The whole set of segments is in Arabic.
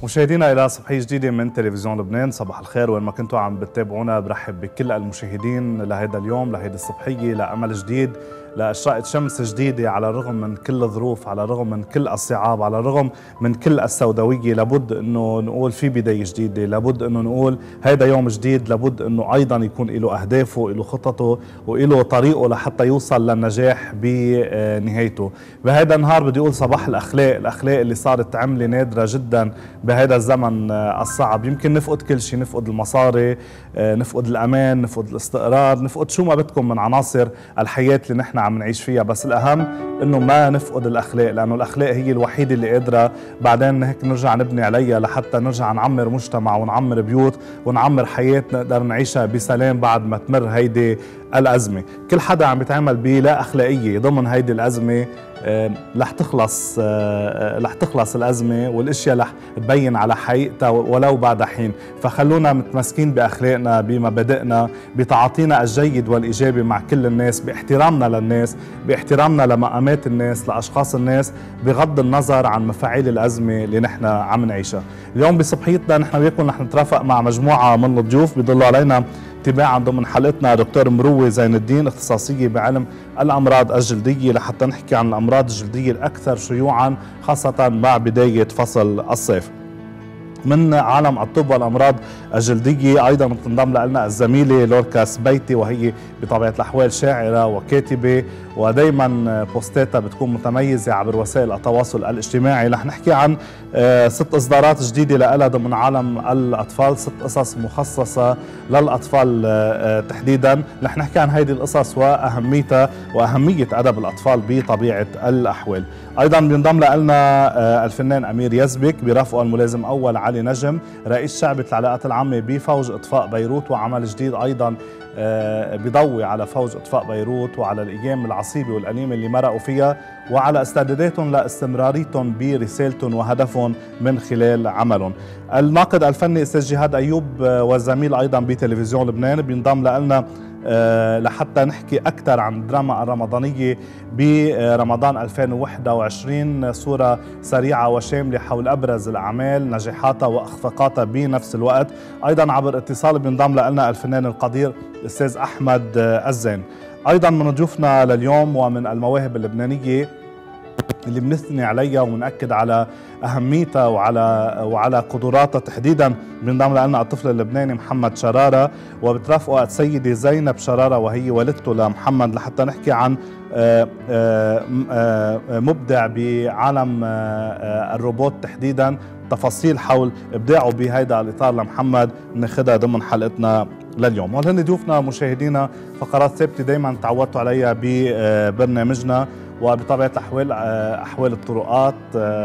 مشاهدينا إلى صبحية جديدة من تلفزيون لبنان. صباح الخير وين ما كنتوا عم بتتابعونا. برحب بكل المشاهدين لهذا اليوم، لهيدي الصبحية، لأمل جديد، لإشراقة شمس جديدة. على الرغم من كل الظروف، على الرغم من كل الصعاب، على الرغم من كل السوداوية، لابد أنه نقول في بداية جديدة، لابد أنه نقول هيدا يوم جديد، لابد أنه أيضا يكون له أهدافه، له خططه وله طريقه لحتى يوصل للنجاح بنهايته. بهذا النهار بدي أقول صباح الأخلاق، الأخلاق اللي صارت عملة نادرة جدا بهذا الزمن الصعب. يمكن نفقد كل شيء، نفقد المصاري، نفقد الأمان، نفقد الاستقرار، نفقد شو ما بدكم من عناصر الحياة اللي نحن عم نعيش فيها، بس الأهم إنه ما نفقد الأخلاق، لأنه الأخلاق هي الوحيدة اللي قادرة بعدين هيك نرجع نبني عليها لحتى نرجع نعمر مجتمع ونعمر بيوت ونعمر حياة نقدر نعيشها بسلام بعد ما تمر هيدي الأزمة. كل حدا عم بيتعامل بلا أخلاقية ضمن هيدي الأزمة رح تخلص الأزمة، والاشياء رح تبين على حقيقتها ولو بعد حين. فخلونا متمسكين بأخلاقنا، بمبادئنا، بتعاطينا الجيد والإيجابي مع كل الناس، باحترامنا للناس، باحترامنا لمقامات الناس، لأشخاص الناس، بغض النظر عن مفاعيل الأزمة اللي نحن عم نعيشها. اليوم بصبحيتنا نحن وياكم رح نترافق مع مجموعة من الضيوف بيضلوا علينا تباعا ضمن حلقتنا. دكتور مروة زين الدين، اختصاصية بعلم الأمراض الجلدية، لحتى نحكي عن الأمراض الجلدية الأكثر شيوعا خاصة مع بداية فصل الصيف. من عالم الطب والأمراض الجلدية أيضا بتنضم لنا الزميلة لوركا سبيتي، وهي بطبيعة الأحوال شاعرة وكاتبة، ودايما بوستاتها بتكون متميزة عبر وسائل التواصل الاجتماعي. رح نحكي عن 6 إصدارات جديدة لها ضمن عالم الأطفال، 6 قصص مخصصة للأطفال تحديدا. رح نحكي عن هيدي القصص وأهميتها وأهمية أدب الأطفال بطبيعة الأحوال. أيضا بينضم لنا الفنان أمير يزبك، برافقه الملازم أول علي نجم، رئيس شعبة العلاقات العامة بفوج إطفاء بيروت، وعمل جديد أيضا بيضوي على فوج إطفاء بيروت وعلى الأيام العصيبة والأليمة اللي مرقوا فيها، وعلى استعداداتهم لاستمراريتهم برسالتهم وهدفهم من خلال عملهم. الناقد الفني أستاذ جهاد أيوب، والزميل أيضا بتلفزيون لبنان، بينضم لنا لحتى نحكي أكثر عن الدراما الرمضانية برمضان 2021، صورة سريعة وشاملة حول أبرز الأعمال، نجاحاتها وأخفاقاتها بنفس الوقت. أيضا عبر اتصال بينضم لنا الفنان القدير الأستاذ أحمد الزين. أيضا من ضيوفنا لليوم ومن المواهب اللبنانية اللي بنثني عليها وبنأكد على أهميتها وعلى قدراتها تحديدا، بينضم لنا الطفل اللبناني محمد شرارة، وبترافقه السيدة زينب شرارة وهي والدته لمحمد، لحتى نحكي عن مبدع بعالم الروبوت تحديدا، تفاصيل حول إبداعه بهيدا الإطار لمحمد ناخدها ضمن حلقتنا لليوم. وهن ضيوفنا مشاهدينا، فقرات ثابتة دايما تعودتوا عليها ببرنامجنا، وبطبيعة الأحوال أحوال الطرقات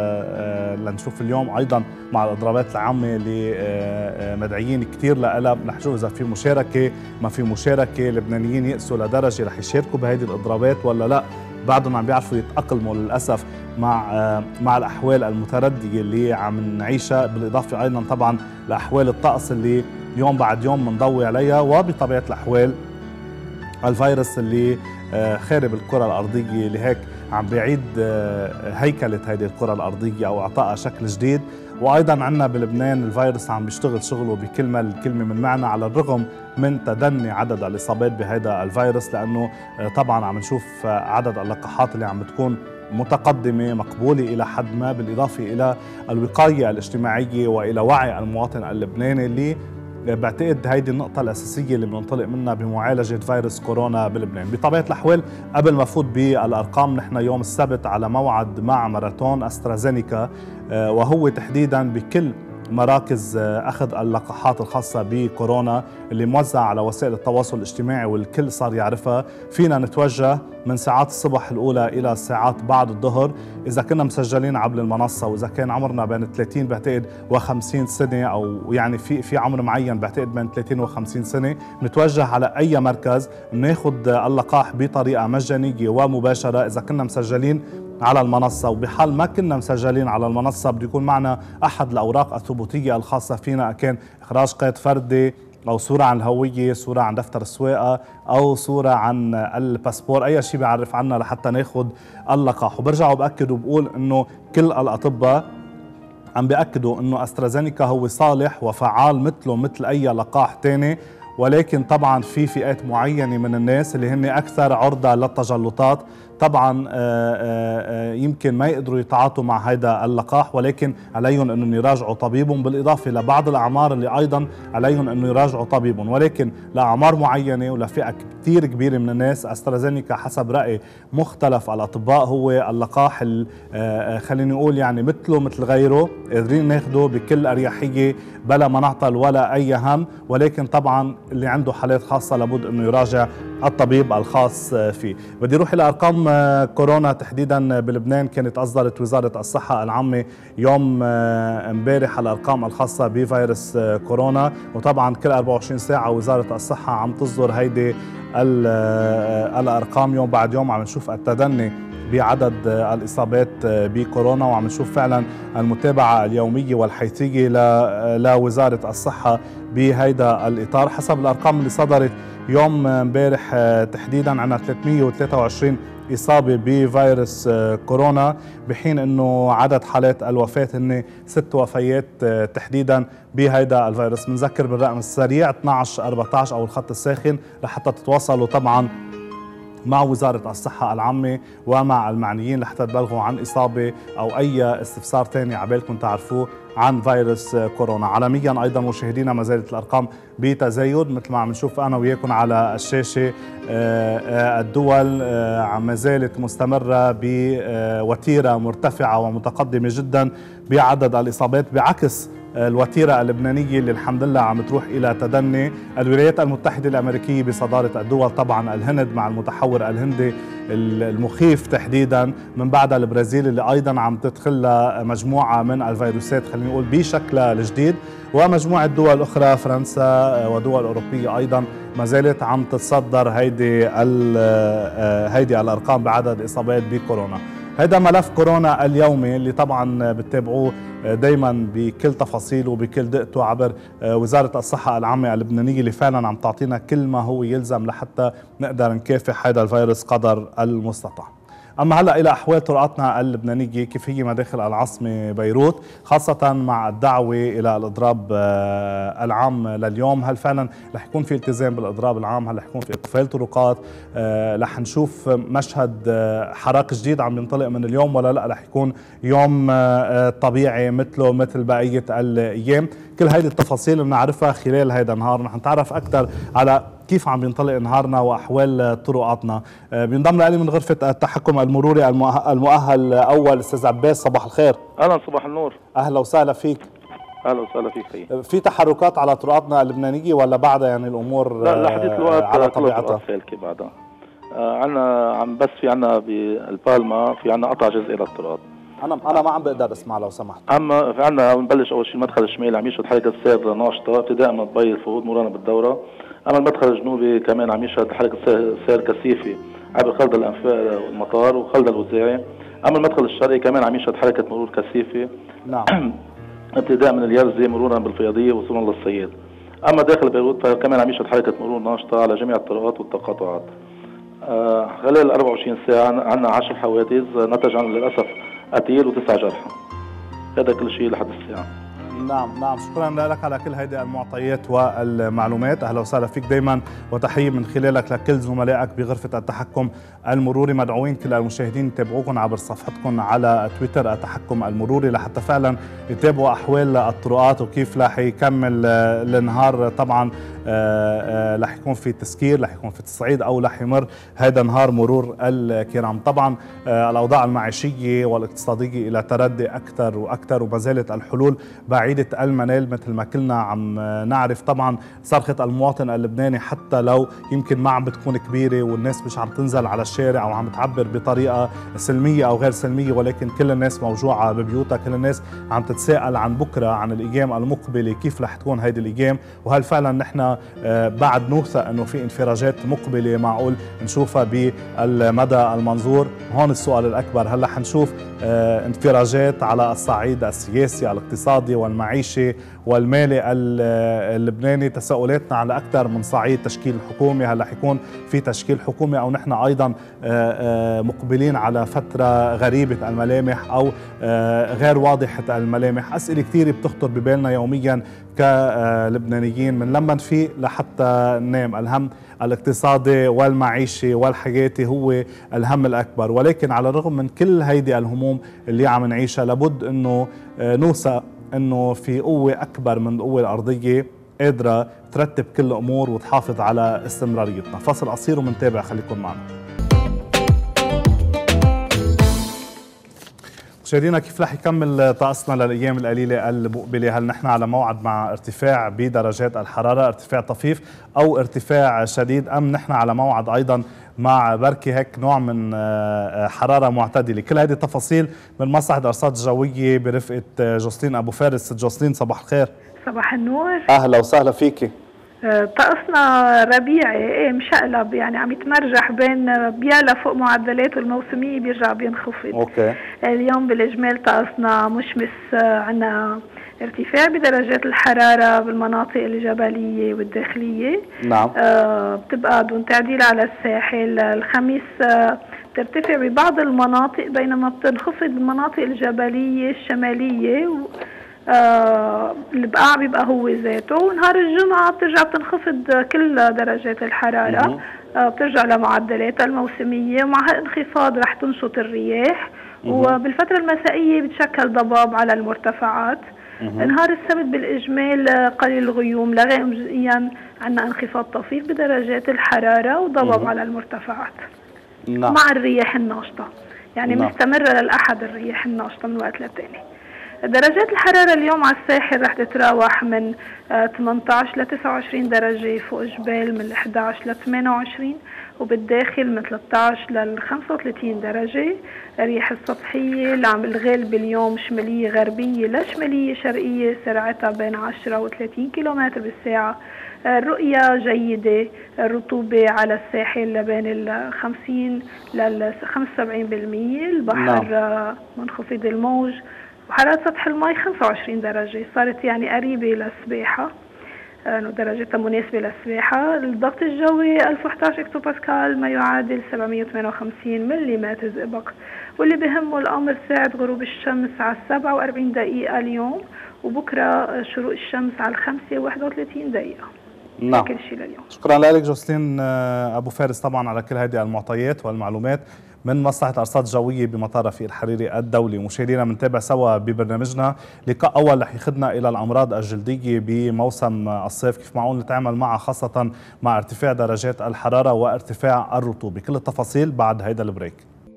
لنشوف اليوم أيضا مع الإضرابات العامة اللي مدعيين كثير لها. رح نشوف إذا في مشاركة، ما في مشاركة، لبنانيين يقسوا لدرجة رح يشاركوا بهذه الإضرابات ولا لا، بعدهم عم بيعرفوا يتأقلموا للأسف مع الأحوال المتردية اللي عم نعيشها، بالإضافة أيضا طبعا لأحوال الطقس اللي يوم بعد يوم بنضوي عليها، وبطبيعة الأحوال الفيروس اللي خارب الكرة الأرضية، اللي هيك عم بيعيد هيكلة هذه الكرة الأرضية أو إعطائها شكل جديد. وأيضا عندنا بلبنان الفيروس عم بيشتغل شغله بكلمة الكلمة من معنى، على الرغم من تدني عدد الإصابات بهذا الفيروس، لأنه طبعا عم نشوف عدد اللقاحات اللي عم بتكون متقدمة مقبولة إلى حد ما، بالإضافة إلى الوقاية الاجتماعية وإلى وعي المواطن اللبناني، اللي بعتقد هيدي النقطة الأساسية اللي بننطلق منها بمعالجة فيروس كورونا بلبنان. بطبيعة الأحوال قبل ما فوت بالأرقام، نحن يوم السبت على موعد مع ماراثون أسترازينيكا، وهو تحديدا بكل مراكز أخذ اللقاحات الخاصة بكورونا اللي موزعة على وسائل التواصل الاجتماعي والكل صار يعرفها. فينا نتوجه من ساعات الصبح الأولى إلى ساعات بعد الظهر إذا كنا مسجلين عبر المنصة، وإذا كان عمرنا بين 30 بعتقد و50 سنة، أو يعني في عمر معين بعتقد بين 30 و50 سنة، نتوجه على أي مركز ناخد اللقاح بطريقة مجانية ومباشرة إذا كنا مسجلين على المنصة. وبحال ما كنا مسجلين على المنصة بده يكون معنا أحد الأوراق الثبوتية الخاصة فينا، كان إخراج قيد فردي أو صورة عن الهوية، صورة عن دفتر السواقة، أو صورة عن الباسبور، أي شيء بيعرف عنا لحتى ناخد اللقاح. وبرجع وبأكد وبقول إنه كل الأطباء عم بيأكدوا انه استرازينيكا هو صالح وفعال مثله مثل اي لقاح تاني، ولكن طبعا في فئات معينة من الناس اللي هن أكثر عرضة للتجلطات. طبعا يمكن ما يقدروا يتعاطوا مع هذا اللقاح، ولكن عليهم أنهم يراجعوا طبيبهم، بالإضافة لبعض الأعمار اللي أيضا عليهم أنه يراجعوا طبيبهم. ولكن لأعمار معينة ولفئة كثير كبيرة من الناس استرازينيكا حسب رأي مختلف الأطباء هو اللقاح خليني أقول يعني مثله مثل غيره، قادرين ناخده بكل أريحية بلا ما نعطل ولا أي هم. ولكن طبعا اللي عنده حالات خاصة لابد أنه يراجع الطبيب الخاص فيه. بدي أروح إلى أرقام كورونا تحديدا بلبنان. كانت أصدرت وزارة الصحة العامة يوم امبارح الأرقام الخاصة بفيروس كورونا، وطبعا كل 24 ساعة وزارة الصحة عم تصدر هيدي الأرقام يوم بعد يوم. عم نشوف التدني بعدد الإصابات بكورونا، وعم نشوف فعلا المتابعة اليومية والحيثية لوزارة الصحة بهيدا الإطار. حسب الأرقام اللي صدرت يوم امبارح تحديدا عنا 323 إصابة بفيروس كورونا، بحين أنه عدد حالات الوفاة هن 6 وفيات تحديدا بهيدا الفيروس. بنذكر بالرقم السريع 1214 أو الخط الساخن لحتى تتواصلوا طبعا مع وزارة الصحة العامة ومع المعنيين لحتى تبلغوا عن إصابة أو أي استفسار ثاني عبالكم تعرفوه عن فيروس كورونا. عالميا أيضا مشاهدينا ما زالت الأرقام بتزايد مثل ما عم نشوف أنا وياكم على الشاشة. الدول ما زالت مستمرة بوتيرة مرتفعة ومتقدمة جدا بعدد الإصابات، بعكس الوتيرة اللبنانية اللي الحمد لله عم تروح إلى تدني. الولايات المتحدة الأمريكية بصدارة الدول، طبعا الهند مع المتحور الهندي المخيف تحديدا، من بعد البرازيل اللي أيضا عم تدخل مجموعة من الفيروسات خلينا نقول بشكل الجديد، ومجموعة دول أخرى فرنسا ودول أوروبية أيضا ما زالت عم تتصدر هيدي الأرقام بعدد إصابات بكورونا. هذا ملف كورونا اليومي اللي طبعا بتتابعوه دايما بكل تفاصيله وبكل دقته عبر وزارة الصحة العامة اللبنانية اللي فعلا عم تعطينا كل ما هو يلزم لحتى نقدر نكافح هذا الفيروس قدر المستطاع. أما هلأ إلى أحوال طرقاتنا اللبنانية كيف هي مداخل العاصمة بيروت، خاصة مع الدعوة إلى الإضراب العام لليوم. هل فعلا رح يكون في التزام بالإضراب العام؟ هل رح يكون في إقفال طرقات؟ رح نشوف مشهد حراك جديد عم ينطلق من اليوم، ولا لا رح يكون يوم طبيعي مثله مثل بقية الأيام؟ كل هذه التفاصيل بنعرفها خلال هذا النهار. رح نتعرف أكثر على كيف عم ينطلق نهارنا واحوال طرقاتنا. بينضم لي من غرفه التحكم المروري المؤهل اول استاذ عباس. صباح الخير. اهلا صباح النور. اهلا وسهلا فيك. اهلا وسهلا فيك خيي. في تحركات على طرقاتنا اللبنانيه ولا بعدها يعني الامور لا لحديث الوقت على طبيعتها؟ سالكه بعدها. عندنا بس في عندنا بالبالما في عندنا قطع جزئي للطرقات. انا ما عم بقدر اسمع لو سمحت. اما في عندنا بنبلش اول شيء المدخل الشمالي عم يشهد حركه سير ناشطه ابتداء من طبي الفهود مرورا بالدوره. اما المدخل الجنوبي كمان عم يشهد حركه سير كثيفه عبر خلد الانفاق والمطار وخلد الوزاعي. اما المدخل الشرقي كمان عم يشهد حركه مرور كثيفه نعم ابتداء من اليرزي مرورا بالفياضيه وصولا للصياد. اما داخل بيروت فكمان عم يشهد حركه مرور ناشطه على جميع الطرقات والتقاطعات. خلال 24 ساعه عندنا 10 حوادث نتج عن للاسف قتيل و9 جرحى. هذا كل شيء لحد الساعه. نعم شكرا لك على كل هذه المعطيات والمعلومات. اهلا وسهلا فيك دائما، وتحيه من خلالك لكل زملائك بغرفه التحكم المروري. مدعوين كل المشاهدين يتابعوكم عبر صفحتكم على تويتر التحكم المروري لحتى فعلا يتابعوا احوال الطرقات وكيف رح يكمل النهار. طبعا رح يكون في تسكير، رح يكون في تصعيد او رح يمر هذا نهار مرور الكرام. طبعا الاوضاع المعيشيه والاقتصاديه الى تردي اكثر واكثر، وما زالت الحلول بعيدة المنال مثل ما كلنا عم نعرف. طبعا صرخة المواطن اللبناني حتى لو يمكن ما عم بتكون كبيرة والناس مش عم تنزل على الشارع أو عم تعبر بطريقة سلمية أو غير سلمية، ولكن كل الناس موجوعة ببيوتها، كل الناس عم تتساءل عن بكرة، عن الأيام المقبلة كيف رح تكون هيدي الأيام، وهل فعلا نحن نحن بعد نوثق انه في انفراجات مقبله معقول نشوفها بالمدى المنظور. هون السؤال الاكبر، هلا حنشوف انفراجات على الصعيد السياسي الاقتصادي والمعيشي والمالي اللبناني. تساؤلاتنا على اكثر من صعيد، تشكيل الحكومه، هلا حيكون في تشكيل حكومه او نحن ايضا مقبلين على فتره غريبه الملامح او غير واضحه الملامح. اسئله كثيره بتخطر ببالنا يوميا كلبنانيين من لما نفيق لحتى ننام. الهم الاقتصادي والمعيشي والحياتي هو الهم الأكبر، ولكن على الرغم من كل هيدي الهموم اللي عم نعيشها لابد أنه نوثق أنه في قوة أكبر من القوة الأرضية قادرة ترتب كل الأمور وتحافظ على استمراريتنا. فصل قصير ومنتابع، خليكن معنا. مشاهدينا، كيف رح يكمل طقسنا للايام القليله المقبله؟ هل نحن على موعد مع ارتفاع بدرجات الحراره، ارتفاع طفيف او ارتفاع شديد، ام نحن على موعد ايضا مع بركي هيك نوع من حراره معتدله؟ كل هذه التفاصيل من مصلحه الارصاد الجويه برفقه جوسلين ابو فارس. جوسلين، صباح الخير. صباح النور، اهلا وسهلا فيكي. طقسنا ربيعي مشقلب، يعني عم يتمرجح بين بيعلى فوق معدلاته الموسميه بيرجع بينخفض. اوكي. اليوم بالاجمال طقسنا مشمس، عنا ارتفاع بدرجات الحراره بالمناطق الجبليه والداخليه. نعم. بتبقى دون تعديل على الساحل. الخميس بترتفع ببعض المناطق بينما بتنخفض بالمناطق الجبليه الشماليه. البقاع بيبقى هو ذاته. ونهار الجمعة بترجع بتنخفض كل درجات الحرارة، بترجع لمعدلاتها الموسمية، ومع هالانخفاض رح تنشط الرياح. وبالفترة المسائية بتشكل ضباب على المرتفعات. نهار السبت بالإجمال قليل الغيوم، لا غائم جزئيا، عندنا انخفاض طفيف بدرجات الحرارة وضباب على المرتفعات. نعم. مع الرياح الناشطة، يعني مستمرة للأحد الرياح الناشطة من وقت للتاني. درجات الحرارة اليوم على الساحل رح تتراوح من 18 ل 29 درجة فوق جبال، من 11 ل 28، وبالداخل من 13 ل 35 درجة. الرياح السطحية الغالبة اليوم شمالية غربية لشمالية شرقية، سرعتها بين 10 و 30 كيلومتر بالساعة. الرؤية جيدة. الرطوبة على الساحل بين ال 50 لل 75%. البحر منخفض الموج، وحرارة سطح الماء 25 درجة، صارت يعني قريبة للسباحة، درجتها مناسبة للسباحة. الضغط الجوي 1011 اكتو باسكال، ما يعادل 758 ملم زئبق. واللي بهمه الأمر ساعة غروب الشمس على 47 دقيقة اليوم، وبكرة شروق الشمس على 5:31 دقيقة. نعم. كل شيء لليوم. شكرا لك جوسلين أبو فارس طبعا على كل هذه المعطيات والمعلومات من مصلحة الأرصاد الجوية بمطار رفيق الحريري الدولي. مشاهدينا، بنتابع سوا ببرنامجنا لقاء أول رح ياخذنا إلى الأمراض الجلدية بموسم الصيف، كيف معقول نتعامل معها خاصة مع ارتفاع درجات الحرارة وارتفاع الرطوبة. كل التفاصيل بعد هيدا البريك.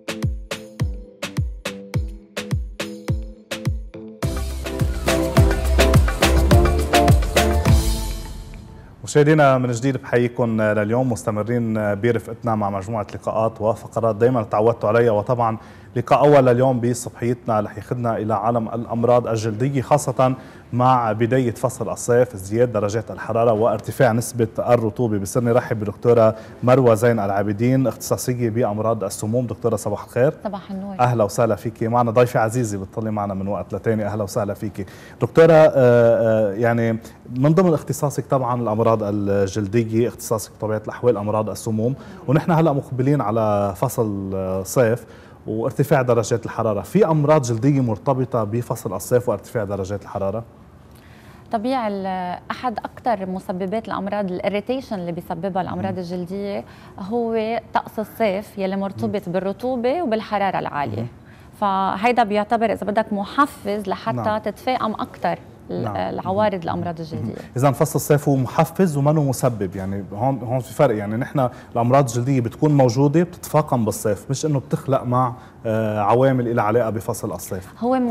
مشاهدينا، من جديد بحييكم لليوم، مستمرين برفقتنا مع مجموعة لقاءات وفقرات دائما تعودتوا عليها. وطبعا لقاء أول لليوم بصبحيتنا رح ياخذنا إلى عالم الأمراض الجلدية، خاصة مع بداية فصل الصيف، ازدياد درجات الحرارة وارتفاع نسبة الرطوبة. بصيرني رحب بدكتورة مروة زين العابدين، اختصاصية بأمراض السموم. دكتورة صباح الخير. صباح النور. أهلا وسهلا فيكي. معنا ضيفة عزيزة بتطلي معنا من وقت لتاني. أهلا وسهلا فيكي دكتورة. يعني من ضمن اختصاصك طبعا الأمراض الجلدية، اختصاصك بطبيعة الأحوال أمراض السموم، ونحن هلأ مقبلين على فصل صيف وارتفاع درجات الحرارة. في أمراض جلدية مرتبطة بفصل الصيف وارتفاع درجات الحرارة؟ طبيعي احد اكثر مسببات الامراض الاريتيشن اللي بيسببها الامراض الجلديه هو طقس الصيف يلي مرتبط بالرطوبه وبالحراره العاليه. فهيدا بيعتبر اذا بدك محفز لحتى تتفاقم اكثر العوارض الامراض الجلديه. اذا فصل الصيف هو محفز ومنه مسبب، يعني هون في فرق. يعني نحن الامراض الجلديه بتكون موجوده بتتفاقم بالصيف، مش انه بتخلق مع عوامل لها علاقه بفصل الصيف؟ هو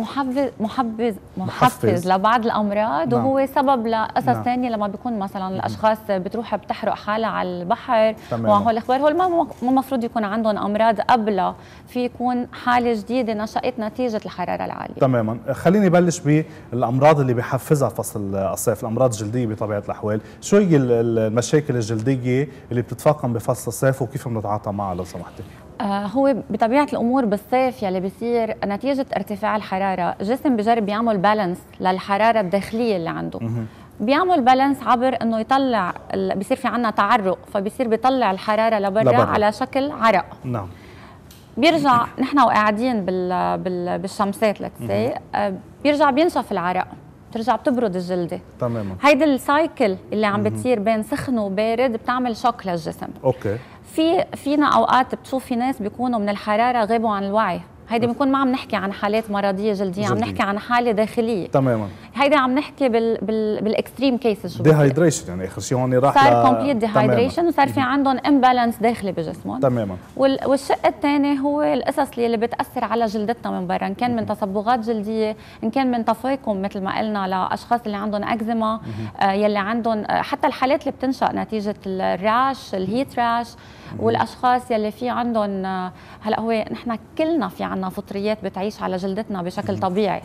محفز لبعض الامراض. نعم. وهو سبب لقصص ثانيه. لما بيكون مثلا الاشخاص بتروح بتحرق حالها على البحر وهول الاخبار، هول ما المفروض يكون عندهم امراض قبلها، في يكون حاله جديده نشأت نتيجه الحراره العاليه. تماما. خليني بلش بالامراض اللي بحفزها فصل الصيف، الامراض الجلديه بطبيعه الاحوال. شو هي المشاكل الجلديه اللي بتتفاقم بفصل الصيف وكيف بنتعاطى معها لو سمحتي؟ هو بطبيعه الامور بالصيف يلي بيصير نتيجه ارتفاع الحراره، الجسم بجرب يعمل بالانس للحراره الداخليه اللي عنده. بيعمل بالانس عبر انه يطلع بيصير في عندنا تعرق، فبيصير بيطلع الحراره لبرا على شكل عرق. نعم. بيرجع نحن وقاعدين بالشمسات بيرجع بينشف العرق، بترجع بتبرد الجلده. تماما. هيدي السايكل اللي عم بتصير بين سخن وبارد بتعمل شوك للجسم. اوكي. فينا اوقات بتشوف في ناس بيكونوا من الحراره غابوا عن الوعي، هيدي بنكون ما عم نحكي عن حالات مرضيه جلديه، عم نحكي عن حاله داخليه. تماما. هيدي عم نحكي بالاكستريم كيسز، ديهايدريشن، يعني اخر شيء هون راح صار كومبليت ديهايدريشن وصار في عندهم امبالانس داخلي بجسمهم. تماما. والشق الثاني هو القصص اللي بتاثر على جلدتنا من برا، ان كان من تصبغات جلديه، ان كان من تفاقم مثل ما قلنا لاشخاص اللي عندهم اكزيما، يلي عندهم حتى الحالات اللي بتنشا نتيجه الراش، الهيت راش، والاشخاص يلي في عندهم هلا هو نحن كلنا في عندنا فطريات بتعيش على جلدتنا بشكل طبيعي،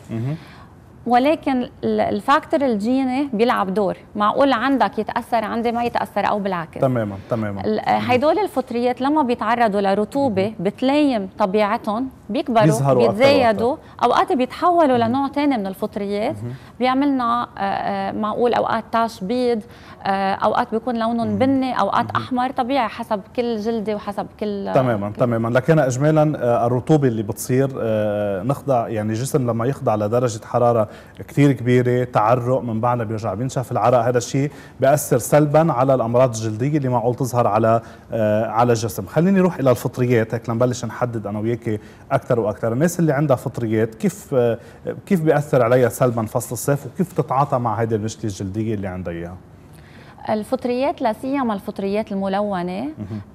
ولكن الفاكتور الجيني بيلعب دور. معقول عندك يتاثر عندي ما يتاثر او بالعكس. تماما تماما. هدول الفطريات لما بيتعرضوا لرطوبه بتلايم طبيعتهم، بيكبروا بيتزايدوا، اوقات بيتحولوا لنوع ثاني من الفطريات بيعملنا معقول اوقات تاش بيض، اوقات بيكون لونهم بني، اوقات احمر، طبيعي حسب كل جلده وحسب كل. تماما تماما. لكن اجمالا الرطوبه اللي بتصير نخضع، يعني الجسم لما يخضع لدرجه حراره كثير كبيره، تعرق من بعدها بيرجع بينشف العرق، هذا الشيء بياثر سلبا على الامراض الجلديه اللي معقول تظهر على الجسم. خليني نروح الى الفطريات هيك لنبلش نحدد انا وياكي اكثر واكثر. الناس اللي عندها فطريات كيف بياثر عليها سلبا فصل الصيف، وكيف تتعاطى مع هذه المشكله الجلديه اللي عندها اياها؟ الفطريات لا سيما الفطريات الملونه،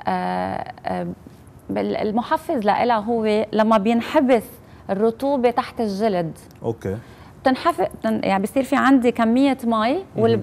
المحفز لها هو لما بينحبس الرطوبه تحت الجلد. اوكي. يعني بصير في عندي كميه مي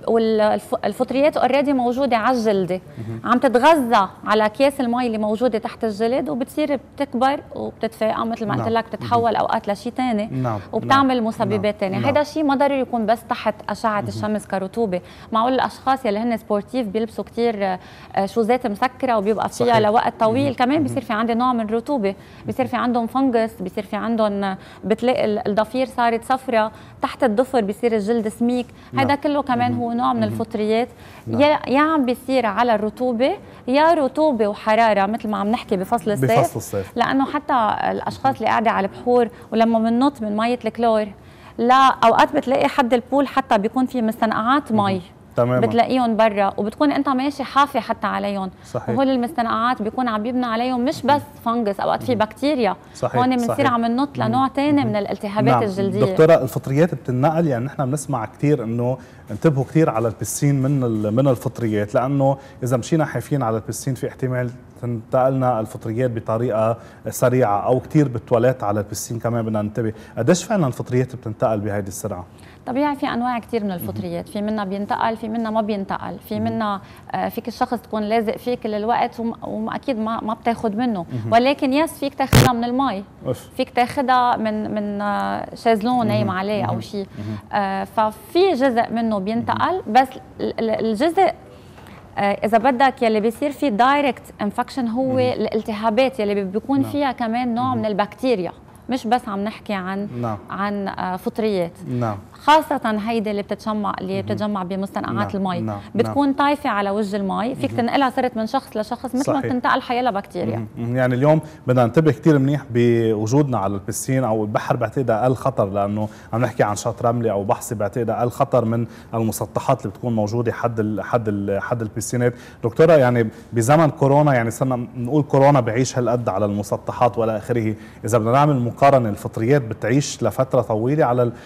والفطريات اوريدي موجوده على الجلده، عم تتغذى على اكياس المي اللي موجوده تحت الجلد، وبتصير بتكبر وبتتفاقم مثل ما قلت لك، بتتحول اوقات لشيء ثاني. نعم. وبتعمل مسببات ثانيه. هذا الشيء ما ضروري يكون بس تحت اشعه الشمس كرطوبه. معقول الاشخاص يلي هن سبورتيف بيلبسوا كثير شوزات مسكره وبيبقى فيها لوقت طويل، كمان بيصير في عندي نوع من الرطوبه، بيصير في عندهم فنجس، بيصير في عندهم بتلاقي الضفير صارت صفرة، تحت الضفر بيصير الجلد سميك. هذا كله كمان هو نوع من الفطريات. يا عم بيصير على الرطوبه، يا رطوبه وحراره مثل ما عم نحكي بفصل الصيف. لانه حتى الاشخاص اللي قاعده على البحور ولما بننط من ميه الكلور، لا اوقات بتلاقي حد البول حتى بيكون في مستنقعات مي، تماما، بتلاقيهم برا، وبتكون انت ماشي حافي حتى عليهم. صحيح. وهول المستنقعات بيكون عم يبنى عليهم مش بس فنجس، اوقات في بكتيريا. صحيح. هون بنصير عم ننط لنوع ثاني من الالتهابات الجلديه. دكتوره، الفطريات بتنقل، يعني نحن بنسمع كثير انه انتبهوا كثير على البسين من الفطريات، لانه اذا مشينا حافين على البسين في احتمال تنتقلنا الفطريات بطريقه سريعه، او كثير بالتواليت على البسين كمان بدنا ننتبه. قديش فعلا الفطريات بتنتقل بهيدي السرعه؟ طبيعي في انواع كثير من الفطريات، في منها بينتقل، في منها ما بينتقل، في منها فيك الشخص تكون لازق فيه كل الوقت واكيد ما بتاخذ منه، ولكن فيك تاخذها من المي، فيك تاخذها من شازلون نايم عليه او شيء. ففي جزء منه بينتقل، بس الجزء اذا بدك يلي بيصير فيه دايركت انفكشن هو الالتهابات يلي بيكون فيها كمان نوع من البكتيريا، مش بس عم نحكي عن فطريات. نعم. خاصة هيدي اللي بتتجمع بمستنقعات المي، بتكون طايفة على وجه المي، فيك تنقلها صرت من شخص لشخص مثل ما بتنتقل حيلا بكتيريا. يعني اليوم بدنا ننتبه كثير منيح بوجودنا على البسين او البحر، بعتقد اقل خطر، لانه عم نحكي عن شط رملي او بحصي، بعتقد اقل خطر من المسطحات اللي بتكون موجودة حد البسينات. دكتورة، يعني بزمن كورونا، يعني صرنا نقول كورونا بعيش هالقد على المسطحات والى اخره، اذا بدنا نعمل بالمقارنه الفطريات بتعيش لفتره طويله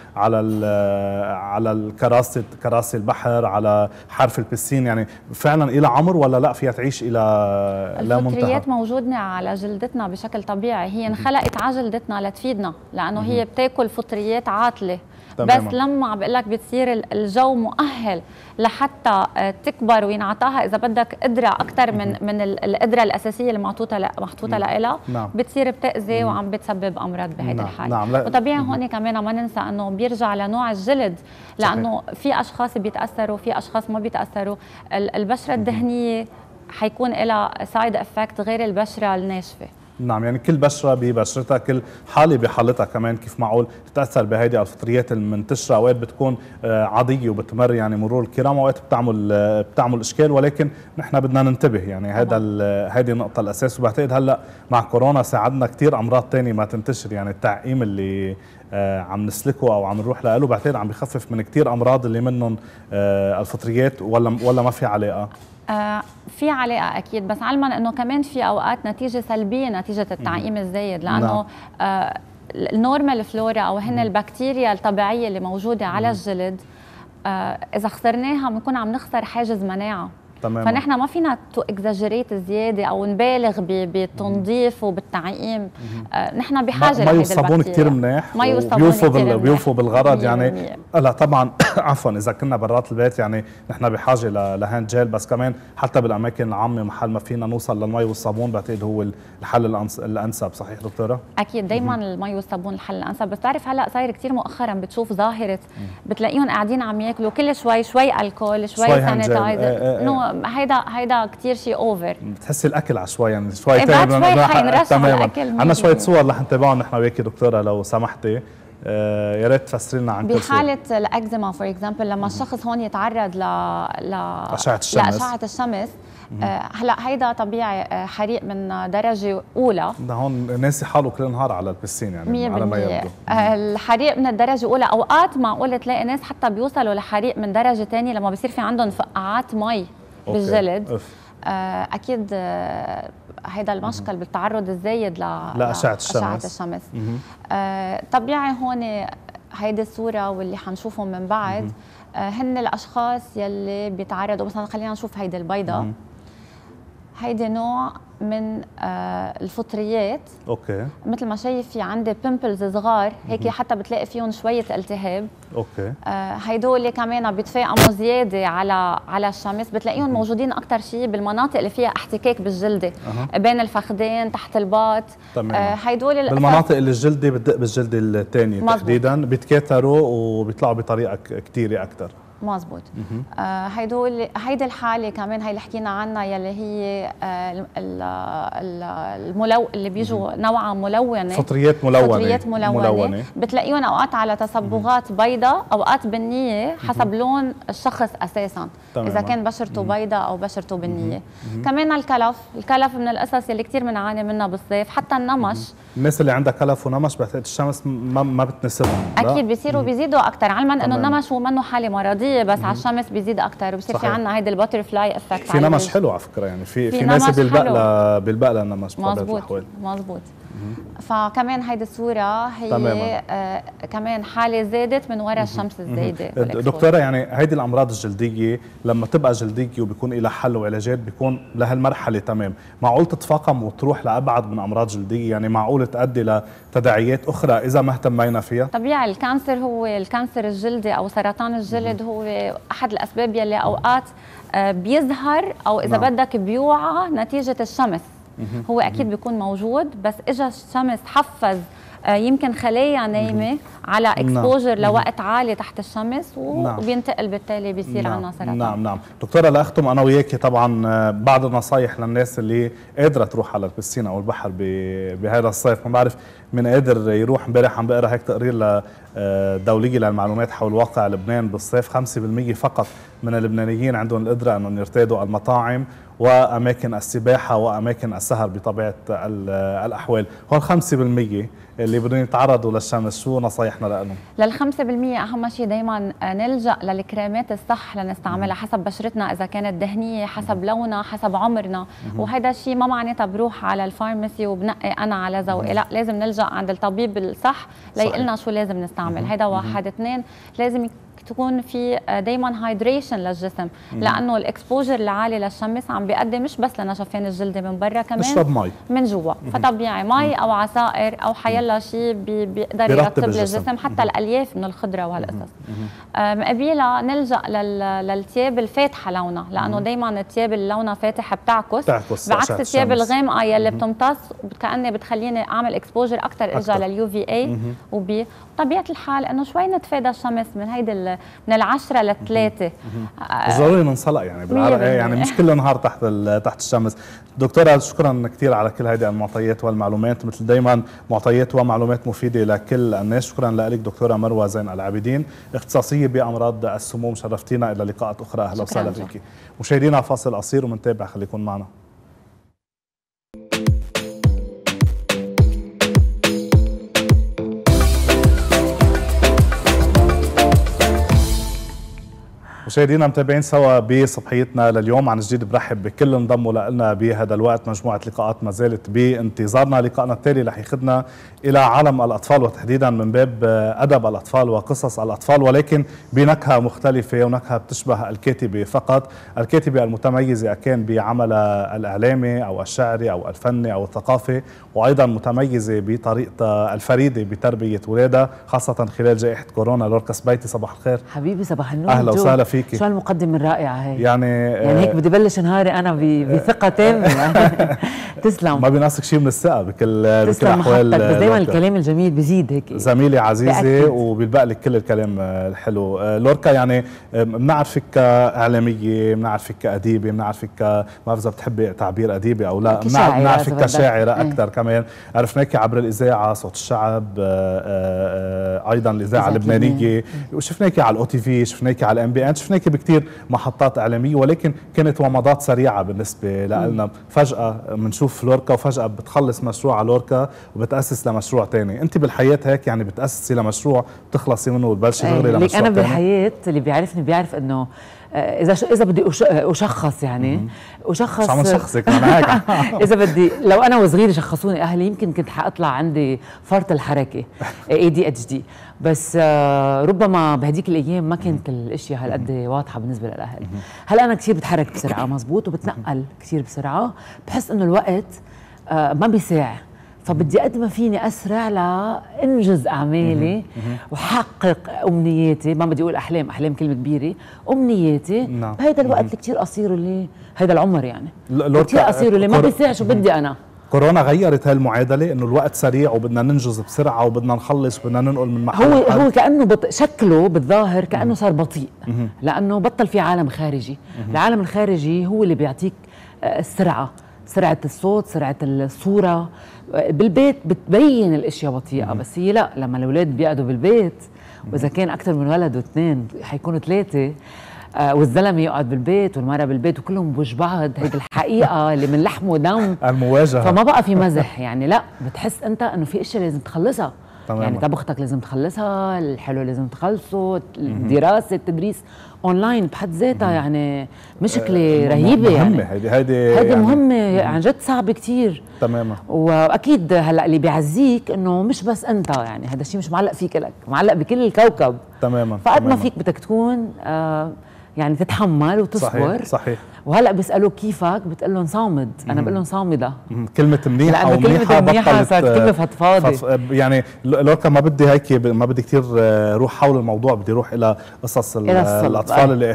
على كراسي البحر، على حرف البسين، يعني فعلا إلى عمر ولا لا فيها تعيش الى لا منتهى؟ الفطريات موجودة على جلدتنا بشكل طبيعي، هي انخلقت على جلدتنا لتفيدنا، لانه هي بتاكل فطريات عاطله. تماما. بس لما بقول لك بتصير الجو مؤهل لحتى تكبر وينعطاها اذا بدك قدره اكثر من القدره الاساسيه اللي محطوطه لها، نعم. بتصير بتاذي وعم بتسبب امراض بهيدي الحاله. نعم. وطبيعي هون كمان ما ننسى انه بيرجع لنوع الجلد، لانه في اشخاص بيتاثروا، في اشخاص ما بيتاثروا. البشره الدهنيه حيكون لها سايد افكت غير البشره الناشفه. نعم، يعني كل بشرة ببشرتها، كل حالة بحالتها كمان، كيف معقول تتأثر بهيدي الفطريات المنتشرة. أوقات بتكون عادية وبتمر يعني مرور الكرام، أوقات بتعمل إشكال، ولكن نحن بدنا ننتبه، يعني هيدي النقطة الأساس. وبعتقد هلأ مع كورونا ساعدنا كتير أمراض تانية ما تنتشر، يعني التعقيم اللي عم نسلكه أو عم نروح له بعتقد عم بيخفف من كتير أمراض اللي منهم الفطريات، ولا ما في علاقة؟ في علاقة أكيد، بس علما أنه كمان في أوقات نتيجة سلبية نتيجة التعقيم الزايد، لأنه النورمال فلورا أو هن البكتيريا الطبيعية اللي موجودة على الجلد، إذا خسرناها بنكون عم نخسر حاجز مناعة. تمام. فنحن ما فينا تو اكزاجريت زياده او نبالغ بالتنظيف وبالتعقيم. نحن بحاجه مي والصابون كثير منيح، بيوفوا بالغرض يعني. لا طبعا عفوا، اذا كنا برات البيت يعني نحن بحاجه لهاند جيل، بس كمان حتى بالاماكن العامه محل ما فينا نوصل للمي والصابون بعتقد هو الحل الانسب. صحيح دكتوره؟ اكيد دائما المي والصابون الحل الانسب. بس بتعرف هلا صاير كثير مؤخرا بتشوف ظاهره بتلاقيهم قاعدين عم ياكلوا كل شوي الكول، شوي سانيتايزر. هيدا كثير شيء اوفر. بتحسي الاكل عشوائي يعني شوي تماما. عندنا شويه صور رح نتابعهم نحن وياكي دكتوره لو سمحتي. يا ريت تفسري لنا عن كل صورة. بحاله الاكزيما فور اكزامبل، لما الشخص هون يتعرض لأشعة الشمس، هلا هيدا طبيعي حريق من درجه اولى. ده هون ناسي حاله كل نهار على البسين يعني 100%. على ما يبدو. الحريق من الدرجه الاولى، اوقات معقول تلاقي ناس حتى بيوصلوا لحريق من درجه ثانيه لما بصير في عندهم فقاعات مي بالجلد. اكيد هيدا المشكل بالتعرض الزايد لأشعة الشمس. طبيعي هون هيدي الصورة واللي حنشوفهم من بعد هن الأشخاص يلي بيتعرضوا. مثلا خلينا نشوف هيدي البيضة. هيدي نوع من الفطريات. اوكي. مثل ما شايف في عندي بيمبلز صغار هيك، حتى بتلاقي فيهم شويه التهاب. اوكي. هيدول كمان بيتفاقموا زياده على الشمس، بتلاقيهم موجودين اكثر شيء بالمناطق اللي فيها احتكاك بالجلده، بين الفخذين تحت الباط. هيدول بالمناطق اللي الجلده بتدق بالجلده الثانيه تحديدا بيتكاثروا وبيطلعوا بطريقه كثيره اكثر. مزبوط. هيدي الحاله كمان هي اللي حكينا عنها يلي هي اللي بيجوا نوعا ملونه، فطريات ملونه. بتلاقيهم اوقات على تصبغات بيضاء، اوقات بنيه، حسب لون الشخص اساسا. اذا كان بشرته بيضاء او بشرته بنيه. كمان الكلف من القصص اللي كثير بنعاني منها بالصيف. حتى النمش، الناس اللي عندها كلف ونمش بعتقد الشمس ما بتناسبهم. اكيد بيصيروا بيزيدوا اكثر، علما انه النمش هو منه حاله مرضيه، بس على الشمس بيزيد اكثر وبصير في عندنا هيدي الباتر فلاي افكت. في نمش حلو على فكره، يعني في ناس بيلبق النمش بطبيعه الاحوال. مزبوط. فكمان هيدي الصوره هي كمان حاله زادت من وراء الشمس الزايده. دكتوره، يعني هيدي الامراض الجلديه لما تبقى جلديه وبيكون لها حل وعلاجات بيكون لهالمرحله تمام، معقول تتفاقم وتروح لابعد من امراض جلديه؟ يعني معقول تؤدي لتداعيات اخرى اذا ما اهتمينا فيها؟ طبيعي الكانسر، هو الكانسر الجلدي او سرطان الجلد هو احد الاسباب يلي اوقات بيظهر او اذا بدك بيوعى نتيجه الشمس. هو اكيد بيكون موجود، بس اجى الشمس حفز يمكن خلايا نايمه على اكسبوجر لوقت عالي تحت الشمس وبينتقل بالتالي بيصير عندنا سرطان. نعم. دكتوره، لاختم انا وياكي طبعا بعض النصائح للناس اللي قادره تروح على البسين او البحر بهذا الصيف. ما بعرف من قادر يروح. امبارح عم بقرا هيك تقرير دولي للمعلومات حول واقع لبنان بالصيف، 5% فقط من اللبنانيين عندهم القدرة أنهم يرتادوا المطاعم وأماكن السباحة وأماكن السهر بطبيعة الأحوال. هو 5% اللي بدهم يتعرضوا للشمس، شو نصايحنا لهم؟ لل5% أهم شيء دايما نلجأ للكريمات الصح لنستعملها حسب بشرتنا، إذا كانت دهنية، حسب لونها، حسب عمرنا. وهذا الشيء ما معناتها بروح على الفارماسي وبنقي أنا على ذوقي، لا، لازم نلجأ عند الطبيب الصح ليقلنا شو لازم نستعمل. هذا واحد. اثنين، لازم تكون في دايما هايدريشن للجسم، لانه الاكسبوجر العالي للشمس عم بيؤدي مش بس لنشفان الجلد من برا، كمان نشرب مي من جوا. فطبيعي مي او عصائر او حيلا شيء بيقدر يرطب الجسم، حتى الالياف من الخضره وهالقصص. مقابلها نلجا للثياب الفاتحه لونها، لانه دايما الثياب اللي لونها فاتح بتعكس بعكس الثياب الغامقه يلي بتمتص، كأني بتخليني اعمل اكسبوجر اكثر ارجع لليو في اي. وب طبيعة الحال انه شوي نتفادى الشمس من هيدي من 10 ل 3. ضروري ننصلق يعني بالعرق، يعني مش كل نهار تحت الشمس. دكتورة شكرا كثير على كل هيدي المعطيات والمعلومات، مثل دايما معطيات ومعلومات مفيدة لكل الناس. شكرا لك دكتورة مروة زين العابدين، اختصاصية بأمراض السموم. شرفتينا. إلى لقاءات أخرى. أهلا وسهلا فيك. مشاهدينا فاصل قصير ومنتابع، خليكم معنا. مشاهدينا متابعين سوا بصبحيتنا لليوم. عن جديد برحب بكل انضموا لنا بهذا الوقت. مجموعة لقاءات ما زالت بانتظارنا. لقاءنا التالي رح ياخذنا إلى عالم الأطفال، وتحديدا من باب أدب الأطفال وقصص الأطفال، ولكن بنكهة مختلفة ونكهة بتشبه الكاتبة فقط. الكاتبة المتميزة كان بعملها الإعلامي أو الشعري أو الفني أو الثقافي، وأيضا متميزة بطريقتها الفريدة بتربية ولادها خاصة خلال جائحة كورونا. لوركا سبيتي، صباح الخير. حبيبي صباح النور. أهلا وسهلا فيك. شو هالمقدمة الرائعة هي؟ يعني هيك بدي بلش نهاري أنا بثقة تامة. تسلم. ما بينقصك شيء من الثقة بكل تسلم أحوال. بس دايما الكلام الجميل بزيد هيك. زميلي عزيزي وبيلبق لك كل الكلام الحلو. لوركا، يعني بنعرفك كإعلامية، بنعرفك كأديبة، بنعرفك ما بعرف إذا بتحبي تعبير أديبي أو لا، بنعرفك كشاعرة أكثر. كمان عرفناكي عبر الإذاعة، صوت الشعب، أيضا الإذاعة اللبنانية، وشفناكي على الأو تي في، شفناكي على الام بي ان، شفناكي بكثير محطات إعلامية، ولكن كانت ومضات سريعة بالنسبة لنا. فجأة بنشوف لوركا وفجأة بتخلص مشروع على لوركا وبتأسس لمشروع ثاني. أنت بالحياة هيك يعني بتأسسي لمشروع بتخلصي منه وتبلشي دغري لمشروع ثاني؟ أنا بالحياة اللي بيعرفني بيعرف إنه إذا بدي أشخص يعني أشخص. مش عم نشخصك أنا هيك. إذا بدي، لو أنا وصغيرة شخصوني أهلي يمكن كنت حأطلع عندي فرط الحركة ADHD، بس ربما بهديك الأيام ما كانت الأشياء هالقد واضحة بالنسبة للأهل. هلا أنا كثير بتحرك بسرعة، مزبوط، وبتنقل كثير بسرعة، بحس إنه الوقت ما بيساع، فبدي قد ما فيني اسرع لانجز اعمالي وحقق امنياتي. ما بدي اقول احلام كلمه كبيره، امنياتي بهيدا الوقت اللي كثير قصير، اللي هيدا العمر يعني كثير قصير، اللي ما بيساع شو بدي انا. كورونا غيرت هالمعادله، انه الوقت سريع وبدنا ننجز بسرعه وبدنا نخلص وبدنا ننقل من محل هو كانه شكله بالظاهر كانه صار بطيء، لانه بطل في عالم خارجي. العالم الخارجي هو اللي بيعطيك سرعة الصوت، سرعة الصورة. بالبيت بتبين الاشياء بطيئة، بس هي لا، لما الاولاد بيقعدوا بالبيت، واذا كان اكثر من ولد واثنين حيكونوا 3، والزلمه يقعد بالبيت والمرأة بالبيت وكلهم بوج بعض، هيدي الحقيقة اللي من لحم ودم، المواجهة. فما بقى في مزح يعني، لا، بتحس انت انه في اشياء لازم تخلصها. تمام. يعني طبختك لازم تخلصها، الحلو لازم تخلصه، الدراسة، التدريس اونلاين بحد ذاتها يعني مشكلة رهيبة. مهمة يعني هيدي يعني مهمة عن جد، صعبة كتير. تماما. واكيد هلا اللي بيعزيك انه مش بس انت، يعني هذا الشيء مش معلق فيك لك، معلق بكل الكوكب. تماما. فقد ما فيك بدك تكون يعني تتحمل وتصبر. صحيح. وهلا بيسالوك كيفك، بتقول لهم صامد. انا بقول لهم صامده. كلمه منيحه ومنيحه بطلت صارت كلمه فضفاضه. يعني لوركا ما بدي هيك، ما بدي كثير روح حول الموضوع، بدي روح الى قصص الاطفال اللي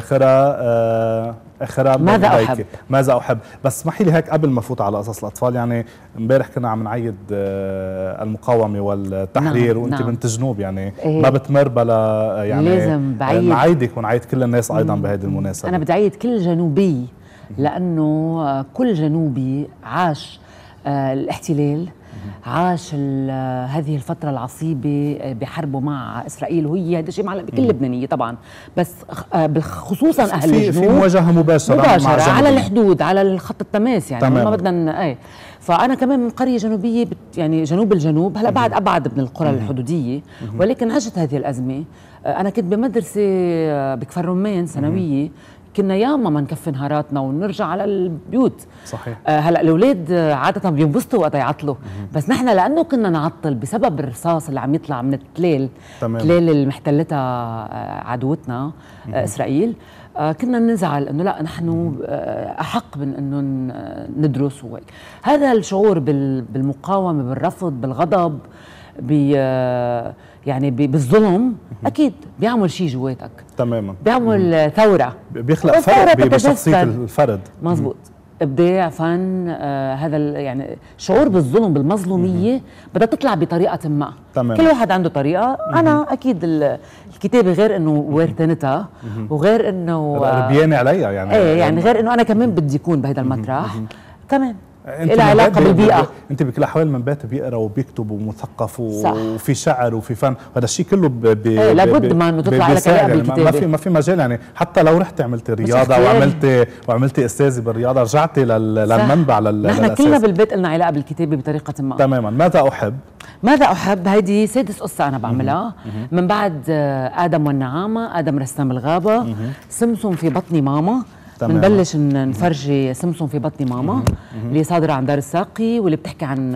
اخرها ماذا احب. بس اسمحي لي هيك قبل ما افوت على قصص الاطفال، يعني امبارح كنا عم نعيد المقاومه والتحرير، وانت بنت جنوب، يعني ما بتمر بلا يعني لازم بعيد نعيدك ونعيد كل الناس ايضا بهذه المناسبه. انا بدي اعيد كل جنوبي، لانه كل جنوبي عاش الاحتلال، عاش هذه الفترة العصيبة بحربه مع إسرائيل، وهي هذا شيء معلق بكل لبنانية طبعا، بس خصوصا أهل الجنوب في مواجهة مباشرة مع على الحدود، على الخط التماس يعني ما بدنا فأنا كمان من قرية جنوبية يعني جنوب الجنوب، هلا بعد أبعد من القرى الحدودية، ولكن عشت هذه الأزمة. أنا كنت بمدرسة بكفر رمان ثانوية، كنا ياما ما نكفي نهاراتنا ونرجع على البيوت. صحيح. هلا الاولاد عاده بينبسطوا وقت يعطلوا، بس نحن لانه كنا نعطل بسبب الرصاص اللي عم يطلع من التلال، التلال اللي محتلتها عدوتنا اسرائيل، كنا نزعل انه لا نحن احق من انه ندرس وهيك. هذا الشعور بالمقاومه، بالرفض، بالغضب، يعني بالظلم اكيد بيعمل شيء جواتك تماما، بيعمل ثوره، بيخلق فرق بشخصيه الفرد. مزبوط. ابداع، فن، هذا يعني شعور بالظلم، بالمظلوميه بدها تطلع بطريقه ما. تمام. كل واحد عنده طريقه. انا اكيد الكتابه غير انه وارثنتها وغير انه ربياني عليها يعني يعني غير انه انا كمان بدي اكون بهذا المطرح كمان لها علاقه بالبيئه. انت بكل الاحوال من بيت بيقرا وبيكتب ومثقف وفي شعر وفي فن، هذا الشيء كله لابد ما انه تطلع لك علاقه بالكتابه. ما في مجال يعني، حتى لو رحت عملت رياضه وعملتي استاذي بالرياضه، رجعتي للمنبع نحن كلنا بالبيت لنا علاقه بالكتابه بطريقه ما. تماما. ماذا احب هيدي سادس قصه انا بعملها من بعد ادم والنعامه، ادم رسام الغابه، سمسم في بطن ماما. بنبلش نفرجي سمسم في بطن ماما اللي صادرة عن دار الساقي، واللي بتحكي عن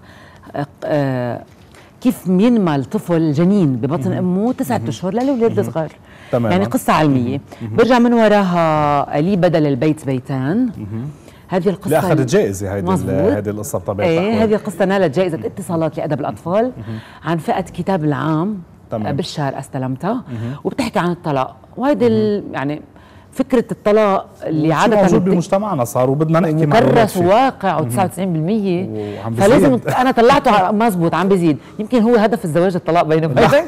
كيف ينمى الطفل جنين ببطن امه 9 اشهر للاولاد الصغار. يعني قصة علمية. برجع من وراها لي بدل البيت بيتان. هذه القصة اللي أخذت جائزة هذه القصة بطبيعة هذه القصة نالت جائزة اتصالات لأدب الأطفال عن فئة كتاب العام بالشهر استلمتها، وبتحكي عن الطلاق. وهيدي يعني فكرة الطلاق اللي عادة موجود بمجتمعنا صار، وبدنا نحكي معه مكرس وواقع و99%، فلازم أنا طلعته مزبوط عم بيزيد. يمكن هو هدف الزواج الطلاق بين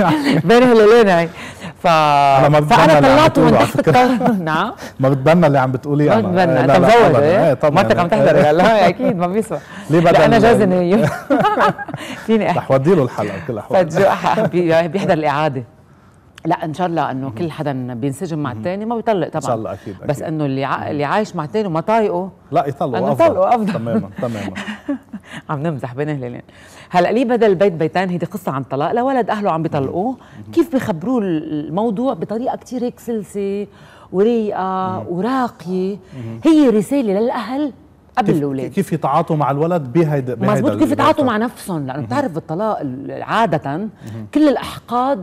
هلالين فأنا طلعته من تحت الطاولة. نعم ما بتبنى اللي عم بتقوليه. ما بتبنى. أنت مزوج مرتك عم تحضر؟ لا أكيد ما بيسوى. لا أنا جازنة فيني رح ودي له الحلقة بكل الأحوال. بيحضر الإعادة. لا ان شاء الله انه كل حدا بينسجم مع الثاني ما بيطلق طبعا. ان شاء الله اكيد. بس انه اللي عايش مع الثاني وما طايقه لا يطلقوا افضل. تماما عم نمزح بين هلالين. هلا لي بدل البيت بيتان هيدي قصه عن طلاق لولد اهله عم بيطلقوه، كيف بيخبروه الموضوع بطريقه كثير هيك سلسه وريقه وراقيه. هي رساله للاهل قبل الاولاد، كيف يتعاطوا مع الولد بهيدا مزبوط، كيف يتعاطوا مع نفسهم، لانه بتعرف بالطلاق عاده كل الاحقاد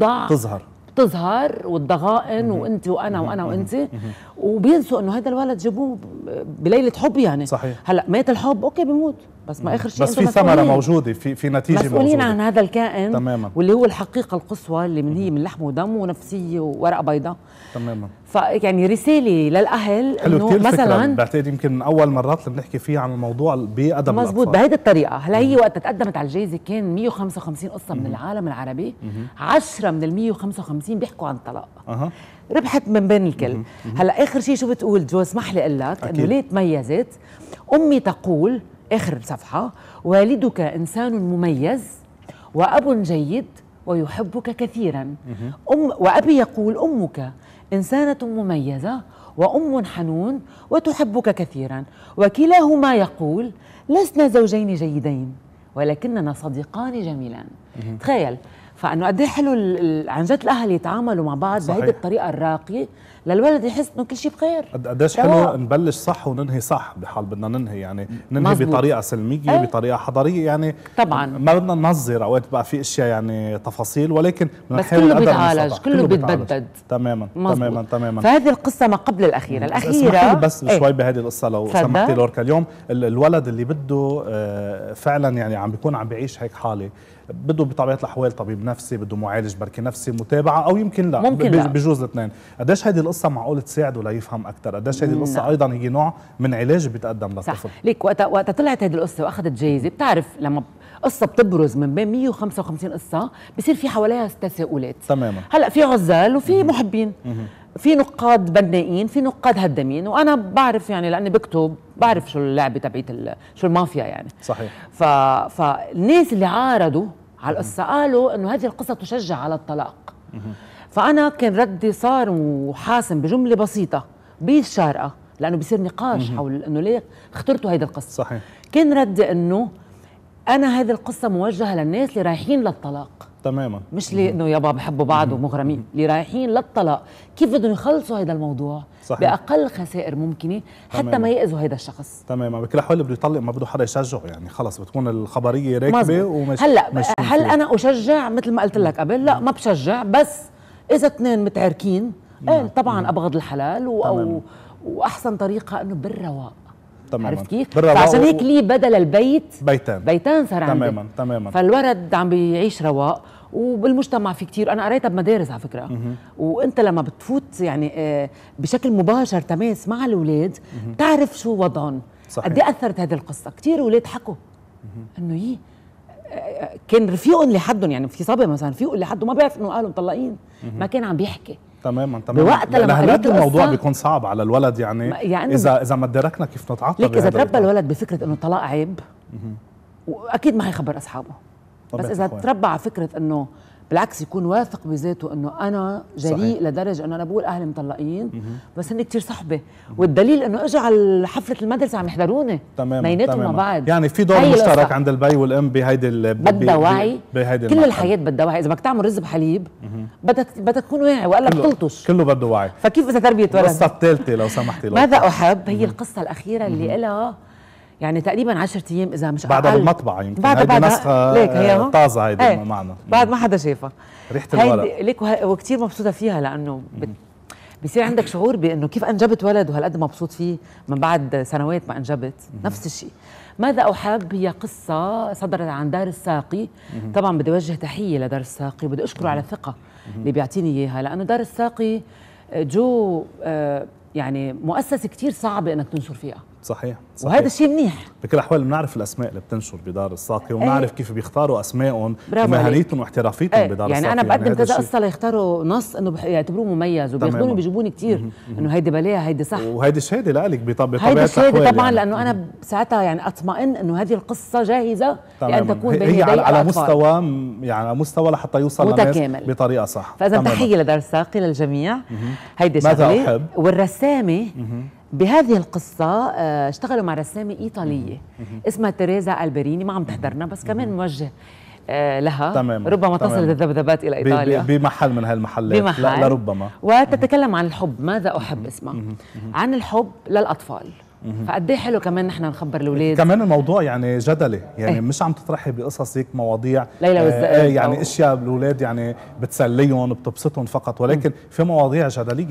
تظهر والضغائن وانت وانا وانت، وبينسوا انه هذا الولد جابوه بليله حب يعني. صحيح. هلا مات الحب اوكي بيموت، بس ما اخر شيء بس في ثمره موجوده، في نتيجه مسؤولين عن هذا الكائن. تماما. واللي هو الحقيقه القصوى اللي هي من لحم ودم ونفسيه وورقه بيضاء. تماما. فيعني رساله للاهل انه مثلا بعتقد يمكن من اول مرات اللي بنحكي فيها عن الموضوع بادب الاطفال. مزبوط بهيدي الطريقه. هلا هي وقت تقدمت على الجائزه كان 155 قصه من العالم العربي، 10 من ال 155 بيحكوا عن الطلاق. ربحت من بين الكل. هلا اخر شيء شو بتقول جو؟ اسمح لي اقول لك انه ليه تميزت. امي تقول اخر صفحه: والدك انسان مميز واب جيد ويحبك كثيرا. وابي يقول امك انسانه مميزه وام حنون وتحبك كثيرا، وكلاهما يقول لسنا زوجين جيدين ولكننا صديقان جميلان. تخيل. فانه قد ايه حلو عن جد الاهل يتعاملوا مع بعض بهيدي الطريقه الراقيه للولد يحس انه كل شيء بخير. قديش حلو نبلش صح وننهي صح بحال بدنا ننهي، يعني ننهي مزبوط. بطريقه سلميه بطريقه حضاريه يعني. طبعا ما بدنا ننظر اوقات بقى في اشياء يعني تفاصيل، ولكن بس كله بيتعالج، كله بيتبدد. تماما. فهذه القصه ما قبل الاخيره. بس شوي بهذه القصه لو سمحتي لوركا. اليوم الولد اللي بده فعلا يعني عم بيكون عم بيعيش هيك حاله، بده بطبيعه الاحوال طبيب نفسي، بده معالج بركي نفسي، متابعه، او يمكن لا، بجوز الاثنين. قديش هيدي القصه معقول تساعده ليفهم اكثر؟ قديش هيدي القصه ايضا هي نوع من علاج بيتقدم للطفل؟ ليك وقت طلعت هيدي القصه واخذت جايزه، بتعرف لما قصه بتبرز من بين 155 قصه بصير في حواليها تساؤلات. تماما. هلا في عزال وفي محبين، في نقاد بنائين، في نقاد هدامين، وانا بعرف يعني لاني بكتب بعرف شو اللعبه تبعت شو المافيا يعني. صحيح. فالناس اللي عارضوا على القصه قالوا انه هذه القصه تشجع على الطلاق. فانا كان ردي صار وحاسم بجمله بسيطه بالشارقه، لانه بيصير نقاش حول انه ليه اخترتوا هيدي القصه. صحيح. كان ردي انه انا هذه القصه موجهه للناس اللي رايحين للطلاق تماما، مش ليه انه يابا بحبوا بعض ومغرمين، اللي رايحين للطلاق كيف بدهم يخلصوا هذا الموضوع صحيح. باقل خسائر ممكنه حتى تماما. ما ياذوا هذا الشخص. تماما. بكل الاحوال بده يطلق ما بده حدا يشجعه، يعني خلص بتكون الخبريه راكبه ومش هلا مش هل انا اشجع مثل ما قلت لك قبل؟ لا ما بشجع، بس اذا اثنين متعاركين ايه طبعا ابغض الحلال واحسن طريقه انه بالرواق. تماما. عرفت كيف؟ فعشان هيك لي بدل البيت بيتان صار عندي. تماما. فالولد عم بيعيش رواق، وبالمجتمع في كتير. انا قريتها بمدارس على فكره. وانت لما بتفوت يعني بشكل مباشر تماس مع الاولاد بتعرف شو وضعهم. قد ايه اثرت هذه القصه. كتير اولاد حكوا انه كان رفيقهم لحدهم، يعني في صبي مثلا رفيقه لحده ما بيعرف انه قالوا مطلقين، ما كان عم بيحكي. تماما. بوقت لما قريت الموضوع بيكون صعب على الولد يعني اذا ما ادركنا كيف نتعاطى. ليك اذا تربى الولد بفكره انه الطلاق عيب واكيد ما حيخبر اصحابه، بس اذا تربى على فكره انه بالعكس يكون واثق بذاته انه انا جريء لدرجه انه انا بقول اهلي مطلقين بس هن كثير صحبه، والدليل انه اجوا على حفله المدرسه عم يحضروني بيناتهم مع بعض. يعني في دور مشترك عند البي والام بهيدي بدها وعي. كل الحياه بدها وعي. اذا بدك تعمل رز بحليب بدك تكون واعي والا بتلطش. كله بده وعي. فكيف اذا تربيه ولد؟ القصه الثالثه لو سمحتي. ماذا احب هي القصه الاخيره اللي لها يعني تقريبا 10 ايام اذا مش بعدها اقل. بالمطبعه يمكن. بعد نسخه طازه هيدي معنا بعد ما حدا شافها. ريحه الورق ليك وكثير مبسوطه فيها لانه بصير عندك شعور بانه كيف انجبت ولد وهالقد مبسوط فيه من بعد سنوات ما انجبت. نفس الشيء. ماذا احب هي قصه صدرت عن دار الساقي. طبعا بدي اوجه تحيه لدار الساقي وبدي اشكره على الثقه اللي بيعطيني اياها، لانه دار الساقي جو يعني مؤسسه كثير صعبه انك تنشر فيها. صحيح. وهذا الشيء منيح. بكل الاحوال بنعرف الاسماء اللي بتنشر بدار الساقي وبنعرف كيف بيختاروا اسمائهم ومهنيتهم واحترافيتهم بدار الساقي. يعني انا بقدم كذا قصه ليختاروا نص انه يعتبروه مميز وبياخذوني بيجيبوني كثير انه هيدي بلاها هيدي صح. وهيدي شهاده لك بطبيعه هيدي الشهاده طبعا يعني. لانه انا ساعتها يعني اطمئن انه هذه القصه جاهزه لان تكون بين يدي على مستوى يعني على مستوى لحتى يوصل للناس بطريقه صح. فاذا تحيه لدار الساقي للجميع. هيدي شغله. والرسامه بهذه القصة اشتغلوا مع رسامة إيطالية اسمها تيريزا ألبريني، ما عم تحضرنا بس كمان موجه لها. تمام. ربما تصل الذبذبات إلى إيطاليا بمحل من هالمحلات. لا لربما. وتتكلم عن الحب. ماذا أحب اسمها عن الحب للأطفال. فقد ايه حلو كمان نحن نخبر الاولاد. كمان الموضوع يعني جدلي، يعني مش عم تطرحي بقصص هيك مواضيع ليلى والزقاق يعني اشياء الاولاد يعني بتسليهم بتبسطهم فقط، ولكن في مواضيع جدليه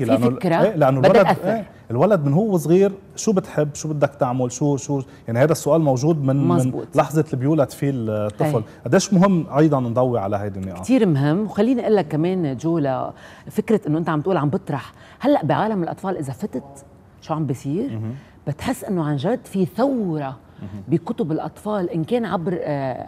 لانه الولد من هو صغير شو بتحب، شو بدك تعمل، شو يعني هذا السؤال موجود من لحظه اللي بيولد فيه الطفل. قديش مهم ايضا نضوي على هيدي النقاط. كثير مهم. وخليني اقول لك كمان جو فكره انه انت عم تقول عم بطرح هلا بعالم الاطفال اذا فتت شو عم بيصير بتحس انه عن جد في ثوره بكتب الاطفال، ان كان عبر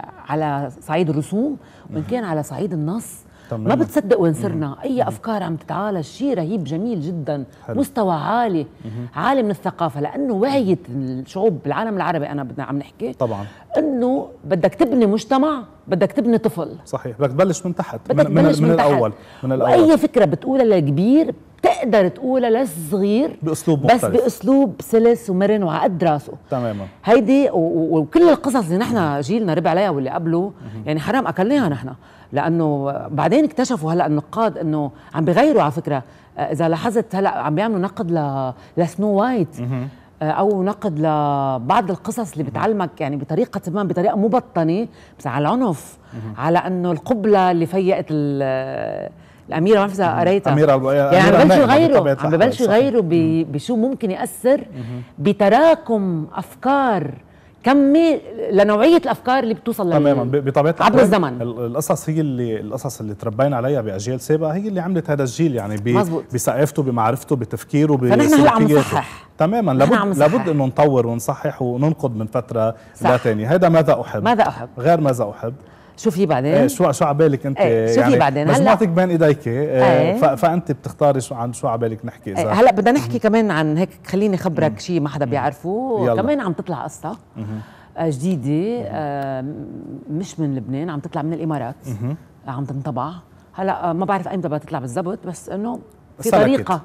على صعيد الرسوم وان كان على صعيد النص. ما بتصدق وين صرنا. اي افكار عم تتعالج، شيء رهيب جميل جدا. حلو. مستوى عالي عالي من الثقافه، لانه وعيت الشعوب بالعالم العربي انا بدنا عم نحكي طبعا انه بدك تبني مجتمع، بدك تبني طفل. صحيح. بدك تبلش من تحت من الاول. واي فكره بتقولها للكبير بتقدر تقولها للصغير باسلوب مختلف، بس باسلوب سلس ومرن وعقد دراسه. تماما. هيدي وكل القصص اللي نحن جيلنا ربع عليها واللي قبله يعني حرام اكلناها نحن، لانه بعدين اكتشفوا هلا النقاد انه عم بيغيروا. على فكره اذا لاحظت هلا عم بيعملوا نقد لسنو وايت او نقد لبعض القصص اللي بتعلمك يعني بطريقه ما بطريقه مبطنه بس على العنف، على انه القبله اللي فيقت الأميرة ما بعرف إذا قريتها يعني عم ببلشوا يغيروا بشو ممكن يأثر بتراكم أفكار كمية لنوعية الأفكار اللي بتوصل تماما بطبيعة عبر الزمن. القصص هي القصص اللي تربينا عليها بأجيال سابقة هي اللي عملت هذا الجيل يعني بثقافته بمعرفته بتفكيره فنحن هلا عم نصحح تماما. لابد انه نطور ونصحح وننقد من فترة لا ثانية. هذا ماذا أحب. ماذا أحب غير ماذا أحب شو في بعدين؟ شو عبالك انت؟ شو في بعدين؟ مجموعتك بين ايديك، فانت بتختاري عن شو عبالك نحكي. هلا بدنا نحكي كمان عن هيك، خليني خبرك شيء ما حدا بيعرفه. كمان عم تطلع قصة جديدة، مش من لبنان، عم تطلع من الامارات، عم تنطبع. هلا ما بعرف ايمتى بدها تطلع بالضبط، بس انه في طريقة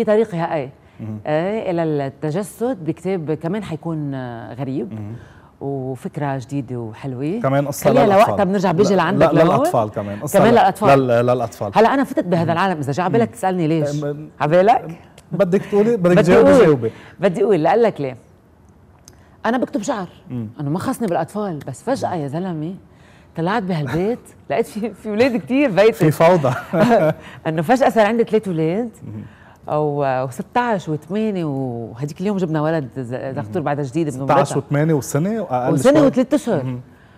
الى التجسد بكتاب كمان حيكون غريب وفكره جديده وحلوه. كمان قصه خليها لوقتها بنرجع بيجي لعندك للاطفال كمان قصه كمان للاطفال. هلا انا فتت بهذا العالم، اذا جا عبالك تسالني ليش عبالك بدك تقولي، بدك تجاوبي. بدي اقول لأقول لك ليه. انا بكتب شعر، انا ما خصني بالاطفال، بس فجاه يا زلمه طلعت بهالبيت لقيت في اولاد كثير بيتي، في فوضى. انه فجاه صار عندي 3 اولاد او 16 و8، وهديك اليوم جبنا ولد دكتور بعد جديد ابن 16 و8 وسنه واقل وسنه و3 اشهر.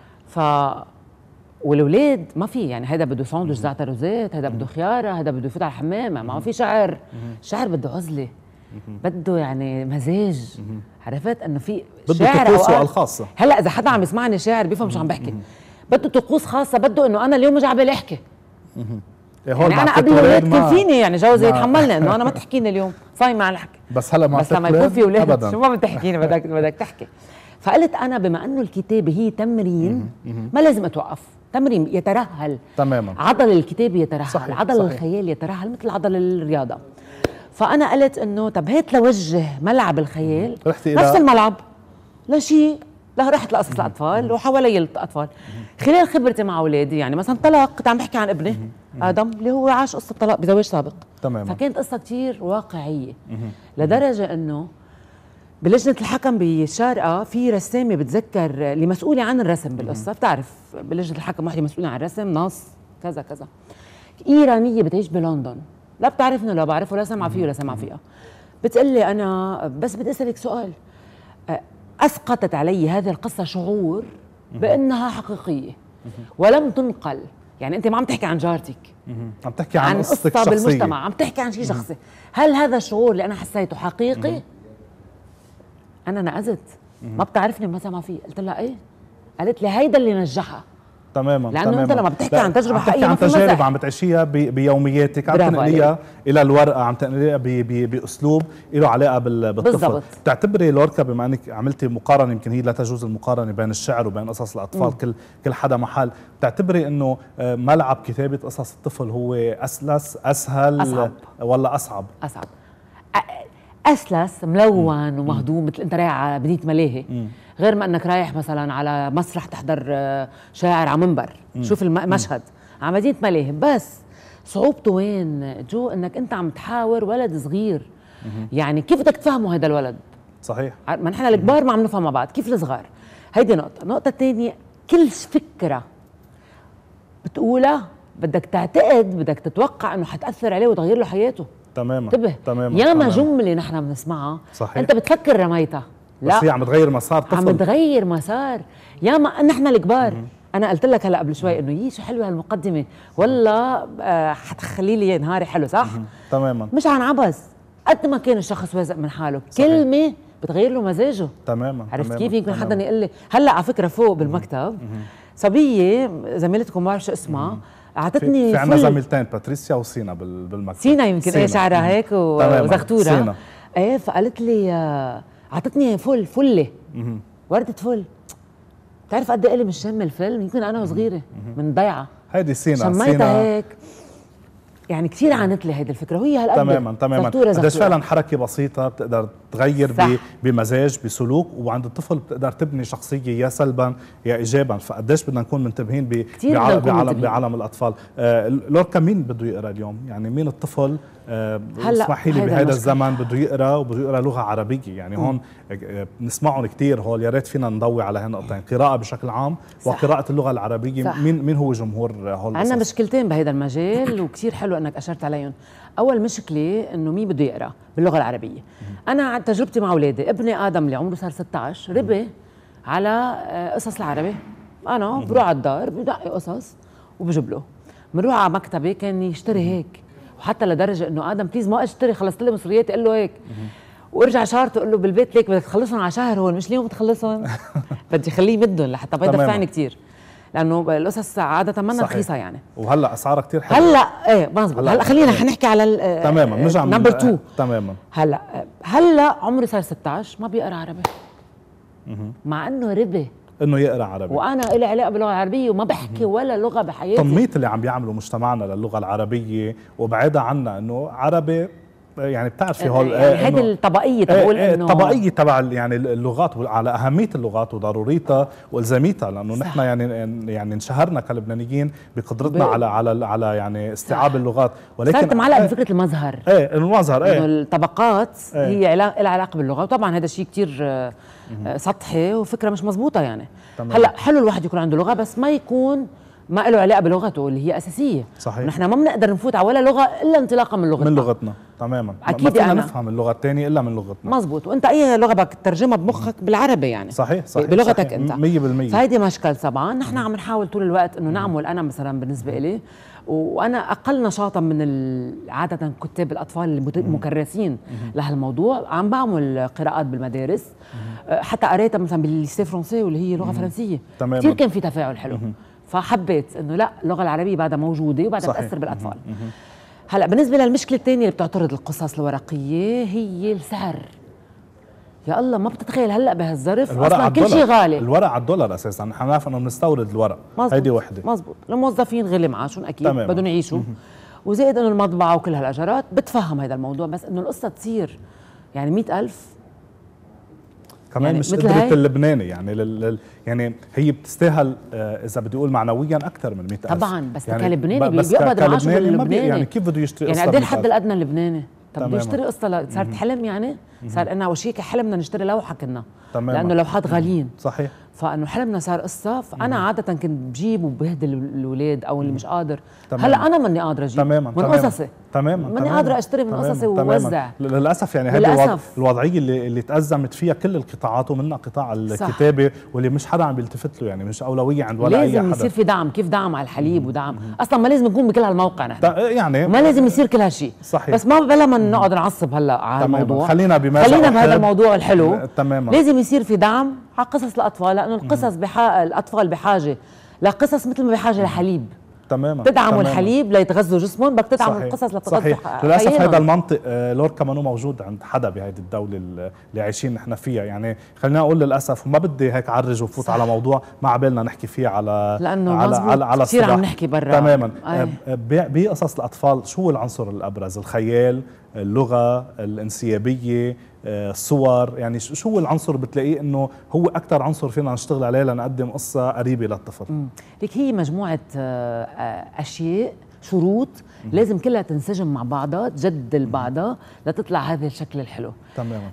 والاولاد ما في يعني، هذا بده ساندويتش زعتر وزيت، هذا بده خياره، هذا بده يفوت على الحمام، ما في شعر. الشعر بده عزله، بده يعني مزاج. عرفت انه في شعر طقوس الخاصه. هلا اذا حدا عم يسمعني شاعر بيفهم شو عم بحكي. بده طقوس خاصه، بده انه انا اليوم مش عم احكي. يعني انا قبل الولاد كان فيني يعني جوزي يتحملني انه انا ما تحكيني اليوم، صايمه على الحكي. بس هلا بس لما يكون في اولاد شو ما بتحكيني، بدك تحكي. فقلت انا بما انه الكتابه هي تمرين، ما لازم اتوقف. تمرين يترهل تماما، عضل الكتابه يترهل، صحيح. عضل صحيح. الخيال يترهل مثل عضل الرياضه. فانا قلت انه طب هيك لوجه ملعب الخيال نفس الملعب لشيء، رحت لقصص الاطفال وحوالي الاطفال. خلال خبرتي مع اولادي يعني مثلا طلاق، كنت عم بحكي عن ابني ادم اللي هو عاش قصه طلاق بزواج سابق تماما. فكانت قصه كثير واقعيه لدرجه انه بلجنه الحكم بالشارقه في رسامه بتذكر اللي مسؤوله عن الرسم بالقصه، بتعرف بلجنه الحكم وحده مسؤوله عن الرسم، نص كذا كذا، ايرانيه بتعيش بلندن، لا بتعرفني ولا بعرفه ولا سمع فيه ولا سمع فيها. بتقول لي انا بس بدي اسالك سؤال، اسقطت علي هذه القصه شعور بانها حقيقيه ولم تنقل. يعني انت ما عم تحكي عن جارتك، عم تحكي عن قصتك الشخصيه بالمجتمع، عم تحكي عن شيء شخصي. هل هذا الشعور اللي انا حسيته حقيقي؟ انا نقزت، ما بتعرفني ما سمع فيه. قلت لها ايه؟ قالت لي هيدا اللي نجحها تماما. لانه انت لما بتحكي عن تجربه حقيقيه، عن تجارب عم بتعيشيها بيومياتك، عم تنقليها الى الورقه، عم تنقليها باسلوب له علاقه بالطفل. بالضبط. بتعتبري لوركا بما انك عملتي مقارنه، يمكن هي لا تجوز المقارنه بين الشعر وبين قصص الاطفال، كل حدا محل، بتعتبري انه ملعب كتابه قصص الطفل هو اسلس، اسهل، أصعب ولا اصعب؟ اصعب، اسلس، ملون ومهضوم، مثل انت رايح على بنية ملاهي، غير ما انك رايح مثلا على مسرح تحضر شاعر على منبر. شوف المشهد على مدينة ملاهي. بس صعوبته وين جو؟ انك انت عم تحاور ولد صغير، يعني كيف بدك تفهمه هذا الولد؟ صحيح. ما نحن الكبار ما عم نفهم مع بعض، كيف الصغار؟ هيدي نقطة. النقطة الثانية، كل فكرة بتقولها بدك تعتقد، بدك تتوقع انه حتأثر عليه وتغير له حياته. تماما. انتبه، تماما. ياما جملة نحن بنسمعها صحيح. انت بتفكر رميتها، لا، بس هي عم تغير مسار طفل، عم تغير مسار. ياما نحن الكبار. انا قلت لك هلا قبل شوي انه شو حلوه هالمقدمه، والله حتخلي لي نهاري حلو، صح؟ تماما. مش عن عبث، قد ما كان الشخص واثق من حاله، صحيح. كلمه بتغير له مزاجه. تماما. عرفت كيف؟ يمكن حدا يقول لي هلا على فكره فوق بالمكتب صبيه زميلتكم ما بعرف شو اسمها، اعطتني في عندنا زميلتين، باتريسيا وسينا بالمكتب. سينا يمكن ايه شعرها هيك وزغتوره. ايه فقالت لي اعطتني فله ورده فل. بتعرف قد ايه مش شم الفيلم؟ يمكن انا وصغيره من ضيعه هيدي سينا شميتها هيك. يعني كثير عانت لي هيدي الفكره، وهي هالقد تماما. قديش فعلا حركه بسيطه بتقدر تغير بمزاج، بسلوك، وعند الطفل بتقدر تبني شخصيه يا سلبا يا ايجابا. فقديش بدنا نكون منتبهين بعالم الاطفال. لوركا مين بده يقرا اليوم؟ يعني مين الطفل اسمحي لي بهذا الزمن بده يقرا وبده يقرا لغه عربيه؟ يعني هون بنسمعهم كثير هول، يا ريت فينا نضوي على هالنقطتين، قراءه بشكل عام وقراءه اللغه العربيه. مين هو جمهور هول؟ عندنا مشكلتين بهذا المجال وكثير حلو انك اشرت عليهم. اول مشكله انه مين بده يقرا باللغه العربيه. انا عن تجربتي مع اولادي، ابني ادم اللي عمره صار 16 ربي على قصص العربي. انا بروح على الدار بدقي قصص وبجيب له، بنروح على مكتبه كان يشتري هيك، وحتى لدرجه انه ادم بليز ما اشتري، خلصت لي مصرياتي، قال له هيك. وارجع شهرته قال له بالبيت ليك بدك تخلصهم على شهر، هون مش اليوم تخلصهم. بدي خليه يمدهم لحتى بيدفعني كثير. لانه القصص عاده ما رخيصه يعني. وهلا اسعارها كثير حلوه هلا ايه مزبوط. هلا خلينا حنحكي على تماما نرجع نمبر 2 تماما. هلا عمري صار 16 ما بيقرا عربي مع انه ربي انه يقرا عربي، وانا لي علاقه باللغه العربيه وما بحكي ولا لغه بحياتي. تنميط اللي عم بيعملوا مجتمعنا للغه العربيه وبعيدها عنا انه عربي يعني بتعرفي هول يعني هيدي الطبقيه تقول انه الطبقيه تبع يعني اللغات على اهميه اللغات وضروريتها والزاميتها، لانه نحن يعني انشهرنا كلبنانيين بقدرتنا على يعني استيعاب اللغات، ولكن صارت معلقه بفكره المظهر. المظهر انه الطبقات هي لها علاقه باللغه، وطبعا هذا شيء كثير سطحي وفكره مش مزبوطه يعني. هلا حلو الواحد يكون عنده لغه بس ما يكون ما له علاقه بلغته اللي هي اساسيه. صحيح. نحن ما بنقدر نفوت على ولا لغه الا انطلاقا من لغتنا. تماما. اكيد ما فينا نفهم اللغه الثانيه الا من لغتنا. مزبوط. وانت اي لغه بدك تترجمها بمخك بالعربي يعني. صحيح بلغتك انت 100%. فهيدي مشكل طبعا. نحن عم نحاول طول الوقت انه نعمل، انا مثلا بالنسبه لي وانا اقل نشاطا من عاده كتاب الاطفال المكرسين لهالموضوع، عم بعمل قراءات بالمدارس. حتى قريتها مثلا بالليسي فرنسي واللي هي لغه فرنسيه، كثير كان في تفاعل حلو. فحبيت انه لا، اللغه العربيه بعدها موجوده وبعدها بتاثر بالاطفال. هلا بالنسبه للمشكله الثانيه اللي بتعترض القصص الورقيه هي السعر. يا الله ما بتتخيل هلا بهالظرف اصلا كل شيء غالي. الورق على الدولار اساسا، نحن بنعرف انه بنستورد الورق. هيدي وحده مزبوط. الموظفين غلي معاشهم اكيد بدهم يعيشوا، وزائد انه المطبعه وكل هالاجارات. بتفهم هذا الموضوع، بس انه القصه تصير يعني 100,000 كمان يعني مش قدرة اللبناني يعني يعني هي بتستاهل اذا بدي اقول معنويا اكثر من 100,000 طبعا. بس يعني كلبناني بيقبض معاشه باللبناني يعني كيف بده يشتري قصه؟ يعني قد ايه الحد الادنى اللبناني؟ طب بده يشتري قصه صارت حلم يعني؟ صار لنا وشيكه حلمنا نشتري لوحه كنا، لانه لوحات غاليين. صحيح. فانه حلمنا صار قصه. فانا عاده كنت بجيب وبهدل الاولاد او اللي مش قادر. هلا انا ماني قادره اجيب من قصصي. ماني قادره اشتري من قصصي ووزع للاسف. يعني هذه الوضعيه اللي تأزمت فيها كل القطاعات ومنها قطاع الكتابه، واللي مش حدا عم بيلتفت له، يعني مش اولويه عند ولا اي حدا. لازم يصير في دعم. كيف دعم على الحليب ودعم اصلا ما لازم نكون بكل هالموقع نحن يعني ما لازم يصير كل هالشيء. صحيح. بس ما بلا ما نقعد نعصب هلا على الموضوع. خلينا بهذا الموضوع الحلو. تماما. لازم يصير في دعم على قصص الاطفال، لانه القصص الاطفال بحاجه لقصص مثل ما بحاجه لحليب. تماما. تدعموا الحليب ليتغذوا جسمهم، بدك تدعموا القصص لتغذوا للاسف هذا المنطق لوركا منو موجود عند حدا بهيدي الدوله اللي عايشين نحن فيها. يعني خلينا نقول للاسف، وما بدي هيك اعرج وفوت على موضوع ما عبالنا نحكي فيه لانه على كثير عم نحكي برا. تماما. بقصص الاطفال شو هو العنصر الابرز؟ الخيال، اللغه، الانسيابيه، الصور، يعني شو هو العنصر بتلاقيه انه هو اكثر عنصر فينا نشتغل عليه لنقدم قصه قريبه للطفل؟ لك هي مجموعه اشياء، شروط لازم كلها تنسجم مع بعضها، تجدل بعضها لتطلع هذا الشكل الحلو. تماما.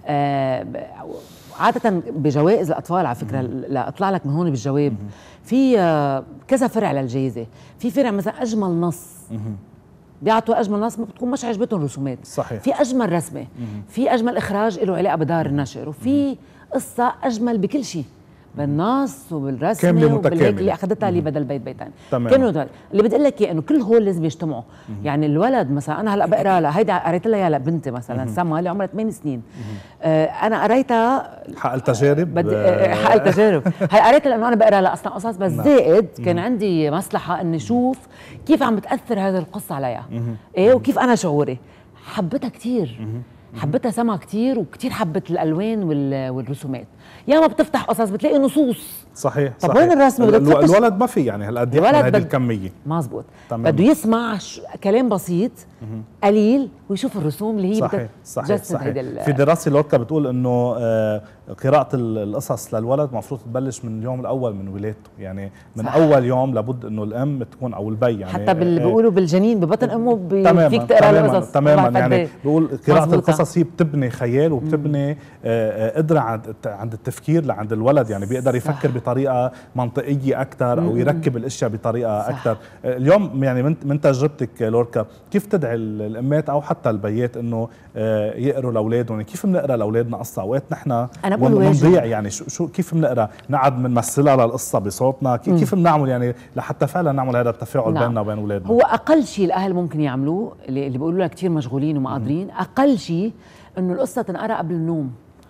عاده بجوائز الاطفال على فكره، لاطلع لك من هون بالجواب، في كذا فرع للجائزه. في فرع مثلا اجمل نص، بيعطوا اجمل نص، بتكون مش عجبتهم رسومات. صحيح. في اجمل رسمه، في اجمل اخراج له علاقه بدار النشر، وفي قصه اجمل بكل شيء، بالنص وبالرسمه وبالهيك اللي اخذتها لي بدل بيت بيتين. كانوا اللي بدي اقول لك انه كل هول لازم يجتمعوا. يعني الولد مثلا انا هلا بقرا لها، هيدي قريت لها لبنتي مثلا سما اللي عمرها 8 سنين. انا قريتها حق التجارب. حق التجارب. هي قريتها لانه انا بقرا لها اصلا قصص، بس زائد كان عندي مصلحه اني اشوف كيف عم بتاثر هذه القصه عليها، ايه، وكيف انا شعوري. حبيتها كثير، حبيتها سما كثير، وكثير حبت الالوان والرسومات. يا ما بتفتح قصص بتلاقي نصوص. صحيح. طب وين الرسم؟ الولد ما في يعني هالقد يحمل هذه الكميه. مزبوط. بده يسمع كلام بسيط قليل ويشوف الرسوم اللي هي صحيح. في دراسه لوركا بتقول انه قراءه القصص للولد المفروض تبلش من اليوم الاول من ولادته، يعني من اول يوم لابد انه الام تكون او البي، يعني حتى بيقولوا بالجنين ببطن امه فيك تقرا له قصص. تماما. يعني بيقول قراءه القصص هي بتبني خيال وبتبني قدره عند التفكير لعند الولد، يعني بيقدر يفكر بطريقه منطقيه اكثر او يركب الاشياء بطريقه اكثر. اليوم يعني من تجربتك لوركا، كيف تدعي الامات او حتى البيات انه يقروا لاولادهم؟ يعني كيف بنقرا لاولادنا قصه؟ اوقات نحن بنضيع، يعني شو كيف بنقرا؟ نقعد بنمثلها للقصه بصوتنا، كيف بنعمل يعني لحتى فعلا نعمل هذا التفاعل بيننا وبين اولادنا؟ هو اقل شيء الاهل ممكن يعملوه، اللي بيقولوا لك كثير مشغولين وما قادرين، اقل شيء انه القصه تنقرا قبل النوم.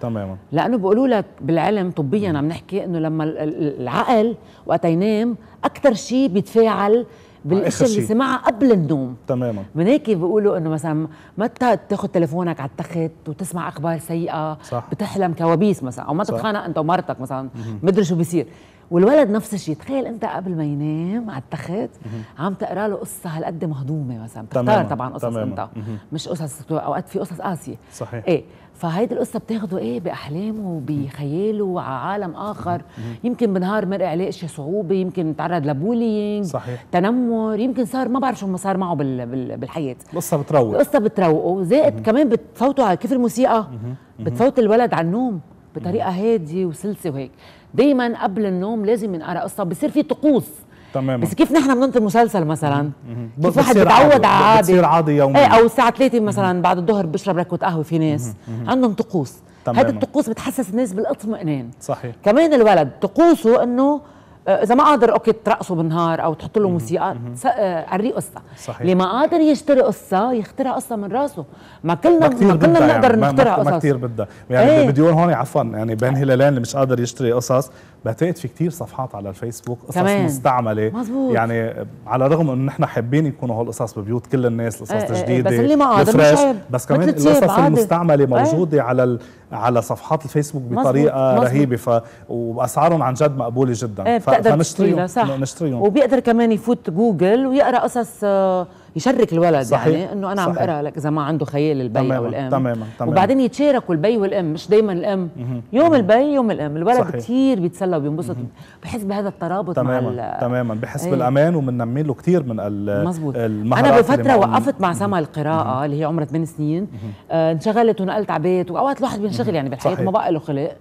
تماما. لانه بيقولوا لك بالعلم طبيا عم نحكي انه لما العقل وقت ينام اكثر شيء بيتفاعل بالاشياء اللي سمعها قبل النوم. تماما. من هيك بيقولوا انه مثلا ما تاخذ تليفونك على التخت وتسمع اخبار سيئه. صح. بتحلم كوابيس مثلا، او ما تتخانق انت ومرتك مثلا، مدري شو بيصير. والولد نفس الشيء، تخيل انت قبل ما ينام على التخت عم تقرا له قصه هالقد مهضومه مثلا، بتختار طبعا قصص انت مش قصص، اوقات في قصص قاسيه. صحيح. ايه، فهيدي القصه بتاخده ايه باحلامه وبخياله على عالم اخر. يمكن بنهار مرق عليه اشياء صعوبه، يمكن تعرض لبولينج، صحيح. تنمر، يمكن صار ما بعرف شو ما صار معه بالحياه. القصه بتروق، القصه بتروقه، زائد كمان بتفوته على كيف الموسيقى بتفوت الولد على النوم بطريقه هاديه وسلسه وهيك. دايما قبل النوم لازم نقرا قصه، بصير في طقوس. تماما. بس كيف نحن بننطر مسلسل مثلا، كيف واحد بتعود على عادي، بتصير عادي يوميا. ايه، او الساعه 3 مثلا بعد الظهر بشرب ركوه قهوه. في ناس عندهم طقوس، هذه الطقوس بتحسس الناس بالاطمئنان. صحيح. كمان الولد طقوسه انه اذا ما قادر اوكي ترقصه بالنهار او تحط له موسيقى، قريه قصه. صحيح. اللي ما قادر يشتري قصه يخترع قصه من راسه. ما كلنا بنقدر يعني نخترع قصص. ما كثير بدها يعني. ايه؟ بدي اقول هون عفوا يعني بين هلالين اللي مش قادر يشتري قصص، بعتقد في كثير صفحات على الفيسبوك قصص كمان مستعمله. مزبوط. يعني على الرغم انه نحن حابين يكونوا هالقصص ببيوت كل الناس، القصص الجديده بس اللي ما قادر بس كمان القصص المستعمله موجوده على صفحات الفيسبوك بطريقه رهيبه، واسعارهم عن جد مقبوله جدا. فنشتريهم. وبيقدر كمان يفوت جوجل ويقرا قصص يشرك الولد. صحيح. يعني انه انا عم بقرا لك اذا ما عنده خيال البي او الام. تماما. وبعدين يتشاركوا البي والام، مش دايما الام. يوم البي يوم الام، الولد كثير بيتسلى وبينبسط، بحس بهذا الترابط تماما بحس بالامان، وبننمي له كثير من المهارات. انا بفتره وقفت مع سما القراءه اللي هي عمرها 8 سنين، انشغلت ونقلت على بيت، واوقات الواحد بينشغل يعني بالحياه، ما بقى له خلق.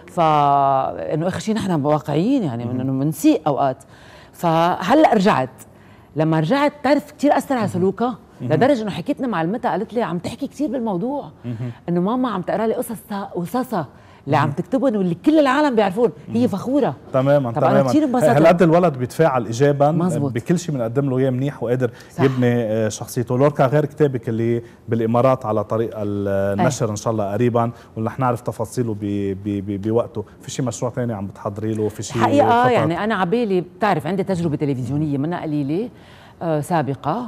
فانه اخر شيء نحن واقعيين يعني انه بنسيء اوقات. فهلا رجعت، لما رجعت تعرف كثير اثر على سلوكها، لدرجه انه حكيتنا مع المتى قالت لي عم تحكي كثير بالموضوع، انه ماما عم تقرا لي قصصها اللي عم تكتبهم واللي كل العالم بيعرفون. هي فخوره. تماما. هالقد الولد بيتفاعل ايجابا بكل شيء بنقدم له اياه منيح، وقادر يبني شخصيته. لوركا، غير كتابك اللي بالامارات على طريق النشر ان شاء الله قريبا، واللي رح نعرف تفاصيله بوقته، في شيء مشروع ثاني عم بتحضري له؟ في شيء حقيقه يعني انا عبالي، بتعرف عندي تجربه تلفزيونيه منها قليله سابقه،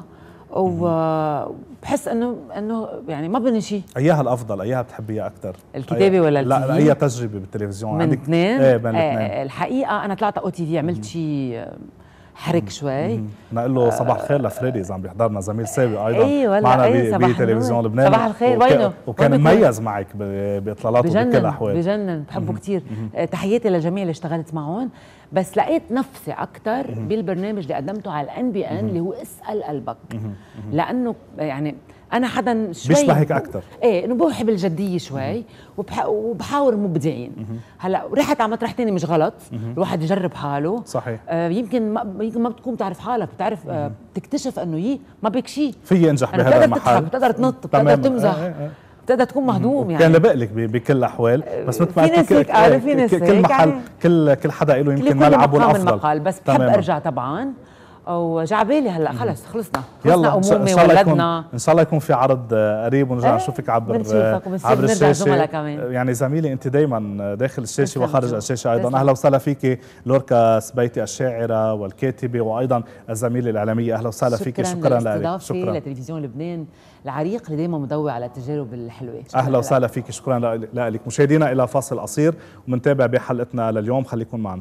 وبحس انه يعني ما بني شيء. اياها الافضل؟ اياها بتحبيها اكثر، الكتابه ولا لا اي تجربه بالتلفزيون من اثنين؟ ايه، بين الاثنين. الحقيقه انا طلعت OTV، عملت شيء حرك شوي. نقول له صباح الخير لفريدي اذا عم بيحضرنا، زميل سابق ايضا معنا بتلفزيون لبنان. صباح الخير. وينه؟ وكان مميز معك باطلالاته بكل الاحوال. بجنن، بحبه كثير. تحياتي للجميع اللي اشتغلت معهم. بس لقيت نفسي اكثر بالبرنامج اللي قدمته على NBN اللي هو اسأل قلبك، لانه يعني انا حدا شوي بيشبهك اكثر. ايه، انه بحب الجديه شوي، وبحاور مبدعين. هلا رحت على مطرح ثاني مش غلط، الواحد يجرب حاله. صحيح. يمكن ما بتكون تعرف حالك، بتعرف تكتشف انه ما بك شيء في ينجح بهذا المحل. بتقدر تنط، بتقدر تمزح، بتقدر تكون مهضوم. يعني كان لبقلك بكل الاحوال، بس مثل ما قلت كل محل كل حدا له يمكن ملعبه الافضل. بس بحب ارجع طبعا، وجعبالي هلا خلص خلصنا امومي ولدنا. ان شاء الله يكون في عرض قريب ونرجع نشوفك عبر الشاشه. يعني زميلي انت دايما داخل الشاشه وخارج الشاشه ايضا. اهلا وسهلا فيك لوركا سبيتي، الشاعره والكاتبه وايضا الزميله الاعلاميه. اهلا وسهلا فيك. شكرا لك. شكرا لتلفزيون لبنان العريق اللي دايما مضوي على التجارب الحلوه. اهلا وسهلا فيك. شكرا لك. مشاهدينا الى فاصل قصير ومنتابع بحلقتنا لليوم، خليكم معنا.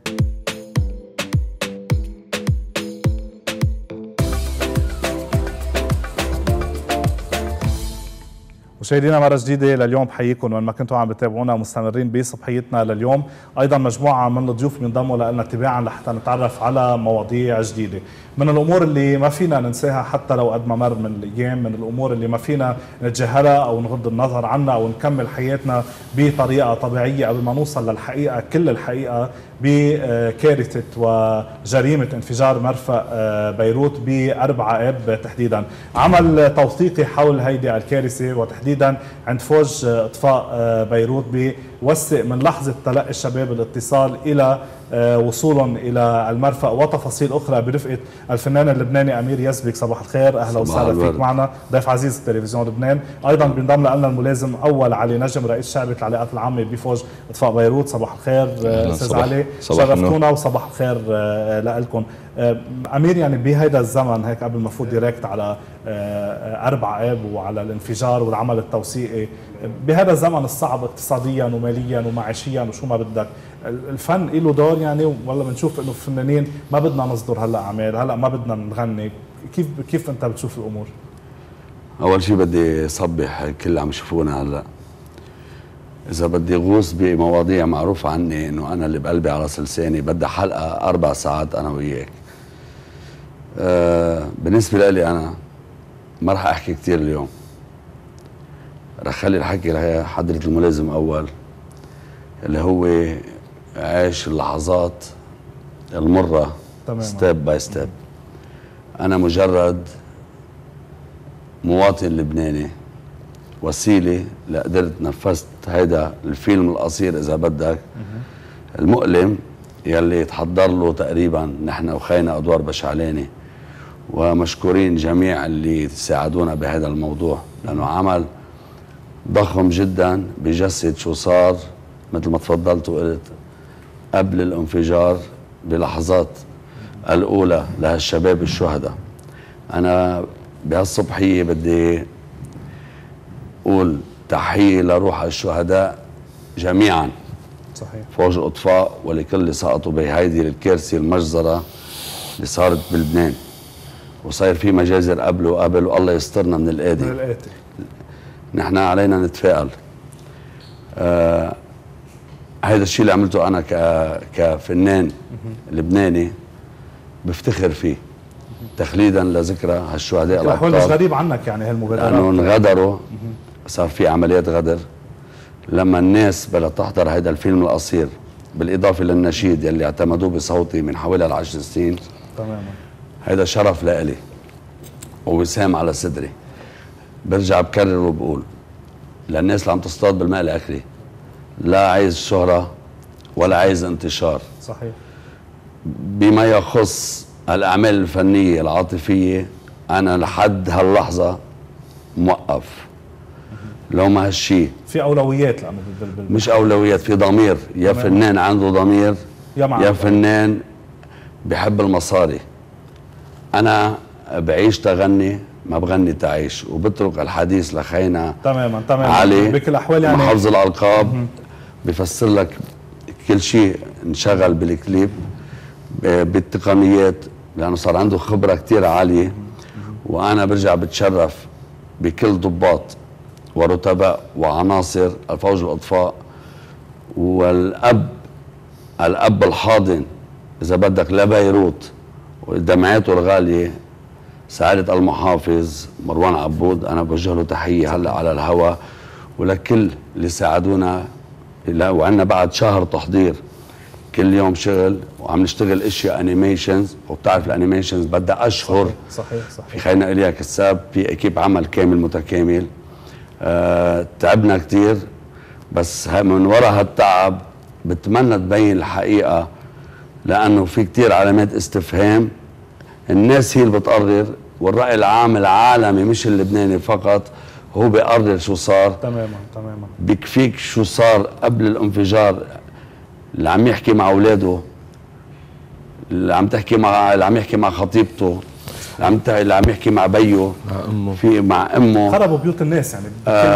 مشاهدينا مرة جديدة لليوم، بحييكم وين ما كنتوا عم بتابعونا، مستمرين بصبحيتنا لليوم. أيضا مجموعة من الضيوف بينضموا لنا تباعا لحتى نتعرف على مواضيع جديدة. من الأمور اللي ما فينا ننساها حتى لو قد ما مر من الأيام، من الأمور اللي ما فينا نتجاهلها أو نغض النظر عنها أو نكمل حياتنا بطريقة طبيعية قبل ما نوصل للحقيقة، كل الحقيقة بكارثة وجريمة انفجار مرفأ بيروت ب4 آب تحديدا. عمل توثيقي حول هيدي الكارثة وتحديدا عند فوج إطفاء بيروت وثق من لحظة تلقي الشباب الاتصال إلى وصولهم إلى المرفأ وتفاصيل أخرى برفقة الفنان اللبناني أمير يزبك. صباح الخير، أهلا وسهلا فيك معنا، ضيف عزيز تلفزيون لبنان. أيضا بينضم لنا الملازم أول علي نجم، رئيس شعبة العلاقات العامة بفوج إطفاء بيروت. صباح الخير أستاذ علي، شرفتونا وصباح الخير لكم. أمير، يعني بهذا الزمن هيك قبل ما فوت ديريكت على 4 آب وعلى الانفجار والعمل التوثيقي، بهذا الزمن الصعب اقتصاديا وماليا ومعيشيا وشو ما بدك، الفن له دور يعني؟ والله بنشوف انه الفنانين ما بدنا نصدر هلا اعمال، هلا ما بدنا نغني، كيف انت بتشوف الامور؟ اول شيء بدي صبح كل اللي عم يشوفونا هلا. اذا بدي غوص بمواضيع معروف عني انه انا اللي بقلبي على راس لساني، بدي حلقه 4 ساعات انا وياك. بالنسبه لي انا ما رح احكي كثير اليوم، رح خلي الحكي لحضرة الملازم اول، اللي هو عيش اللحظات المره ستيب باي ستيب. انا مجرد مواطن لبناني، وسيله لقدرت نفذت هيدا الفيلم القصير اذا بدك المؤلم يلي تحضر له تقريبا نحن وخينا ادوار بشعلاني، ومشكورين جميع اللي ساعدونا بهذا الموضوع، لانه عمل ضخم جدا بجسد شو صار مثل ما تفضلت وقلت قبل الانفجار بلحظات الاولى لهالشباب الشهداء. انا بهالصبحيه بدي اقول تحيه لروح الشهداء جميعا، صحيح، فوج الاطفاء ولكل اللي سقطوا بهيدي الكارثه المجزره اللي صارت بلبنان، وصاير في مجازر قبل والله يسترنا من الآتي. نحن علينا نتفائل. هذا الشيء اللي عملته انا كفنان لبناني بفتخر فيه، تخليدا لذكرى هالشهداء الابطال. مش غريب عنك يعني هالمبادرات، لانه انغدروا، صار في عمليات غدر. لما الناس بدها تحضر هذا الفيلم القصير بالاضافه للنشيد يلي اعتمدوه بصوتي من حوالي 10 سنين، تماما هذا شرف لإلي ووسام على صدري. برجع بكرر وبقول للناس اللي عم تصطاد بالماء الاخري، لا عايز شهرة ولا عايز انتشار. صحيح. بما يخص الأعمال الفنية العاطفية أنا لحد هاللحظة موقف. لو ما هالشي في أولويات، لأنه مش أولويات، في ضمير. يا فنان عنده ضمير يا فنان بحب المصاري. أنا بعيش تغني، ما بغني تعيش، وبترك الحديث لخينا تماما علي بكل الأحوال يعني محافظ الألقاب بفسر لك كل شيء انشغل بالكليب بالتقنيات، لأنه صار عنده خبرة كتير عالية. وأنا برجع بتشرف بكل ضباط ورتباء وعناصر الفوج الإطفاء، والأب الحاضن إذا بدك لبيروت ودمعاته الغالية سعادة المحافظ مروان عبود، أنا بوجه له تحية هلا على الهوا، ولكل اللي ساعدونا. وعندنا بعد شهر تحضير، كل يوم شغل وعم نشتغل اشياء انيميشنز، وبتعرف الانيميشنز بدها اشهر. صحيح. في خينا إليا كساب، في اكيب عمل كامل متكامل. تعبنا كتير، بس من وراء هالتعب بتمنى تبين الحقيقة، لأنه في كتير علامات استفهام. الناس هي اللي بتقرر، والرأي العام العالمي مش اللبناني فقط هو بيقرر شو صار. تماما. بيكفيك شو صار قبل الانفجار، اللي عم يحكي مع اولاده، اللي عم يحكي مع خطيبته، اللي عم يحكي مع بيه، مع امه خربوا بيوت الناس يعني.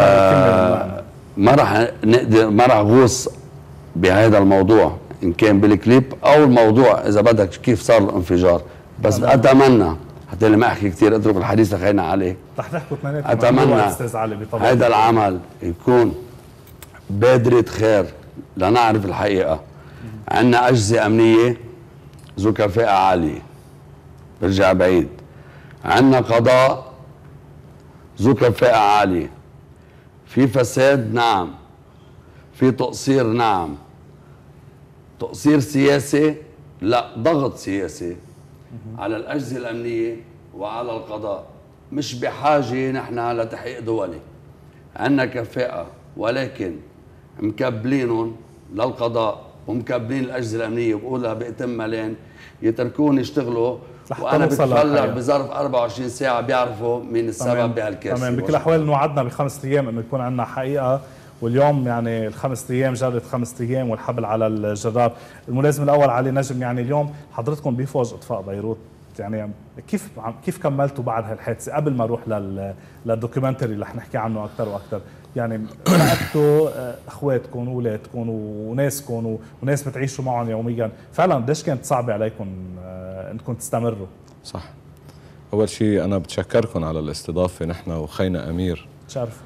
ما راح غوص بهذا الموضوع ان كان بالكليب او الموضوع اذا بدك كيف صار الانفجار. بس اتمنى حتى اللي ما احكي كثير اترك الحديث لخينا عليه. رح تحكوا اثنيناتكم. اتمنى هذا العمل يكون بادرة خير لنعرف الحقيقة. عندنا أجهزة أمنية ذو كفاءة عالية، برجع بعيد. عندنا قضاء ذو كفاءة عالية. في فساد نعم، في تقصير نعم. تقصير سياسي لا، ضغط سياسي على الأجهزة الأمنية وعلى القضاء. مش بحاجة نحن لتحقيق دولي، عندنا كفاءة، ولكن مكبلينهم للقضاء ومكبلين الاجهزه الامنيه وبقولها بئتم ملين يتركوني يشتغلوا وانا بتفلق بظرف 24 ساعه بيعرفوا مين السبب بهالكارثه. تمام. بكل الاحوال وعدنا ب5 ايام انه يكون عندنا حقيقه، واليوم يعني ال5 ايام جرت 5 ايام والحبل على الجرار. الملازم الاول علي نجم، يعني اليوم حضرتكم بفوج اطفاء بيروت، يعني كيف كملتوا بعد هالحادثه؟ قبل ما اروح للدوكيومنتري اللي رح نحكي عنه اكثر واكثر، يعني راقبتوا اخواتكم واولادكم وناسكم وناس بتعيشوا معهم يوميا، فعلا قديش كانت صعبه عليكم انكم تستمروا؟ صح. اول شيء انا بتشكركم على الاستضافه، نحن وخينا امير تشرفوا.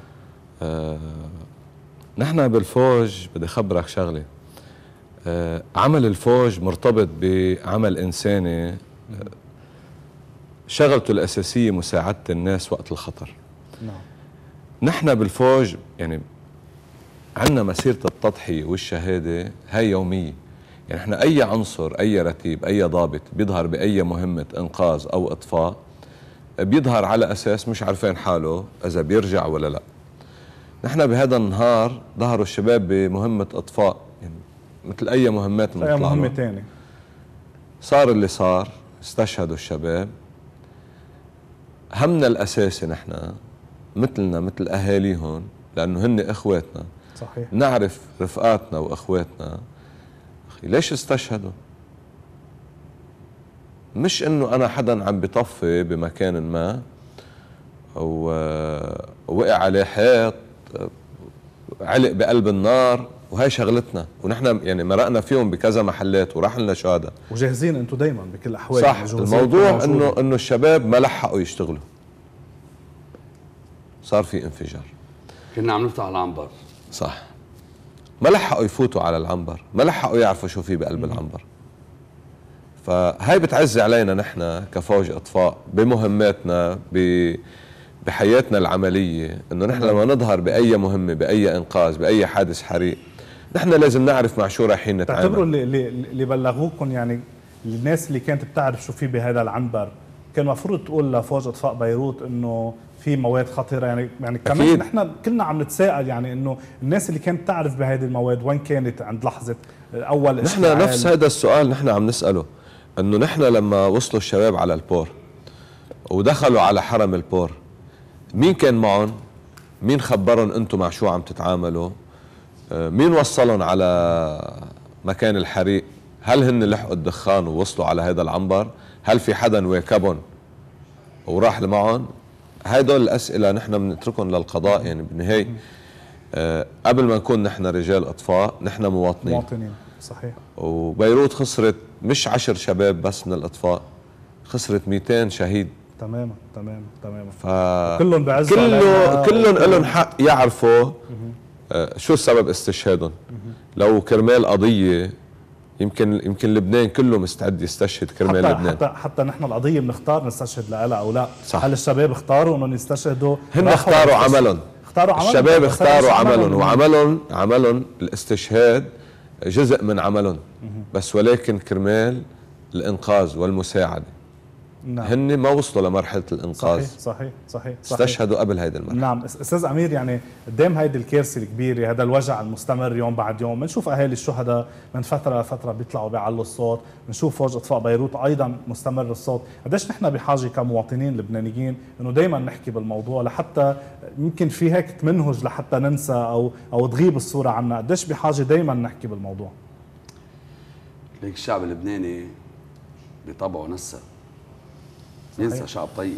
نحن بالفوج بدي خبرك شغله، عمل الفوج مرتبط بعمل انساني، شغلته الاساسيه مساعده الناس وقت الخطر. نعم. نحن بالفوج يعني عندنا مسيره التضحيه والشهاده هاي يوميه، يعني احنا اي عنصر، اي رتيب، اي ضابط بيظهر باي مهمه انقاذ او اطفاء بيظهر على اساس مش عارفين حاله اذا بيرجع ولا لا. نحن بهذا النهار ظهروا الشباب بمهمه اطفاء، يعني مثل اي مهمات اي مهمه ثانيه. صار اللي صار، استشهدوا الشباب. همنا الاساسي نحن مثلنا مثل اهاليهم، لانه هن اخواتنا. صحيح. نعرف رفقاتنا واخواتنا اخي ليش استشهدوا؟ مش انه انا حدا عم بطفي بمكان ما او وقع عليه حيط علق بقلب النار وهي شغلتنا، ونحن يعني مرقنا فيهم بكذا محلات وراح لنا شهداء وجاهزين انتم دائما بكل الاحوال. صح. الموضوع انه الشباب ما لحقوا يشتغلوا، صار في انفجار. كنا عم نفتح العنبر. صح. ما لحقوا يفوتوا على العنبر، ما لحقوا يعرفوا شو في بقلب العنبر. فهاي بتعزي علينا نحن كفوج اطفاء بمهماتنا بحياتنا العمليه، انه نحن لما نظهر باي مهمه، باي انقاذ، باي حادث حريق، نحن لازم نعرف مع شو رايحين نتعامل. تعتبروا اللي بلغوكم، يعني الناس اللي كانت بتعرف شو في بهذا العنبر، كان المفروض تقول لفوج اطفاء بيروت انه في مواد خطيره؟ يعني كمان نحن كلنا عم نتساءل، يعني انه الناس اللي كانت تعرف بهذه المواد وين كانت عند لحظه اول نحن نفس هذا السؤال نحن عم نساله، انه نحن لما وصلوا الشباب على البور ودخلوا على حرم البور، مين كان معهم؟ مين خبرهم انتم مع شو عم تتعاملوا؟ مين وصلهم على مكان الحريق؟ هل هن لحقوا الدخان ووصلوا على هذا العنبر؟ هل في حدا واكبهم وراح معهم؟ هدول الاسئله نحن بنتركهم للقضاء. يعني بالنهايه قبل ما نكون نحن رجال اطفاء، نحن مواطنين. صحيح. وبيروت خسرت مش 10 شباب بس من الاطفاء، خسرت 200 شهيد. تماما. كلهم بعزوا كلهم لهم حق يعرفوا شو السبب استشهادهم. لو كرمال قضيه يمكن لبنان كله مستعد يستشهد كرمال لبنان. حتى نحن القضيه بنختار نستشهد لها او لا. صح. هل الشباب اختاروا انهم يستشهدوا؟ هن اختاروا عملهم. الشباب اختاروا عملهم، وعملهم الاستشهاد جزء من عملهم، بس ولكن كرمال الانقاذ والمساعده. نعم. هن ما وصلوا لمرحله الانقاذ. صحيح. استشهدوا قبل هيدي المرحله. نعم. استاذ امير، يعني قدام هيدي الكارثه الكبيره، هذا الوجع المستمر يوم بعد يوم، بنشوف اهالي الشهداء من فتره لفتره بيطلعوا بيعلوا الصوت، بنشوف فوج اطفاء بيروت ايضا مستمر الصوت. قديش نحن بحاجه كمواطنين لبنانيين انه دائما نحكي بالموضوع، لحتى يمكن في هيك تمنهج لحتى ننسى او تغيب الصوره عنا؟ قديش بحاجه دائما نحكي بالموضوع؟ ليك الشعب اللبناني بطبعه ينسى شعب طيب،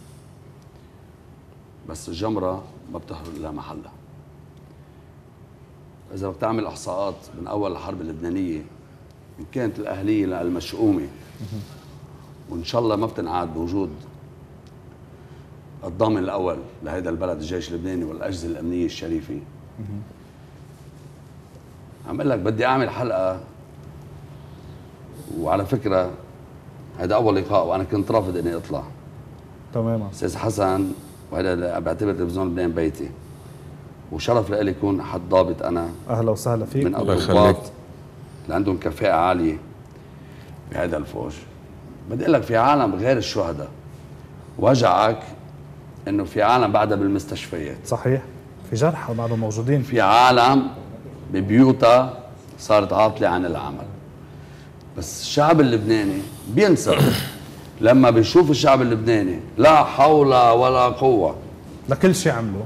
بس الجمرة ما بتهرب إلا محلها. إذا بدك تعمل إحصاءات من أول الحرب اللبنانية، إن كانت الأهلية المشؤومة، وإن شاء الله ما بتنعاد بوجود الضامن الأول لهذا البلد الجيش اللبناني والأجهزة الأمنية الشريفة. عم أقول لك بدي أعمل حلقة، وعلى فكرة هذا أول لقاء وأنا كنت رافض إني أطلع. تماما. أستاذ حسن، وهذا بعتبر تلفزيون لبنان بيتي، وشرف لي يكون حد ضابط أنا. أهلا وسهلا فيك. من الضباط اللي عندهم كفاءة عالية بهذا الفوج. بدي أقول لك في عالم غير الشهداء وجعك إنه في عالم بعدها بالمستشفيات. صحيح. في جرحى بعضهم موجودين. في عالم ببيوتها صارت عاطلة عن العمل. بس الشعب اللبناني بينسى لما بيشوف الشعب اللبناني لا حول ولا قوة لكل شيء عمله،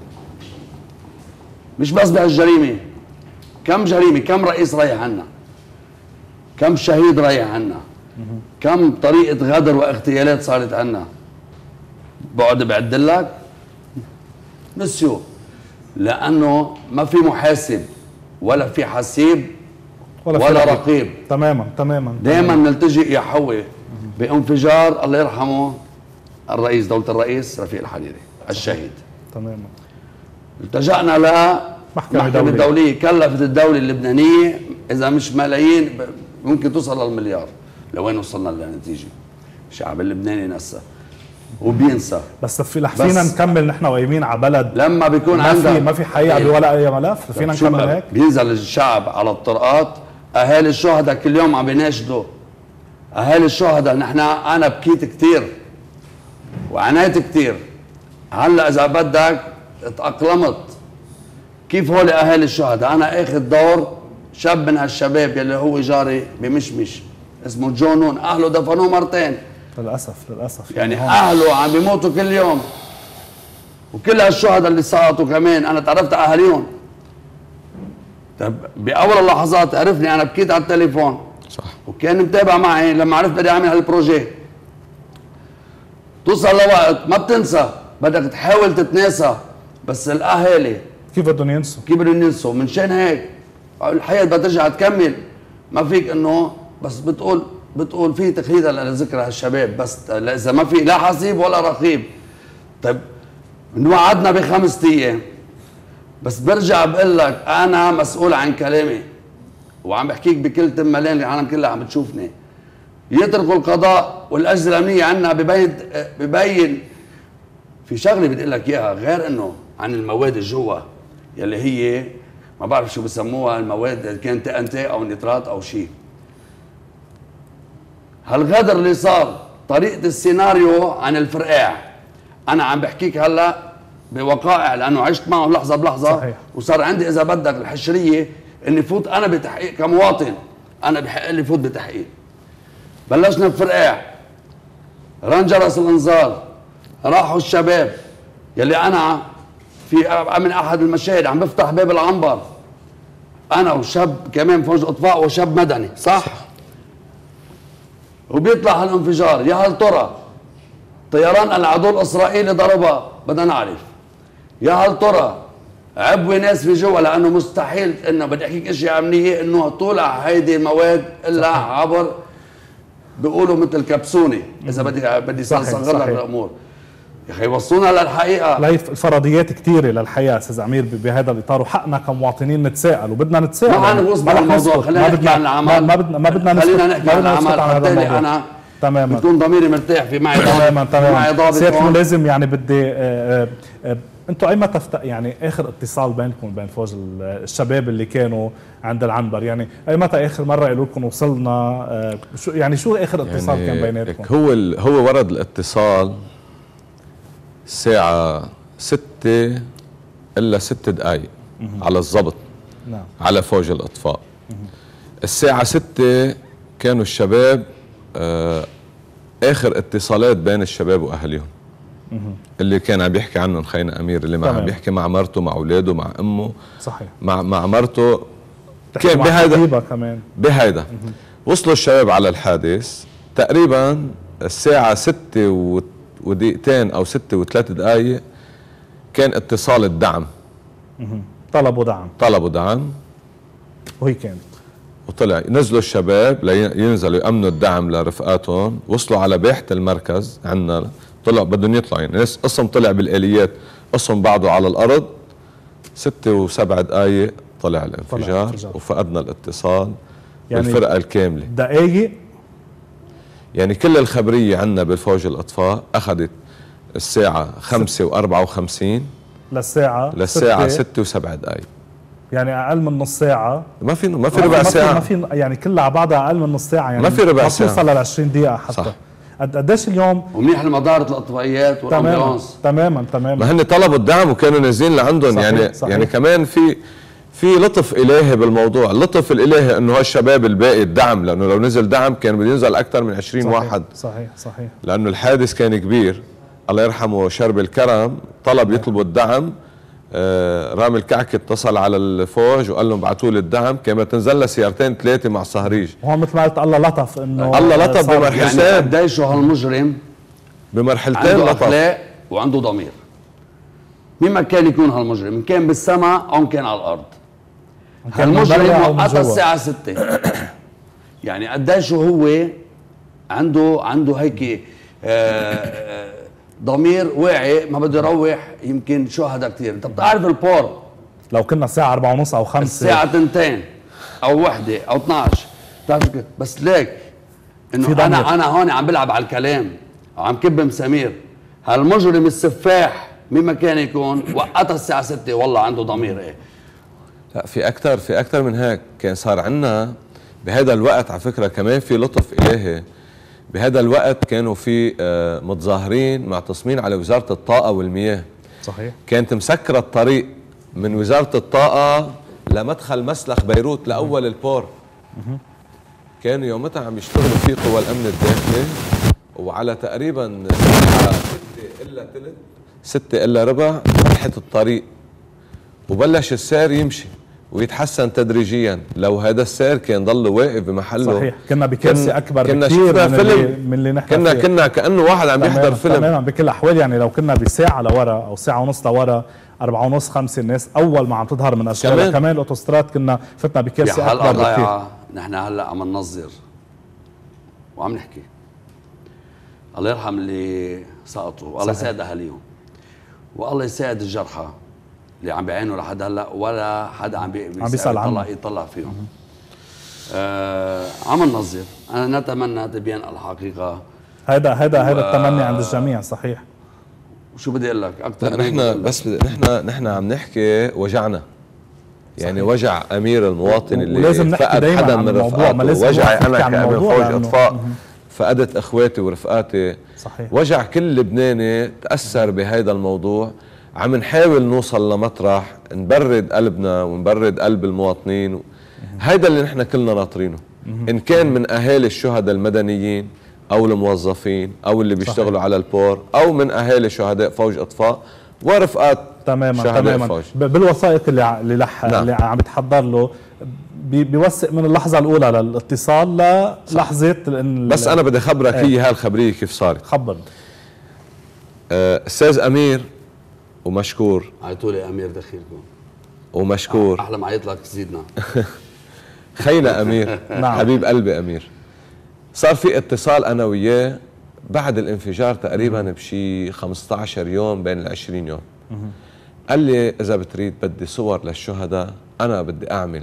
مش بس بهالجريمة، كم جريمة، كم رئيس رايح عنا، كم شهيد رايح عنا، كم طريقة غدر واغتيالات صارت عنا. بقعد بعد لك نسيو، لأنه ما في محاسب ولا في حسيب ولا رقيب. تماما دائما نلتجئ يا حوي بانفجار الله يرحمه الرئيس، دولة الرئيس رفيق الحريري الشهيد. تماما التجأنا لمحكمة دولية كلفت الدولة اللبنانية إذا مش ملايين ممكن توصل للمليار. لوين وصلنا للنتيجة؟ الشعب اللبناني نسى وبينسى. بس فينا نكمل نحن قايمين على بلد لما بيكون عندنا ما في حقيقة ولا أي ملف، فينا نكمل هيك؟ بينزل الشعب على الطرقات، أهالي الشهداء كل يوم عم بيناشدوا أهالي الشهداء. أنا بكيت كتير وعنيت كتير، هلا إذا بدك تأقلمت. كيف هول أهالي الشهداء؟ أنا آخذ دور شاب من هالشباب يلي هو جاري بمشمش اسمه جونون، أهله دفنوه مرتين. للأسف يعني أهله عم بيموتوا كل يوم، وكل هالشهداء اللي سقطوا كمان أنا تعرفت أهاليهم. طيب بأول اللحظات عرفني، أنا بكيت على التليفون صح، وكان متابع معي لما عرفت بدي أعمل هالبروجي. توصل لوقت ما بتنسى، بدك تحاول تتناسى، بس الأهالي كيف بدهم ينسوا؟ من شان هيك الحياة بدها ترجع تكمل. ما فيك إنه بس بتقول في تخليدا لذكرى هالشباب، بس إذا ما في لا حسيب ولا رقيب. طيب انوعدنا ب5 أيام، بس برجع بقول لك أنا مسؤول عن كلامي وعم بحكيك بكل تملين، العالم كلها عم بتشوفني. يتركوا القضاء والأجهزة الأمنية عنا ببين في شغلة بدي أقول لك إياها، غير إنه عن المواد الجوا يلي هي ما بعرف شو بسموها، المواد اللي كانت TNT أو نترات أو شيء. هالغدر اللي صار طريقة السيناريو عن الفرقاع، أنا عم بحكيك هلا بوقائع لأنه عشت معهم لحظة بلحظة. صحيح. وصار عندي إذا بدك الحشرية إني فوت أنا بتحقيق كمواطن، أنا بحق لي فوت بتحقيق. بلشنا بفرقاع، رنجة راس الانذار، راحوا الشباب يلي أنا في من أحد المشاهد عم بفتح باب العنبر أنا وشاب كمان فوج إطفاء وشاب مدني، صح؟ وبيطلع هالانفجار. يا هل ترى طيران العدو الإسرائيلي ضربها؟ بدنا نعرف. يا هل ترى عبوي ناس في جوا؟ لأنه مستحيل إنه بدي أحكيك أشياء أمنية إنه طولع هيدي المواد إلا عبر بيقولوا مثل كبسونة، إذا بدي صغر لك الأمور. يا أخي وصلونا للحقيقة. لا فرضيات كثيرة للحياة أستاذ عمير بهذا الإطار، وحقنا كمواطنين نتساءل وبدنا نتساءل. ما نغوص بالموضوع، خلينا نحكي عن العمل. ما بدنا خلينا نحكي عن العمل حتى أنا تماما بكون ضميري مرتاح في معي تماما. سيادة لازم يعني بدي انتم اي متى يعني اخر اتصال بينكم وبين فوج الشباب اللي كانوا عند العنبر؟ يعني اي متى اخر مره قالوا لكم وصلنا؟ شو اخر اتصال يعني كان بيناتكم؟ هو ورد الاتصال الساعه 6 الا 6 دقائق على الضبط. نعم. على فوج الاطفاء. الساعه 6 كانوا الشباب اخر اتصالات بين الشباب واهاليهم اللي كان عم بيحكي عنهم خينا امير، اللي عم بيحكي مع مرته مع اولاده مع امه. صحيح. مع مرته كان بهيدا كمان بهيدا. وصلوا الشباب على الحادث تقريبا الساعه 6 ودقيقتين او 6 و3 دقائق كان اتصال الدعم. طلبوا دعم وهي كانت وطلع نزلوا الشباب لينزلوا يأمنوا الدعم لرفقاتهم. وصلوا على باحة المركز عندنا، طلع بدهم يطلعوا، يعني ناس قسم طلع بالآليات قسم بعضه على الأرض. 6 و7 دقائق طلع الانفجار وفقدنا الاتصال يعني بالفرقة الكاملة. دقائق يعني كل الخبرية عندنا بالفوج الأطفاء أخذت الساعة 5:54 للساعة 6 و7 دقائق. يعني اقل من نص ساعه. ما في ربع ساعه، ما في يعني كلها على بعضها اقل من نص ساعه، يعني ما في ربع ساعه، ما توصل لل 20 دقيقه حتى. صح. قديش اليوم ومنيح المدارة الاطفائيات والامبولانس. تماما ما هن طلبوا الدعم وكانوا نازلين لعندهم. صحيح. يعني كمان في لطف الهي بالموضوع. اللطف الالهي انه هالشباب الباقي الدعم، لانه لو نزل دعم كان بده ينزل اكثر من 20 صحيح واحد. صحيح لانه الحادث كان كبير. الله يرحمه شرب الكرم طلب يطلبوا الدعم، رامي الكعكي اتصل على الفوج وقال لهم ابعثوا لي الدعم، كانت تنزل له سيارتين ثلاثه مع صهريج. وهون مثل ما قلت الله لطف انه الله لطف بمرحلتين. يعني قديش هالمجرم بمرحلتين عنده لطف، اخلاق وعنده ضمير. مين ما كان يكون هالمجرم، ان كان بالسماء او ان كان على الارض. هالمجرم وقتها الساعه 6. يعني قديش هو عنده هيك ضمير واعي، ما بده يروح يمكن شهداء كثير. انت بتعرف البور لو كنا الساعه 4:30 او 5 الساعه 2 او 1 او 12 بتعرف، بس ليك انه انا هون عم بلعب على الكلام وعم كب مسامير. هالمجرم السفاح مين ما كان يكون وقتها الساعه 6 والله عنده ضمير. ايه لا في اكثر من هيك. كان صار عندنا بهذا الوقت على فكره كمان في لطف الهي. بهذا الوقت كانوا في متظاهرين معتصمين على وزاره الطاقه والمياه. صحيح. كانت مسكره الطريق من وزاره الطاقه لمدخل مسلخ بيروت لاول البور. كانوا يومتها عم يشتغلوا فيه قوى الامن الداخلي، وعلى تقريبا 6 إلا ربع فتحت الطريق وبلش السير يمشي ويتحسن تدريجيا. لو هذا السير كان ضل واقف بمحله صحيح كنا بكارثه اكبر كنا بكثير من اللي نحن كنا كانه واحد عم يحضر فيلم. تماما بكل الاحوال. يعني لو كنا بساعه لورا او ساعه ونص لورا 4:30 5 الناس اول ما عم تظهر من اشكالها كمان الاوتوستراد كنا فتنا بكارثه اكبر بكثير. نحن هلا عم ننظر وعم نحكي. الله يرحم اللي سقطوا والله يساعد اهاليهم والله يساعد الجرحى اللي عم بيعينوا لحد هلا ولا حدا عم بيسال يطلع فيهم. عم ننظر. انا نتمنى تبين الحقيقه. هذا التمني عند الجميع. صحيح. وشو بدي اقول لك اكثر؟ نحن بس نحن عم نحكي وجعنا. يعني صحيح. وجع امير المواطن اللي فقد حدا من رفقاته، وجعي انا كأمير فوج اطفاء فقدت اخواتي ورفقاتي. صحيح. وجع كل لبناني تاثر بهذا الموضوع. عم نحاول نوصل لمطرح نبرد قلبنا ونبرد قلب المواطنين. هيدا اللي نحن كلنا ناطرينه، ان كان من اهالي الشهداء المدنيين او الموظفين او اللي بيشتغلوا صحيح. على البور او من اهالي شهداء فوج اطفاء ورفقات تماما فوج. بالوثائق اللي عم بتحضر له بيوثق من اللحظه الاولى للاتصال للحظه. بس انا بدي خبرك هي هالخبريه كيف صارت. خبرني. استاذ امير ومشكور. عيطوا لي امير دخيلكم ومشكور. احلى ما عيط لك زيدنا. خينا امير. نعم. حبيب قلبي امير. صار في اتصال انا وياه بعد الانفجار تقريبا بشي 15 يوم بين ال20 يوم. قال لي اذا بتريد بدي صور للشهداء، انا بدي اعمل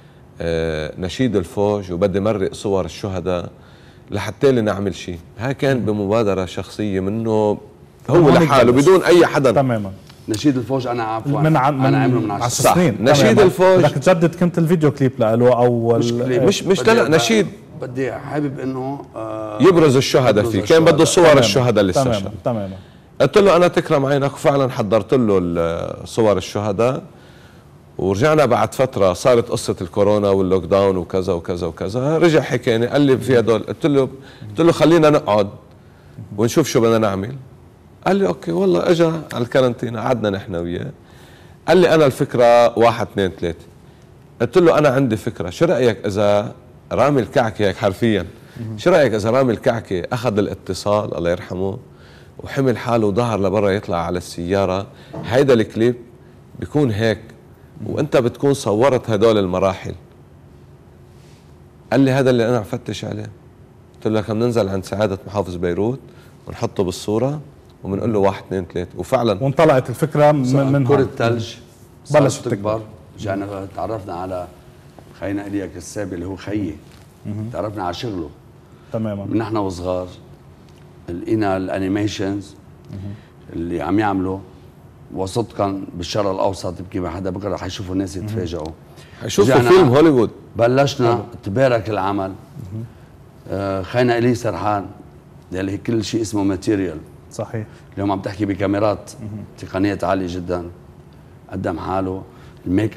نشيد الفوج وبدي مرق صور الشهداء لحتى لي نعمل شيء. هاي كان بمبادره شخصيه منه هو لحاله بدون اي حدا. تماما. نشيد الفوج انا عفوا انا عامله من 10 سنين. نشيد الفوج بدك تجدد كنت الفيديو كليب له او مش لا نشيد. بدي حابب انه يبرز الشهداء فيه. كان بده صور الشهداء اللي استشهدوا. تماما. قلت له انا تكرم عينك، وفعلا حضرت له صور الشهداء. ورجعنا بعد فتره صارت قصه الكورونا واللوك داون وكذا وكذا وكذا. رجع حكاني قال لي في هدول. قلت له خلينا نقعد ونشوف شو بدنا نعمل. قال لي اوكي. والله اجى على الكارنتينا قعدنا نحن وياه. قال لي انا الفكره 1 2 3. قلت له انا عندي فكره، شو رايك اذا رامي الكعكي هيك حرفيا، شو رايك اذا رامي الكعكي اخذ الاتصال الله يرحمه وحمل حاله وظهر لبرا يطلع على السياره. هيدا الكليب بيكون هيك وانت بتكون صورت هدول المراحل. قال لي هذا اللي انا عم فتش عليه. قلت له بدنا ننزل عند سعاده محافظ بيروت ونحطه بالصوره وبنقول له 1 2 3. وفعلا وانطلقت الفكره من كرة الثلج بلشت تكبر. رجعنا تعرفنا على خينا اليا كسابي اللي هو خيي. تعرفنا على شغله تماما من نحن وصغار. لقينا الانيميشنز اللي عم يعملوا، وصدقا بالشرق الاوسط يمكن ما حدا بكره حيشوفوا الناس يتفاجئوا. حيشوفوا فيلم هوليوود. بلشنا تبارك العمل. خينا الي سرحان اللي كل شيء اسمه ماتيريال. صحيح. اليوم عم تحكي بكاميرات تقنيات عاليه جدا. قدم حاله. الميك اب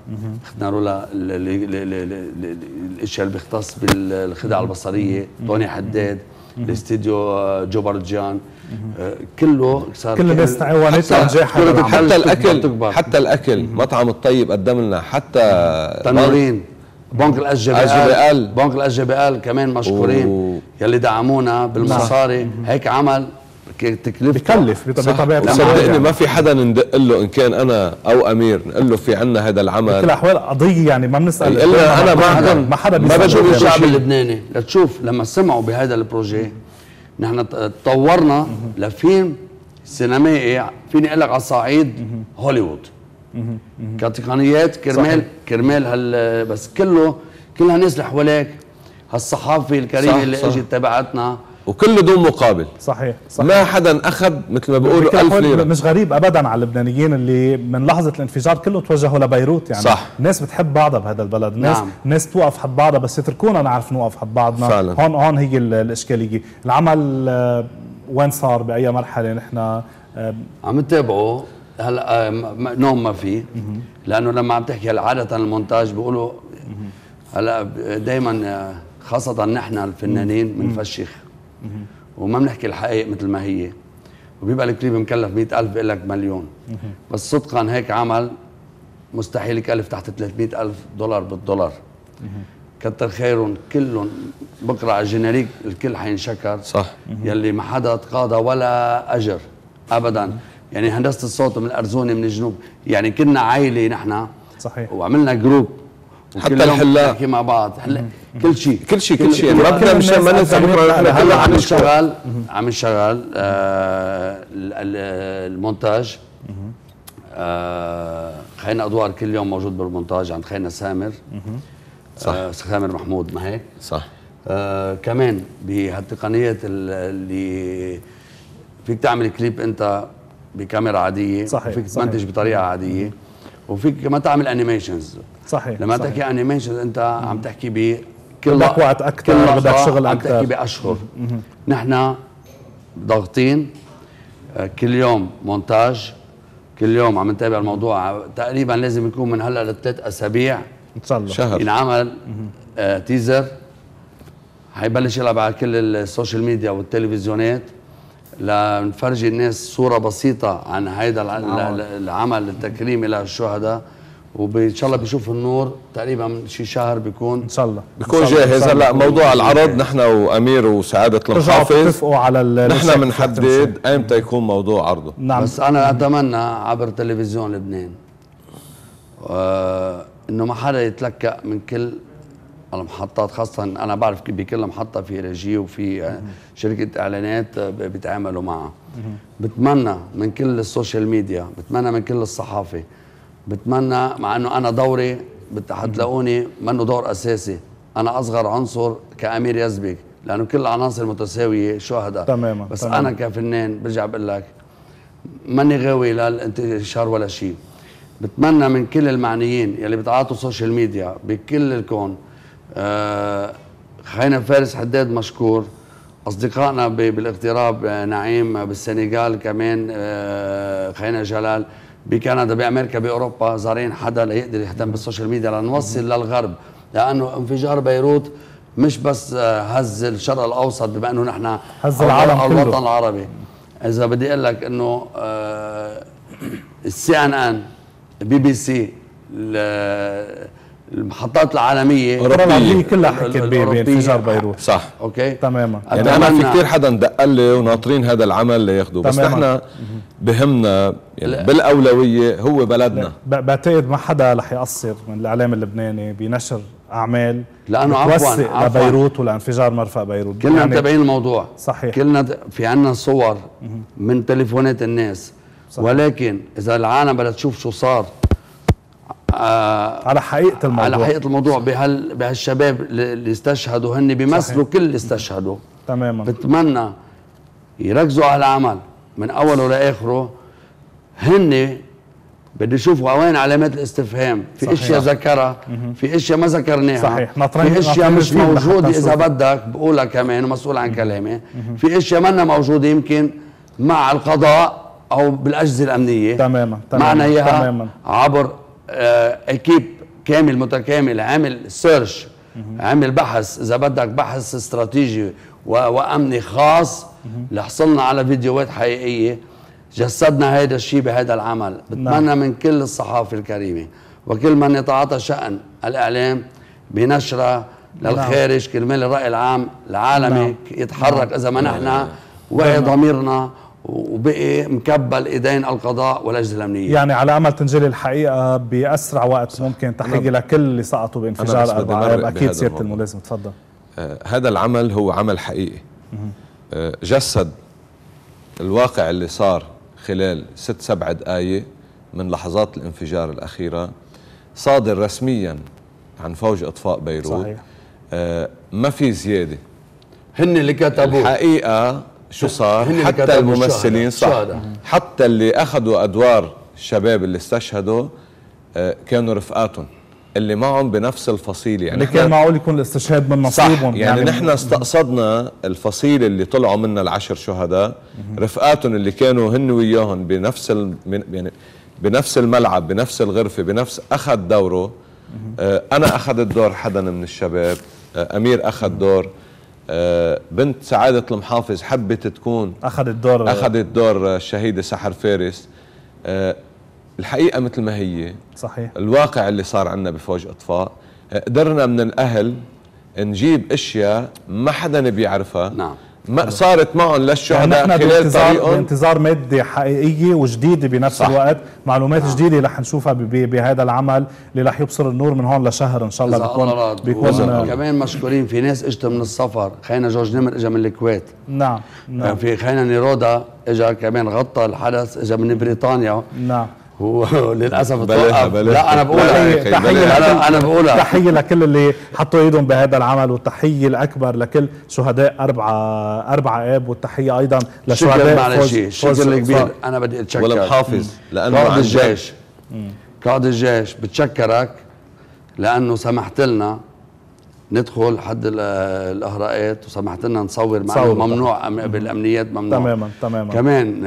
اختاروا لها الاشياء اللي بيختص بالخدع البصريه، طوني حداد، الاستديو جو برجان، كله صار كل الناس تعاونت لنجاح حتى الاكل مطعم الطيب قدم لنا حتى تنورين، بنك الأجبال كمان مشكورين يلي دعمونا بالمصاري. هيك عمل تكلفته بكلف بطبيعه الحال. ما في حدا ندق له ان كان انا او امير نقول له في عنا هذا العمل، بكل الاحوال قضيه يعني ما بنسال الا انا ما حدا ما بشوف الشعب اللبناني لتشوف لما سمعوا بهذا البروجي. نحن تطورنا لفيلم سينمائي فيني اقول لك على صعيد هوليوود كتقنيات كرمال بس كلها ناس اللي حواليك، هالصحافه الكريمه اللي اجت تبعتنا وكله دون مقابل. صحيح. ما حدا اخذ مثل ما بيقولوا 1000 ليره. مش غريب ابدا على اللبنانيين اللي من لحظه الانفجار كله توجهوا لبيروت يعني. صح. الناس بتحب بعضها بهذا البلد، الناس توقف حد بعضها، بس يتركونا نعرف نوقف حد بعضنا فعلا. هون هي الاشكاليه. العمل وين صار باي مرحله؟ نحن عم نتابعه هلا، نوم ما فيه، لانه لما عم تحكي عاده المونتاج بيقولوا هلا دائما خاصه نحن الفنانين بنفشخ وما بنحكي الحقائق مثل ما هي، وبيبقى الكليب مكلف 100,000 بيقول لك مليون، بس صدقا هيك عمل مستحيل يكلف تحت $300,000 بالدولار. كتر خيرهم كلهم، بكره على الجينيريك الكل حينشكر. صح. يلي ما حدا تقاضى ولا اجر ابدا، يعني هندسه الصوت من الارزونه من الجنوب، يعني كنا عائله نحن. صحيح. وعملنا جروب حتى الحلاق نحكي مع بعض، كل شيء ما بدنا مشان ما ننسى بكره هلا عم نشتغل المونتاج. خينا ادوار كل يوم موجود بالمونتاج عند خينا سامر. صح. سامر محمود، ما هيك؟ صح. كمان بهالتقنيات اللي فيك تعمل كليب انت بكاميرا عاديه، صحيح. وفيك تمنتج بطريقه عاديه، وفيك كمان تعمل انيميشنز. صحيح. لما تحكي انيميشنز انت عم تحكي بكل بدك وقت اكثر، بدك شغل اكثر، عم تحكي باشهر. نحن ضاغطين كل يوم مونتاج، كل يوم عم نتابع الموضوع. تقريبا لازم يكون من هلا ل3 أسابيع ان شاء الله شهر ينعمل تيزر، حيبلش يلعب على كل السوشيال ميديا والتلفزيونات لنفرجي الناس صوره بسيطه عن هيدا العمل التكريمي للشهداء، وان شاء الله بيشوف النور تقريبا شي شهر بيكون ان شاء الله بيكون جاهز. هلا موضوع العرض نحن وامير وسعاده المحافظ اتفقوا على نحن بنحدد ايمتى يكون موضوع عرضه. نعم. بس انا اتمنى عبر تلفزيون لبنان انه ما حدا يتلكأ من كل المحطات، خاصة أنا بعرف بكل محطة في ريجي وفي شركة إعلانات بيتعاملوا معها. بتمنى من كل السوشيال ميديا، بتمنى من كل الصحافة، بتمنى مع أنه أنا دوري حتلاقوني منه دور أساسي، أنا أصغر عنصر كأمير يزبك، لأنه كل العناصر متساوية شهداء. تماما. بس تماما. أنا كفنان برجع بقول لك ماني غاوي للانتشار ولا شيء. بتمنى من كل المعنيين يلي بتعاطوا سوشيال ميديا بكل الكون، خينا فارس حداد مشكور، اصدقائنا بالاغتراب نعيم بالسنغال، كمان خينا جلال بكندا، بامريكا، باوروبا، زارين حدا ليقدر يهتم بالسوشيال ميديا لنوصل للغرب، لانه انفجار بيروت مش بس هز الشرق الاوسط، بما انه نحن هز العالم كله، الوطن العربي. اذا بدي اقول لك انه CNN BBC المحطات العالميه العربيه كلها حكت بانفجار بيروت. صح. اوكي تماما. يعني انا في كثير حدا دق لي وناطرين هذا العمل لياخذوه، بس نحن بهمنا يعني بالاولويه هو بلدنا. بعتقد ما حدا رح يقصر من الاعلام اللبناني بنشر اعمال لانه عفوا لبيروت ولانفجار مرفأ بيروت. كلنا يعني متابعين الموضوع. صحيح. كلنا في عنا صور من تليفونات الناس. صحيح. ولكن اذا العالم بدها تشوف شو صار على حقيقة الموضوع، على حقيقة الموضوع بهالشباب اللي استشهدوا، هن بيمثلوا كل اللي استشهدوا. تماما. بتمنى يركزوا على العمل من اوله لاخره. هن بدي يشوفوا وين علامات الاستفهام، في اشياء ذكرها، في اشياء ما ذكرناها. صحيح. في اشياء مش موجوده اذا بدك بقولها كمان ومسؤول عن كلامي. في اشياء منا موجوده يمكن مع القضاء او بالاجهزه الامنيه. تماما. معنا اياها عبر اكيب كامل متكامل، عامل سيرش، عامل بحث اذا بدك بحث استراتيجي وامني خاص، لحصلنا على فيديوهات حقيقيه جسدنا هذا الشيء بهذا العمل. بتمنى من كل الصحافه الكريمه وكل من يتعاطى شأن الاعلام بنشره للخارج كرمال الراي العام العالمي يتحرك. اذا ما نحن وعي ضميرنا وبقي مكبل ايدين القضاء والاجهزه الامنيه. يعني على امل تنجلي الحقيقه باسرع وقت ممكن. تحيه لكل اللي سقطوا بانفجار 4 آب. اكيد سياده الملازم تفضل. هذا العمل هو عمل حقيقي، جسد الواقع اللي صار خلال 6-7 دقائق من لحظات الانفجار الاخيره، صادر رسميا عن فوج اطفاء بيروت. صحيح. ما في زياده، هن اللي كتبوا الحقيقه شو صار. حتى الممثلين صح، حتى اللي اخذوا ادوار الشباب اللي استشهدوا كانوا رفقاتهم اللي معهم بنفس الفصيله. يعني اللي كان معقول يكون الاستشهاد من نصيبهم. يعني نحن استقصدنا الفصيله اللي طلعوا منها ال10 شهداء، رفقاتهم اللي كانوا هن وياهم بنفس يعني بنفس الملعب، بنفس الغرفه، بنفس اخذ دوره. انا اخذت دور حدا من الشباب، امير اخذ دور، بنت سعاده المحافظ حبت تكون اخذت دور الشهيده سحر فارس. الحقيقه مثل ما هي صحيح. الواقع اللي صار عندنا بفوج اطفاء، قدرنا من الاهل نجيب اشياء ما حدا بيعرفها. نعم. ما صارت معهم للشهداء يعني خلال طريقهم بانتظار ماده حقيقيه وجديده بنفس صح. الوقت معلومات جديده رح نشوفها بهذا العمل اللي رح يبصر النور من هون لشهر ان شاء الله. بيكون كمان مشكورين في ناس اجت من السفر. خينا جورج نمر اجى من الكويت. نعم. في خينا نيرودا اجى كمان غطى الحدث، اجى من بريطانيا. نعم. هو للاسف توقف. لا انا بقولها تحيه لكل اللي حطوا ايدهم بهذا العمل، والتحيه الاكبر لكل شهداء 4 آب، والتحيه ايضا لشهداء الشكر الكبير. انا بدي اتشكر والمحافظ لانه قائد الجيش بتشكرك لانه سمحت لنا ندخل حد الاهراءات وسمحت لنا نصور معه. ممنوع بالامنيات، ممنوع تماما. كمان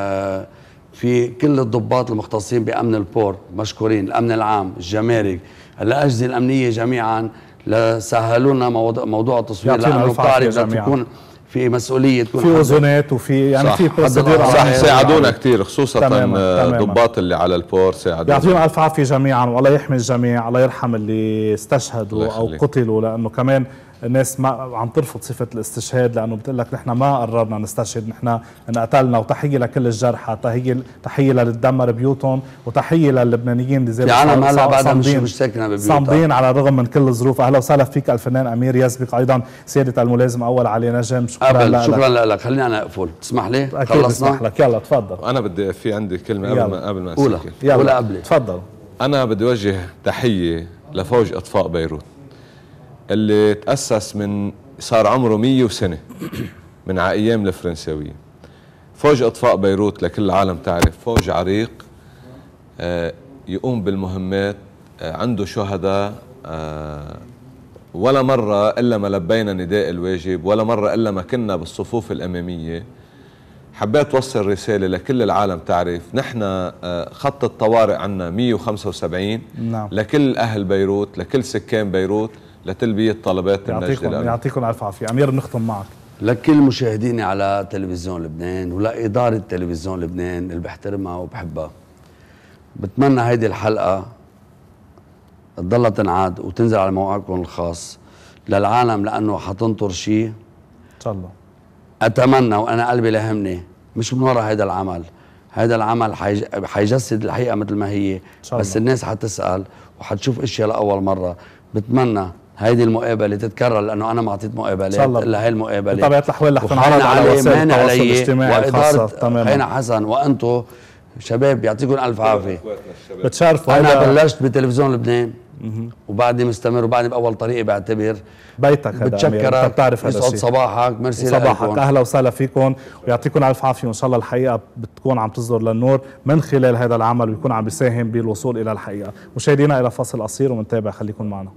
في كل الضباط المختصين بأمن البور مشكورين، الأمن العام، الجمارك، الأجهزة الأمنية جميعا لسهلوا لنا موضوع التصوير، لأنه بتعرف تكون في مسؤولية، تكون في وزنات وفي يعني في بروسيدور. صح، ساعدونا كثير خصوصا ضباط اللي على البور ساعدونا. يعطيهم ألف عافية جميعا، والله يحمي الجميع، الله يرحم اللي استشهدوا أو قتلوا، لأنه كمان الناس ما عم ترفض صفة الاستشهاد، لأنه بتقول لك نحن ما قررنا نستشهد، نحن انقتلنا. وتحية لكل الجرحى، تحية للي تدمر بيوتهم، وتحية للبنانيين اللي زي العالم هلا بعدها مش ساكنة ببيوتها، صامدين على الرغم من كل الظروف. أهلا وسهلا فيك الفنان أمير، يسبق أيضا سيادة الملازم أول علي نجم. شكرا لك. خليني أنا أقفل، تسمح لي؟ خلصنا؟ اسمح لك، يلا تفضل. أنا بدي في عندي كلمة قبل ما أسجل. يلا قبلي تفضل. أنا بدي أوجه تحية لفوج إطفاء بيروت اللي تأسس من صار عمره 100 سنة من أيام الفرنساويين. فوج إطفاء بيروت لكل العالم تعرف فوج عريق يقوم بالمهمات، عنده شهداء، ولا مرة إلا ما لبينا نداء الواجب، ولا مرة إلا ما كنا بالصفوف الأمامية. حبيت توصل رسالة لكل العالم تعرف نحن خط الطوارئ عنا 175. نعم. لكل أهل بيروت، لكل سكان بيروت، لتلبية طلبات النجدة. يعطيكم ألف عافية. أمير بنختم معك. لكل مشاهديني على تلفزيون لبنان ولإدارة تلفزيون لبنان اللي بحترمها وبحبها، بتمنى هيدي الحلقة تضلها تنعاد وتنزل على موقعكم الخاص للعالم، لأنه حتنطر شيء إن شاء الله. أتمنى وأنا قلبي لهمني مش من وراء هيدا العمل. هيدا العمل حيجسد الحقيقة مثل ما هي، بس الناس حتسأل وحتشوف اشياء لأول مرة. بتمنى هيدي المقابلة تتكرر، لأنه أنا ما أعطيت مقابلات إلا هاي المقابلة. بطبيعة الأحوال رح تنعرض على وسائل التواصل الاجتماعي وإدارة خينا حسن وأنتم شباب يعطيكم ألف عافية. بتشرفوا. أنا بلشت بتلفزيون لبنان وبعدني مستمر وبعدني بأول طريقي بعتبر بيتك هذا. بتشكرك، بتعرف هذا الشيء. صباحك، ميرسي صباحك. أهلا وسهلا فيكم ويعطيكم ألف عافية، وإن شاء الله الحقيقة بتكون عم تصدر للنور من خلال هذا العمل ويكون عم بيساهم بالوصول إلى الحقيقة. مشاهدينا إلى فاصل قصير ومنتابع، خليكم معنا.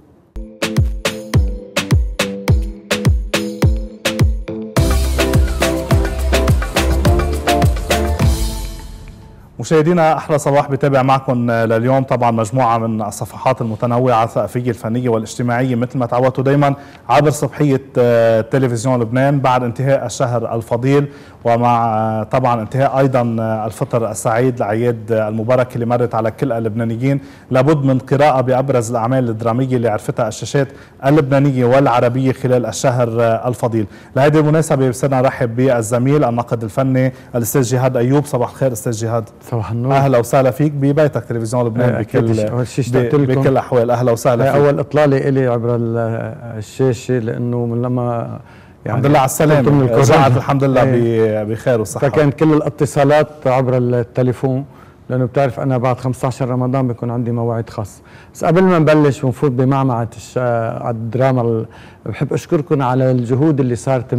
مشاهدينا أحلى صباح بتابع معكم لليوم طبعا مجموعة من الصفحات المتنوعة الثقافية الفنية والاجتماعية مثل ما تعودتوا دايما عبر صبحية تلفزيون لبنان بعد انتهاء الشهر الفضيل، ومع طبعا انتهاء أيضا الفطر السعيد لعياد المباركة اللي مرت على كل اللبنانيين. لابد من قراءة بأبرز الأعمال الدرامية اللي عرفتها الشاشات اللبنانية والعربية خلال الشهر الفضيل. لهذه المناسبة بصيرنا نرحب بالزميل الناقد الفني الأستاذ جهاد أيوب. صباح الخير أستاذ جهاد. صباح النور. اهلا وسهلا فيك ببيتك تلفزيون لبنان بكل الاحوال. اهلا وسهلا فيك. اول اطلاله الي عبر الشاشه لانه من لما يعني الحمد لله على السلامه رجعت الحمد لله بخير وصحه. فكان كل الاتصالات عبر التليفون لانه بتعرف انا بعد 15 رمضان بيكون عندي مواعيد خاصه. بس قبل ما نبلش ونفوت بمعمعه الدراما بحب اشكركم على الجهود اللي صارت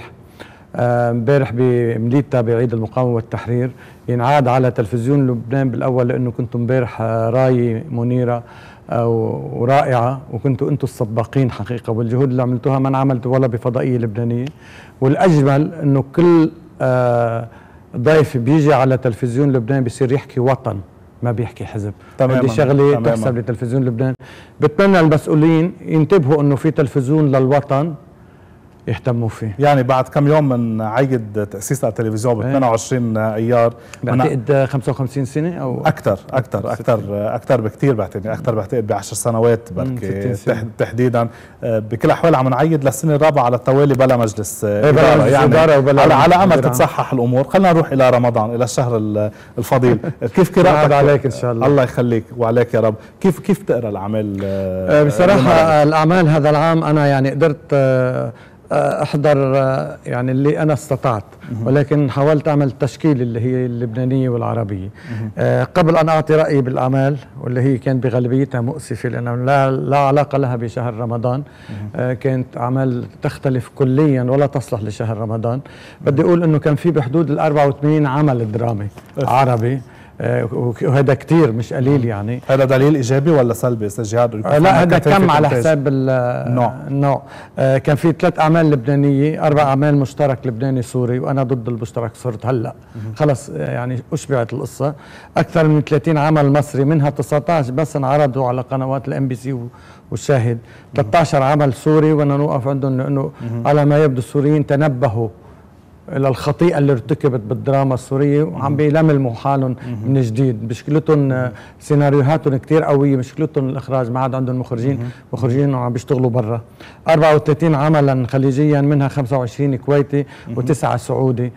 امبارح بمليتا بعيد المقاومه والتحرير ينعاد على تلفزيون لبنان بالاول لانه كنتم امبارح راي منيره ورائعه وكنتوا انتم السباقين حقيقه، والجهود اللي عملتوها ما انعملت ولا بفضائيه لبنانيه. والاجمل انه كل ضيف بيجي على تلفزيون لبنان بيصير يحكي وطن ما بيحكي حزب. هذه شغله تحسب لتلفزيون لبنان. بتمنى المسؤولين ينتبهوا انه في تلفزيون للوطن يهتموا فيه. يعني بعد كم يوم من عيد تأسيس التلفزيون ب 22 ايار بعتقد 55 سنه او اكثر بكثير، بعتقد ب 10 سنوات بركي تحديدا. بكل الاحوال عم نعيد للسنه الرابعه على التوالي بلا مجلس اداره، يعني على امل تتصحح الامور. خلينا نروح الى رمضان، الى الشهر الفضيل. كيف قراءتك؟ عليك ان شاء الله. الله يخليك وعليك يا رب. كيف تقرا الاعمال؟ بصراحه الاعمال هذا العام انا يعني قدرت احضر يعني اللي انا استطعت، ولكن حاولت اعمل تشكيل اللي هي اللبنانيه والعربيه. قبل ان اعطي رايي بالاعمال واللي هي كانت بغالبيتها مؤسفه لانه لا علاقه لها بشهر رمضان، كانت اعمال تختلف كليا ولا تصلح لشهر رمضان. بدي اقول انه كان في بحدود ال 84 عمل درامي عربي، وهذا كتير مش قليل. يعني هذا دليل ايجابي ولا سلبي استاذ جهاد؟ لا هذا كم على حساب النوع. كان في 3 اعمال لبنانيه، 4 اعمال مشترك لبناني سوري، وانا ضد المشترك صرت هلا خلص يعني اشبعت القصه. اكثر من 30 عمل مصري، منها 19 بس انعرضوا على قنوات الام بي سي والشاهد. 13 عمل سوري وانا نوقف عندهم لانه على ما يبدو السوريين تنبهوا الى الخطيئه اللي ارتكبت بالدراما السوريه وعم بيلملموا حالهم من جديد. مشكلتهم سيناريوهاتهم كثير قويه، مشكلتهم الاخراج، ما عاد عندهم مخرجين وعم بيشتغلوا برا. 34 عملا خليجيا، منها 25 كويتي و9 سعودي.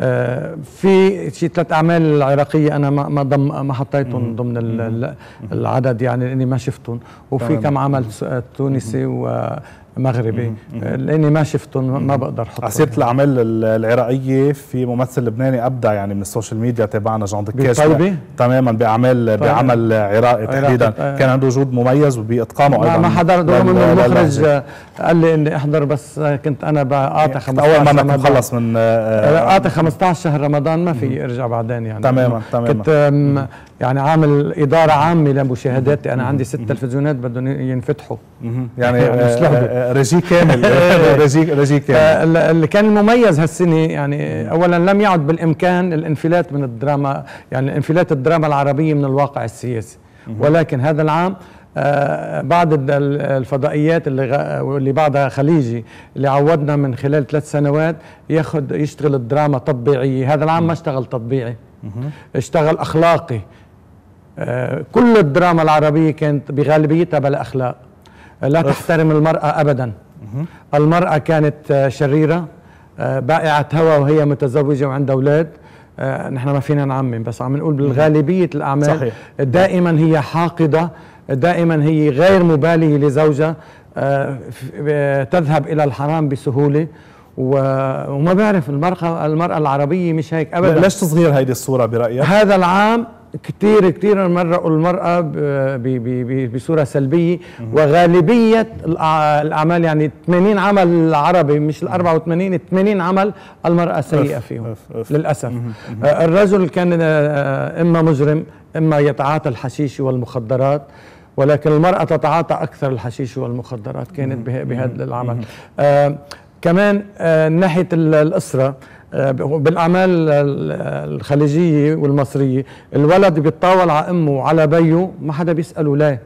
في شي 3 اعمال عراقيه انا ما حطيتهم ضمن العدد يعني لاني ما شفتهم، وفي كم عمل تونسي ومغربي لاني ما شفتهم ما بقدر احطهم. عسيرة الاعمال العراقيه في ممثل لبناني ابدع يعني من السوشيال ميديا تابعنا جان دكاش تماما بعمل عراقي تحديدا، كان عنده وجود مميز وباتقانه ايضا. ما حضر من المخرج قال لي اني احضر، بس كنت انا بعطي 15 اول ما نخلص من اعطي 15 شهر رمضان ما في ارجع بعدين يعني. تماما كنت يعني عامل اداره عامه لمشاهداتي، انا عندي 6 تلفزيونات بدهم ينفتحوا يعني رجي كامل. رجي كامل. اللي كان المميز هالسنه يعني اولا لم يعد بالامكان الانفلات من الدراما، يعني انفلات الدراما العربيه من الواقع السياسي، ولكن هذا العام بعض الفضائيات اللي بعضها خليجي اللي عودنا من خلال 3 سنوات يشتغل الدراما تطبيعيه، هذا العام ما اشتغل تطبيعي، اشتغل اخلاقي. كل الدراما العربيه كانت بغالبيتها بلا اخلاق، لا تحترم المراه ابدا. المراه كانت شريره، بائعه هوى وهي متزوجه وعندها اولاد. نحن ما فينا نعمم، بس عم نقول بالغالبيه الاعمال صحيح. دائما هي حاقده، دائما هي غير مباليه لزوجها، تذهب الى الحرام بسهوله، وما بعرف المرأة العربية مش هيك ابدا. ليش تصغير هيدي الصورة برأيك؟ هذا العام كثير مرقوا المرأة بصورة سلبية، وغالبية الأعمال يعني 80 عمل عربي مش ال 84، 80 عمل المرأة سيئة فيهم للأسف. الرجل كان إما مجرم إما يتعاطى الحشيش والمخدرات، ولكن المرأة تتعاطى أكثر الحشيش والمخدرات كانت بهذا العمل. كمان ناحيه الاسره بالاعمال الخليجيه والمصريه الولد بيتطاول على امه وعلى بيه ما حدا بيساله ليه.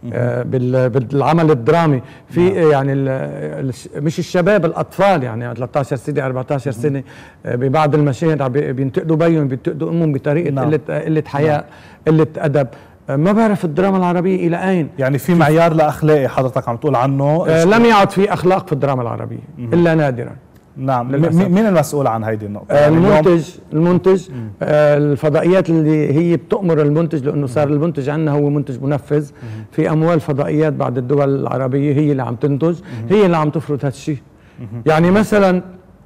بالعمل الدرامي في يعني مش الشباب الاطفال يعني 13 سنه 14 سنه ببعض المشاهد بينتقدوا بيهم بينتقدوا امهم بطريقه قله حياء قله ادب. ما بعرف الدراما العربيه الى اين يعني في معيار لاخلاقي حضرتك عم تقول عنه لم يعد في اخلاق في الدراما العربيه الا نادرا. نعم. مين المسؤول عن هيدي النقطة؟ المنتج الفضائيات اللي هي بتأمر المنتج لأنه صار المنتج عندنا هو منتج منفذ. في أموال فضائيات بعض الدول العربية هي اللي عم تنتج هي اللي عم تفرض هذا الشيء. يعني مثلا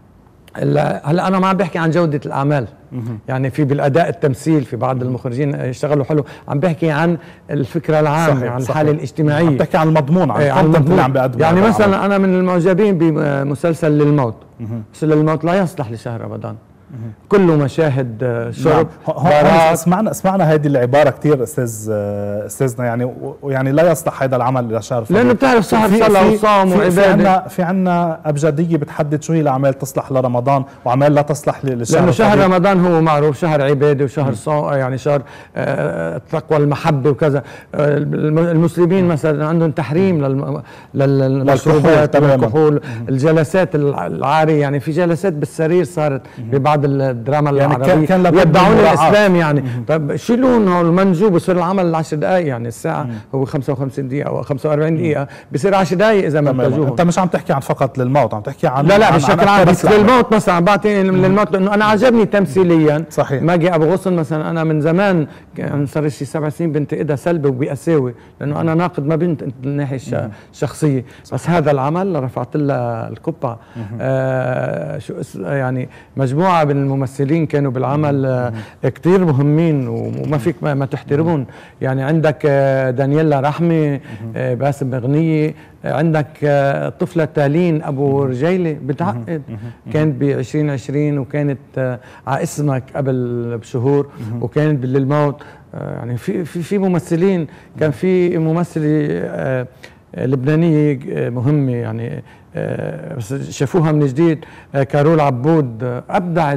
هلا أنا ما عم بحكي عن جودة الأعمال يعني في بالأداء التمثيل في بعض المخرجين يشتغلوا حلو عم بحكي عن الفكرة العامة عن الحالة الاجتماعية عم بحكي عن المضمون عن الكونتنت اللي عم بيقدمه. يعني مثلا أنا من المعجبين بمسلسل للموت. مسلسل للموت لا يصلح لشهر رمضان كله مشاهد شرب بارات. سمعنا هذه العباره كثير استاذنا يعني لا يصلح هذا العمل لشهر لانه بتعرف شهر صلاه وصوم وعباده. في عندنا ابجديه بتحدد شو هي الاعمال تصلح لرمضان واعمال لا تصلح للشهر. لانه شهر رمضان هو معروف شهر عباده وشهر صوم يعني شهر التقوى المحبه وكذا. المسلمين مثلا عندهم تحريم للمشروبات والكحول الجلسات العاريه يعني في جلسات بالسرير صارت ببعض الدراما العربية كان يدعون الإسلام يعني. طب شيلون هو المنجوب بصير العمل 10 دقائق يعني الساعة هو 55 دقيقة أو 45 دقيقة بصير 10 دقائق إذا ما انتجوه. أنت مش عم تحكي عن فقط للموت عم تحكي عن لا بشكل عام بس للموت مثلا بعطي للموت لأنه أنا عجبني تمثيليا. صحيح. ماجي أبو غصن مثلا أنا من زمان صار شي 7 سنين بنتقدها سلبي وبقساوي لأنه أنا ناقد ما بنت من الناحية الشخصية. بس هذا العمل رفعت لها القبعة. شو يعني مجموعة من الممثلين كانوا بالعمل كتير مهمين وما فيك ما تحترمون. يعني عندك دانييلا رحمة باسم بغنية عندك طفلة تالين أبو رجيلة بتعقد كانت ب2020 وكانت على اسمك قبل بشهور وكانت بالموت. يعني في ممثلين كان في ممثلة لبنانية مهمة يعني بس شافوها من جديد كارول عبود أبدعت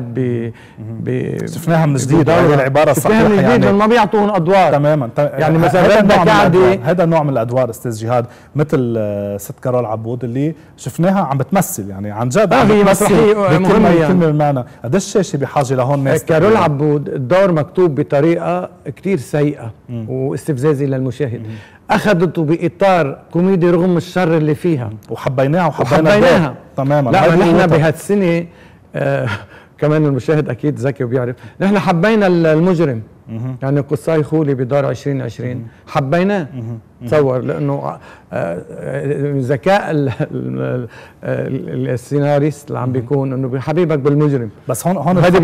شفناها من جديد هذه العبارة صحيحة شفناها من جديد يعني ما بيعطون أدوار تماما يعني مثلا هذا النوع من الأدوار أستاذ جهاد مثل ست كارول عبود اللي شفناها عم بتمثل يعني عن جد هي مسرحية مهمة يعني المعنى قديش الشاشة بحاجة لهون ناس. كارول عبود الدور مكتوب بطريقة كتير سيئة واستفزازي للمشاهد أخذته بإطار كوميدي رغم الشر اللي فيها وحبيناها تماما. لا نحن بهالسنة كمان المشاهد أكيد ذكي وبيعرف نحن حبينا المجرم يعني قصاي خولي بدار 2020 حبيناه تصور لأنه ذكاء السيناريست اللي عم بيكون انه بحبيبك بالمجرم. بس هون هذا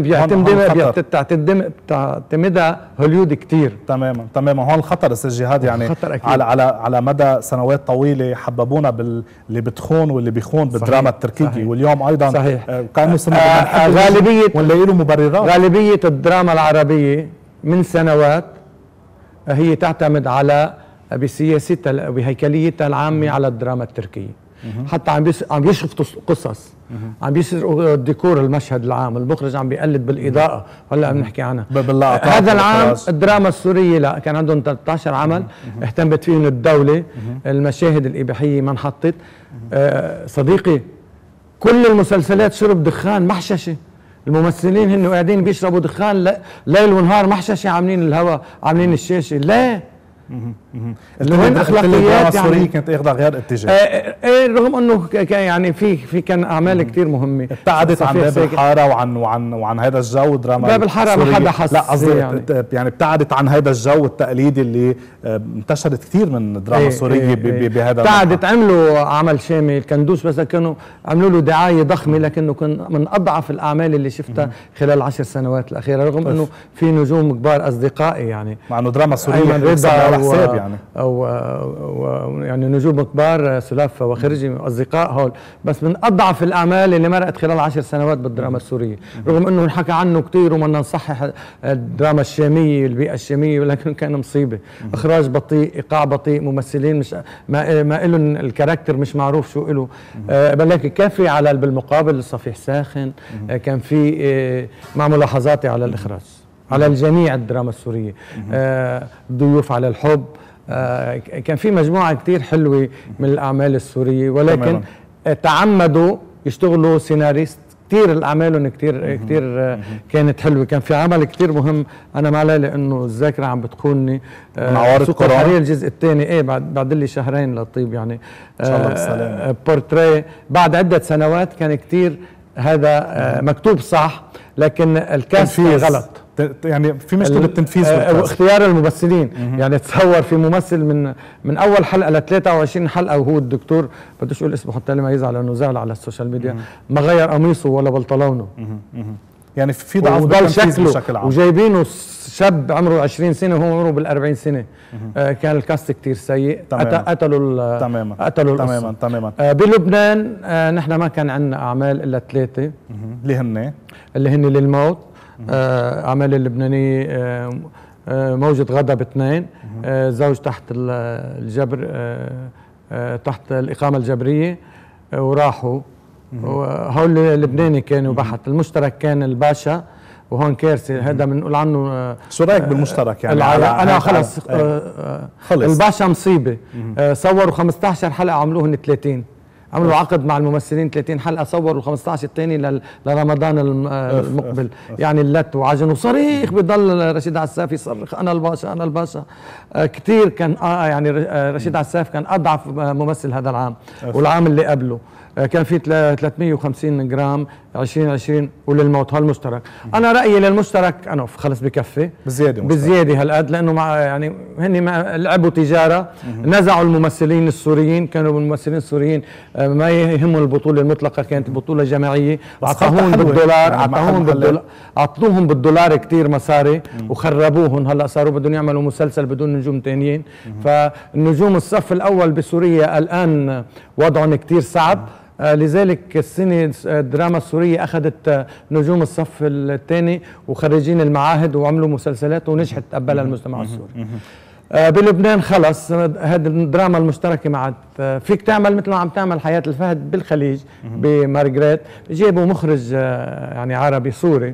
بيعتمدها هوليود كتير. تماما هون الخطر استاذ جهاد يعني على مدى سنوات طويله حببونا اللي بتخون واللي بيخون بالدراما التركية واليوم ايضا صحيح. كانوا غالبيه ونلاقي له مبررات. غالبيه الدراما العربيه من سنوات هي تعتمد على بسياستها وبهيكليتها العامة على الدراما التركية. حتى عم يشرفوا قصص عم يسرقوا الديكور المشهد العام المخرج عم بيقلد بالإضاءة هلا بنحكي عنها. هذا العام الدراما السورية لا كان عندهم 13 عمل اهتمت فيهم الدولة. المشاهد الإباحية ما انحطت. صديقي كل المسلسلات شرب دخان محششة الممثلين هن قاعدين بيشربوا دخان ليل ونهار محششة عاملين الهواء عاملين الشاشة لا وين اخلاقيات يعني كانت اخذها غير اتجاه. رغم انه يعني في كان اعمال كثير مهمه ابتعدت عن باب الحاره وعن هذا الجو دراما باب الحاره ما حدا حس. لا قصدي يعني ابتعدت عن هذا الجو التقليدي اللي انتشرت كثير من الدراما السوريه بهذا ابتعدت. عملوا عمل شامل كندوس بس كانوا عملوا له دعايه ضخمه لكنه كان من اضعف الاعمال اللي شفتها خلال 10 سنوات الاخيره رغم انه في نجوم كبار اصدقائي يعني مع انه دراما سوريه أيمن رضا حساب يعني يعني يعني نجوم كبار سلاف وخرجي اصدقاء هول، بس من اضعف الاعمال اللي مرقت خلال 10 سنوات بالدراما السوريه، رغم انه انحكى عنه كثير ومنا نصحح الدراما الشاميه البيئه الشاميه، ولكن كان مصيبه. اخراج بطيء، ايقاع بطيء، ممثلين مش ما لهم الكاركتر مش معروف شو له. ولكن كان في على بالمقابل صفيح ساخن، كان في مع ملاحظاتي على الاخراج على الجميع الدراما السوريه، ضيوف على الحب، كان في مجموعه كثير حلوه من الاعمال السوريه، ولكن تعمدوا يشتغلوا سيناريست كثير. الاعمال كثير كانت حلوه. كان في عمل كثير مهم انا ما عليه لانه الذاكره عم بتخونني، سوق الحرير الجزء الثاني، بعد لي شهرين للطيب يعني، ان شاء الله بالسلامه. بورتريه بعد عده سنوات كان كثير هذا مكتوب صح، لكن الكاست غلط، يعني في مشكله بالتنفيذ واختيار الممثلين. يعني تصور في ممثل من اول حلقه ل 23 حلقه، وهو الدكتور بدوش اقول اسمه حتى ما يزعل لانه زعل على السوشيال ميديا، ما غير قميصه ولا بنطلونه، يعني في ضعف بالتنفيذ بشكل عام، وجايبينه شاب عمره 20 سنه وهو عمره بال40 سنه. كان الكاست كثير سيء، قتلوا تماما تماما. بلبنان نحن ما كان عندنا اعمال الا 3 اللي هن للموت. أعمال اللبنانية موجة غضب 2، زوج تحت الجبر، تحت الإقامة الجبرية وراحوا. هول اللبناني كانوا بحت. المشترك كان الباشا، وهون كارثة هذا بنقول عنه. شو رايك بالمشترك يعني؟ أنا خلص الباشا مصيبة. صوروا 15 حلقة عملوهن 30، عملوا عقد مع الممثلين 30 حلقه، صوروا 15 الثاني لرمضان المقبل. يعني اللت وعجن وصريخ، بضل رشيد عساف يصرخ انا الباشا انا الباشا. كثير كان يعني رشيد عساف كان اضعف ممثل هذا العام والعام اللي قبله. كان في 350 جرام 2020 وللموت هالمشترك. انا رايي للمشترك انا خلص بكفي بزياده هالقد، لانه مع يعني هن لعبوا تجاره، نزعوا الممثلين السوريين. كانوا الممثلين السوريين ما يهمهم البطوله المطلقه، كانت بطوله جماعيه، اعطوهم بالدولار، اعطوهم بالدولار كثير مصاري وخربوهم. هلا صاروا بدهم يعملوا مسلسل بدون نجوم ثانيين. فالنجوم الصف الاول بسوريا الان وضعهم كثير صعب. لذلك السنة الدراما السورية أخذت نجوم الصف الثاني وخريجين المعاهد وعملوا مسلسلات ونجحت تقبلها المجتمع السوري. بلبنان خلص هذه الدراما المشتركة ما عاد فيك تعمل مثل ما عم تعمل حياة الفهد بالخليج بمارغريت. جابوا مخرج يعني عربي سوري،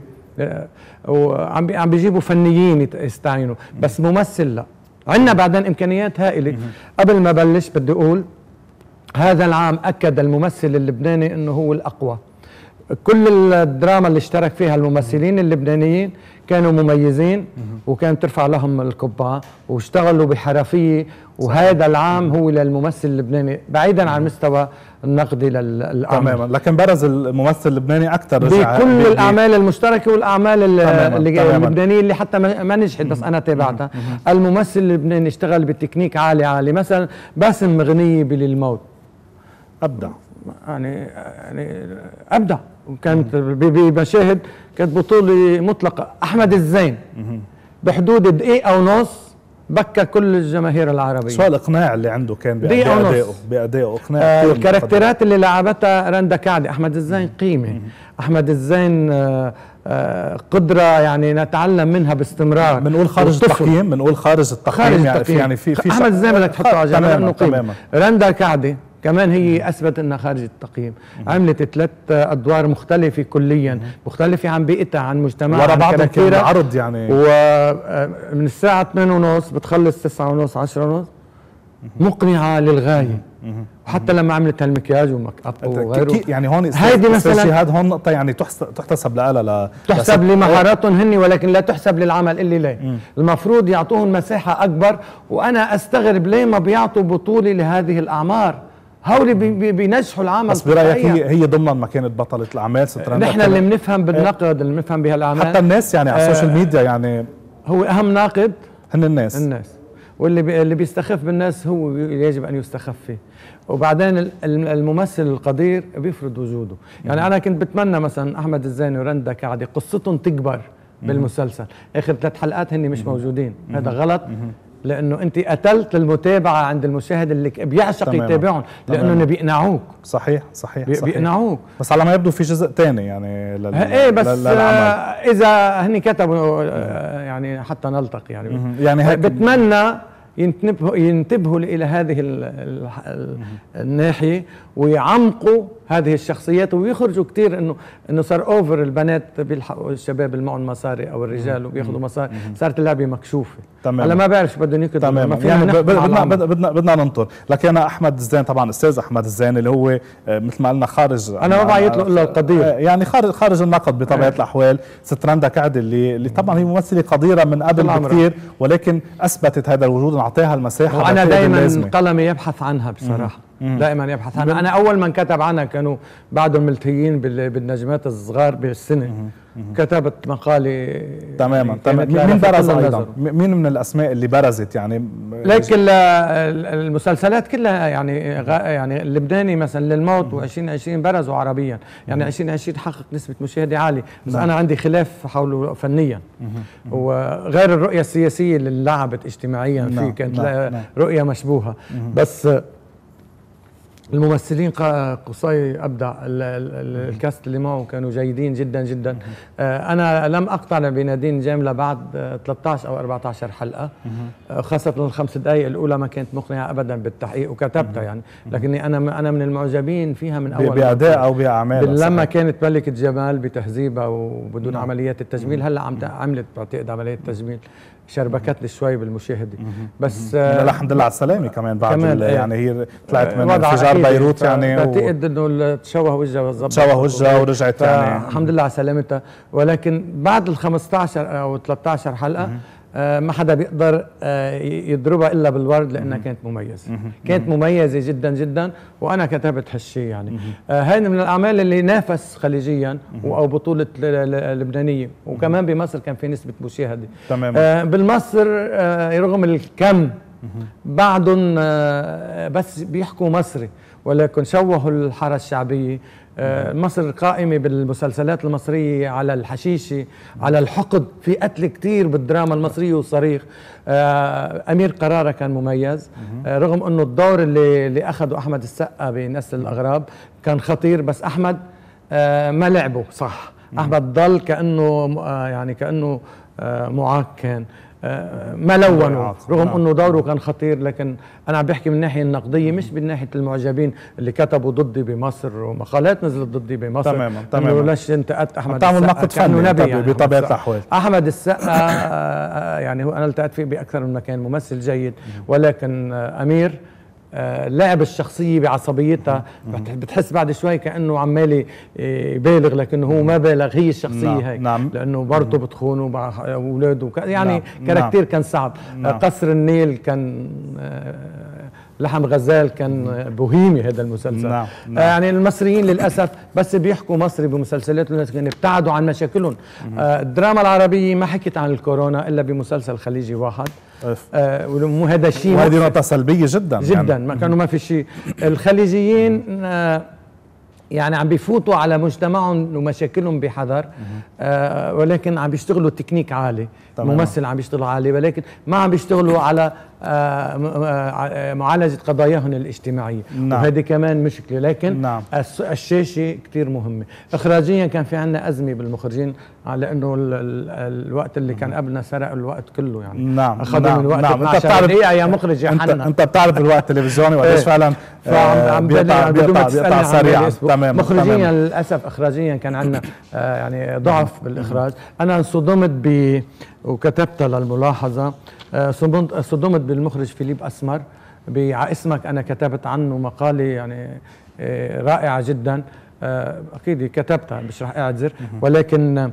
وعم بيجيبوا فنيين يستعينوا، بس ممثل لا. عندنا بعدين إمكانيات هائلة. قبل ما بلش بدي أقول هذا العام أكد الممثل اللبناني أنه هو الأقوى. كل الدراما اللي اشترك فيها الممثلين اللبنانيين كانوا مميزين، وكانت ترفع لهم القبعة واشتغلوا بحرفية. وهذا العام هو للممثل اللبناني بعيدا عن المستوى النقدي للأعمال. تماما. لكن برز الممثل اللبناني أكثر بكل الأعمال المشتركة والأعمال اللبنانية اللي حتى ما نجحت، بس أنا تابعتها. الممثل اللبناني اشتغل بتكنيك عالي. مثلا باسم مغنية بللموت أبدع، يعني أبدع. وكانت بمشاهد كانت بطولة مطلقة. أحمد الزين بحدود دقيقة ونص بكى كل الجماهير العربية. شو الإقناع اللي عنده كان بأدائه إقناع. الكاركترات اللي لعبتها رندا كعدي. أحمد الزين قيمة، أحمد الزين قدرة يعني نتعلم منها باستمرار. بنقول خارج التقييم، بنقول خارج التقييم. يعني في أحمد الزين بدك تحطه على جنب لأنه قيمة. رندا كعدي كمان هي أثبت أنها خارج التقييم. عملت 3 أدوار مختلفة كليا، مختلفة عن بيئتها عن مجتمعها ورا بعضهم كان عرض يعني. ومن الساعة 8:30 بتخلص 9:30 10:30 مقنعة للغاية. وحتى لما عملت هالمكياج وميك اب وغيره. يعني هون هيدي مثلا هذا هون نقطة يعني تحتسب لها تحسب لمهاراتهم هن، ولكن لا تحسب للعمل اللي ليه. المفروض يعطوهم مساحة أكبر. وأنا أستغرب ليه ما بيعطوا بطولة لهذه الأعمار. هولي بينجحوا العمل. بس برأيك هي ضمن ما كانت بطلة الأعمال نحن اللي بنفهم بالنقد، اللي بنفهم بهالأعمال. حتى الناس يعني على السوشيال ميديا يعني هو أهم ناقد هن الناس. واللي بيستخف بالناس هو اللي يجب أن يستخف فيه. وبعدين الممثل القدير بيفرض وجوده. يعني أنا كنت بتمنى مثلا أحمد الزين ورندا كعدي قصتهم تكبر بالمسلسل. آخر 3 حلقات هن مش موجودين. هذا غلط لانه انت قتلت المتابعه عند المشاهد اللي بيعشق يتابعهم، لانه بيقنعوك. صحيح. بيقنعوك. بس على ما يبدو في جزء ثاني يعني ايه بس اذا هني كتبوا يعني حتى نلتقي يعني بتمنى ينتبهوا إلى هذه الناحية ويعمقوا هذه الشخصيات ويخرجوا كتير انه صار اوفر. البنات بيلحقوا الشباب اللي معهم مصاري او الرجال وبياخذوا مصاري، صارت اللعبه مكشوفه. هلا ما بعرف شو بدهم يكتبوا. تمام. يعني بدنا ننطر. لكن انا احمد الزين طبعا استاذ احمد الزين اللي هو مثل ما قلنا خارج، انا ما بعيط له الا القدير، يعني خارج النقد بطبيعه الاحوال. ست رندا كعد اللي طبعا هي ممثله قديره من قبل بكثير، ولكن اثبتت هذا الوجود ونعطيها المساحه. وانا دايما قلمي يبحث عنها بصراحه. دائما يبحث عنها. انا اول من كتب عنها كانوا بعدهم ملتهيين بالنجمات الصغار بالسنه. كتبت مقاله تماما. مين برز ايضا؟ مين من الاسماء اللي برزت يعني؟ لكن المسلسلات كلها يعني اللبناني مثلا للموت و2020 برزوا عربيا، يعني 2020 حقق نسبه مشاهده عاليه، بس انا عندي خلاف حوله فنيا. وغير الرؤيه السياسيه اللي لعبت اجتماعيا فيه كانت رؤيه مشبوهه. بس الممثلين قصي أبدع، الكاست اللي معه كانوا جيدين جدا جدا. أنا لم أقتنع بنادين جاملة بعد 13 أو 14 حلقة، خاصة الخمس دقائق الأولى ما كانت مقنعة أبدا بالتحقيق وكتبتها يعني، لكني أنا من المعجبين فيها من أول بأداء أو بأعمال. لما كانت ملكة جمال بتهذيبها وبدون عمليات التجميل، هلا عملت بعتقد عمليات التجميل، شربكت لي شوي بالمشاهده. بس الحمد لله على السلامه كمان يعني هي طلعت من انفجار بيروت يعني، بعتقد انه تشوه وجهها بالضبط، تشوه وجهها ورجعت يعني الحمد لله على سلامتها. ولكن بعد ال 15 او 13 حلقه ما حدا بيقدر يضربها الا بالورد، لانها كانت مميزه. كانت مميزه جدا جدا، وانا كتبت هالشيء يعني. هاي من الاعمال اللي نافس خليجيا او بطوله لبنانيه، وكمان بمصر كان في نسبه مشاهده تماما. بالمصر رغم الكم بعدهم بس بيحكوا مصري، ولكن شوهوا الحاره الشعبيه. مصر قائمة بالمسلسلات المصرية على الحشيشة، على الحقد، في قتل كتير بالدراما المصرية والصريخ. أمير قرارة كان مميز، رغم أنه الدور اللي أخده أحمد السقا بنسل الأغراب كان خطير، بس أحمد ما لعبه صح. أحمد ضل كأنه معاق كان، ما لونوا، رغم انه دوره كان خطير. لكن انا عم بحكي من الناحيه النقديه، مش من ناحيه المعجبين اللي كتبوا ضدي بمصر ومقالات نزلت ضدي بمصر. تماما. ليش انتقدت احمد السقا؟ تعمل نقد فني نبي يعني بطبيعه الاحوال. احمد السقا يعني هو انا التقيت فيه باكثر من مكان، ممثل جيد، ولكن امير لعب الشخصية بعصبيتها، بتحس بعد شوي كأنه عمالي يبالغ، لكنه هو ما بالغ، هي الشخصية هيك. لأنه مرته بتخونه مع أولاده يعني كاركتير كان صعب. قصر النيل كان لحم غزال كان بوهيمي هذا المسلسل. يعني المصريين للأسف بس بيحكوا مصري بمسلسلاتهم، لكن ابتعدوا عن مشاكلهم. الدراما العربية ما حكت عن الكورونا إلا بمسلسل خليجي واحد. ومو هذا الشيء، وهذه نقطة سلبية جدا جدا يعني. ما كانوا ما في شيء. الخليجيين يعني عم بيفوتوا على مجتمعهم ومشاكلهم بحذر، ولكن عم بيشتغلوا تكنيك عالي. ممثل عم بيشتغلوا عالي، ولكن ما عم بيشتغلوا على معالجة قضاياهم الاجتماعية. وهذه كمان مشكلة. لكن الشاشة كتير مهمة. إخراجيا كان في عنا أزمة بالمخرجين، لأنه الوقت اللي كان قبلنا سرق الوقت كله يعني. أخذوا من وقت 12 دقيقة يا مخرج يا حنا. أنت بتعرف الوقت التلفزيوني وقديش فعلا بيقطع سريعا. مخرجيا للأسف إخراجيا كان عنا يعني ضعف بالإخراج. أنا انصدمت وكتبتها للملاحظة، صدمت بالمخرج فيليب أسمر اسمك. أنا كتبت عنه مقالة يعني رائعة جدا، أكيد كتبتها مش رح أعذر، ولكن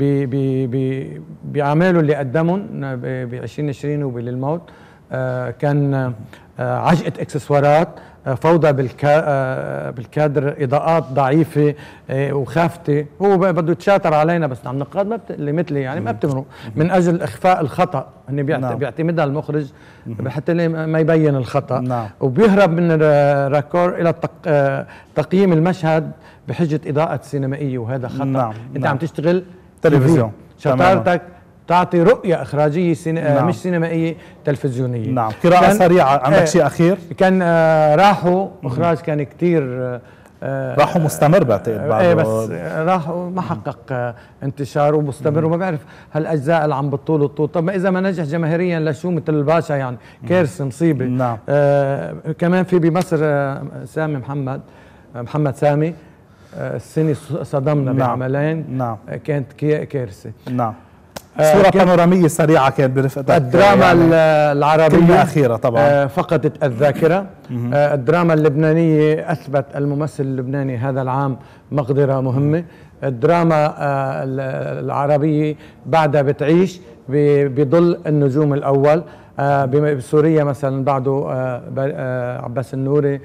بأعماله اللي قدمهم ب2020 وبللموت كان عجقة اكسسوارات، فوضى بالكادر، اضاءات ضعيفه وخافته. هو بده يتشاطر علينا، بس عم نقاد اللي مثلي يعني ما بتمرق من اجل اخفاء الخطا. هن بيعتمدها المخرج حتى ما يبين الخطا. وبيهرب من الراكور الى تقييم المشهد بحجه اضاءه سينمائيه، وهذا خطا. انت عم تشتغل تلفزيون، شطارتك تعطي رؤيه اخراجيه نعم. مش سينمائيه، تلفزيونيه. نعم. قراءه سريعه، عندك شيء اخير؟ كان راحوا اخراج كان كثير راحوا مستمر بعتقد بعده. ايه بس راحوا ما حقق انتشار ومستمر، وما بعرف هالاجزاء اللي عم بطول طب ما اذا ما نجح جماهيريا لشو مثل الباشا يعني كارثه مصيبه. نعم. كمان في بمصر سامي محمد سامي السنه صدمنا بعملين. نعم. كانت كارثه. نعم. صورة بانورامية سريعة كانت برفقتك. الدراما يعني العربية كلمة أخيرة طبعا فقدت الذاكرة. الدراما اللبنانية أثبت الممثل اللبناني هذا العام مقدرة مهمة. الدراما العربية بعدها بتعيش، بضل النجوم الأول. بسوريا مثلا بعده عباس النوري،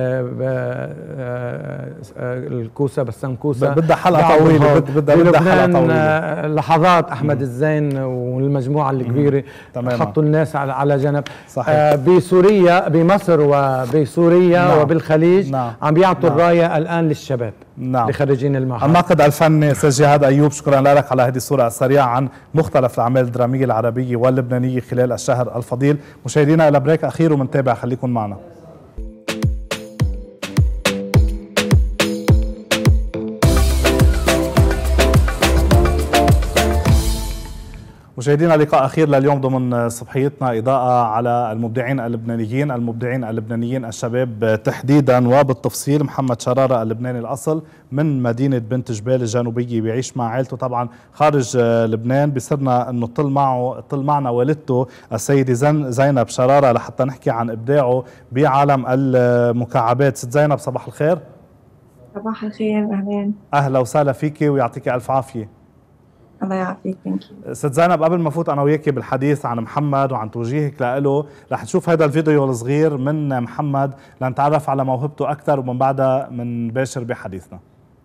الكوسة بسام كوسة بدها حلقة طويلة. بدها حلقة طويلة. لحظات أحمد الزين والمجموعة الكبيرة حطوا الناس على جنب. صحيح. بسوريا بمصر وبسوريا نعم. وبالخليج نعم. عم بيعطوا الراية الآن للشباب. نعم. لخريجين المعهد. الناقد الفني استاذ جهاد ايوب، شكرا لك على هذه الصوره السريعه عن مختلف الاعمال الدراميه العربيه واللبنانيه خلال الشهر الفضيل. مشاهدينا الى بريك اخير ومنتابع، خليكم معنا. مشاهدينا لقاء أخير لليوم ضمن صبحيتنا، إضاءة على المبدعين اللبنانيين الشباب تحديدا وبالتفصيل. محمد شرارة اللبناني الأصل من مدينة بنت جبال الجنوبية، بيعيش مع عائلته طبعا خارج لبنان. بيصيرنا أنه طل معنا والدته السيدة زينب شرارة لحتى نحكي عن إبداعه بعالم المكعبات. ست زينب صباح الخير. صباح الخير. أهلين. أهلا وسهلا فيكي ويعطيك ألف عافية. الله يعافيك. ست زينب، قبل ما فوت انا وياكي بالحديث عن محمد وعن توجيهك له، رح نشوف هذا الفيديو الصغير من محمد لنتعرف على موهبته اكثر، ومن بعدها منباشر بحديثنا.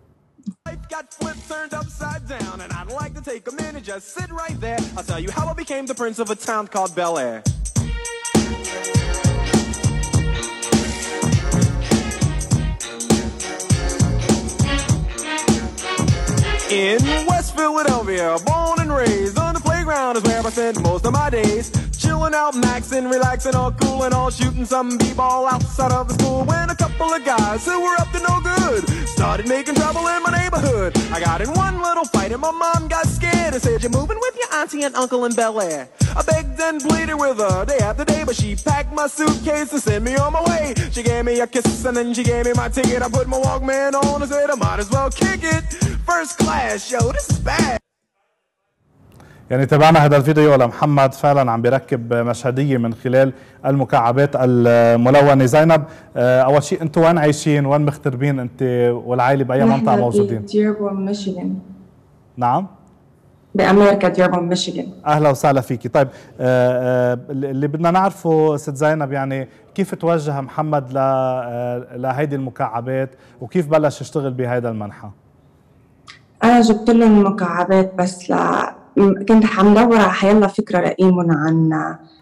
In West Philadelphia, born and raised on the playground is where I spent most of my days. Chilling out, maxing, relaxing, all cool and all shooting some b-ball outside of the school. When a couple of guys who were up to no good started making trouble in my neighborhood. I got in one little fight and my mom got scared and said, "You're moving with your auntie and uncle in Bel Air." I begged and pleaded with her day after day, but she packed my suitcase and sent me on my way. She gave me a kiss and then she gave me my ticket. I put my Walkman on and said I might as well kick it. First class, yo, this is bad. يعني تابعنا هذا الفيديو لمحمد فعلا عم بيركب مشهدية من خلال المكعبات الملونة. زينب، أول شيء أنتوا وين عايشين؟ وين مغتربين أنت والعائلة؟ بأي منطقة موجودين؟ ديربون ميشيغان. نعم؟ بأمريكا، ديربون ميشيغان. أهلا وسهلا فيكي. طيب اللي بدنا نعرفه ست زينب، يعني كيف توجه محمد لهيدي المكعبات وكيف بلش يشتغل بهيدا المنحى؟ أنا جبت له المكعبات بس كنت عم دور على حيلا فكرة رقيمة عن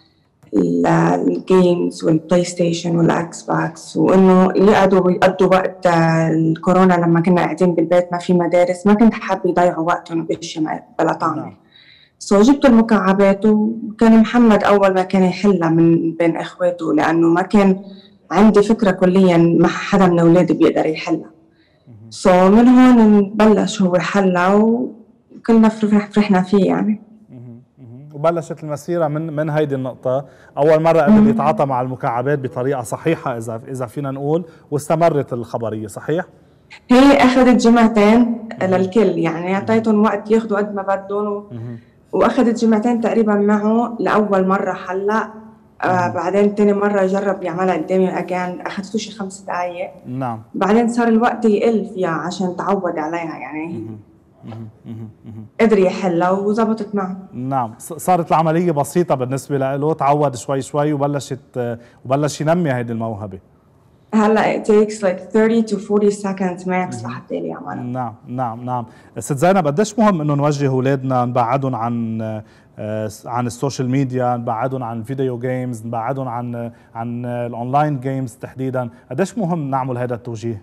الجيمز والبلاي ستيشن والاكس باكس، وانه يقضوا وقت الكورونا لما كنا قاعدين بالبيت ما في مدارس، ما كنت حابة يضيعوا وقتهم باشياء بلا طعمة. جبت المكعبات، وكان محمد اول ما كان يحلها من بين اخواته، لانه ما كان عندي فكرة كليا ما حدا من اولادي بيقدر يحلها. من هون بلش هو حلها وكلنا فرحنا فيه يعني. وبلشت المسيرة من هيدي النقطة، أول مرة قدر يتعاطى مع المكعبات بطريقة صحيحة إذا فينا نقول، واستمرت الخبرية، صحيح؟ هي أخذت جمعتين للكل، يعني أعطيتهم وقت ياخذوا قد ما بدهم، وأخذت جمعتين تقريبا معه لأول مرة حلق. بعدين تاني مرة جرب يعملها قدامي أجان، أخذته شي 5 دقايق. نعم. بعدين صار الوقت يقل فيها عشان تعود عليها يعني. قدر يحلها وزبطت معه. نعم. صارت العملية بسيطة بالنسبة له، تعود شوي شوي وبلش ينمي هيدي الموهبة. هلا it takes like 30 to 40 seconds max لحتى يعملها. نعم نعم نعم. ست زينب، قديش مهم انه نوجه اولادنا نبعدهم عن السوشيال ميديا، نبعدهم عن الفيديو جيمز، نبعدهم عن الاونلاين جيمز تحديدا، قديش مهم نعمل هذا التوجيه؟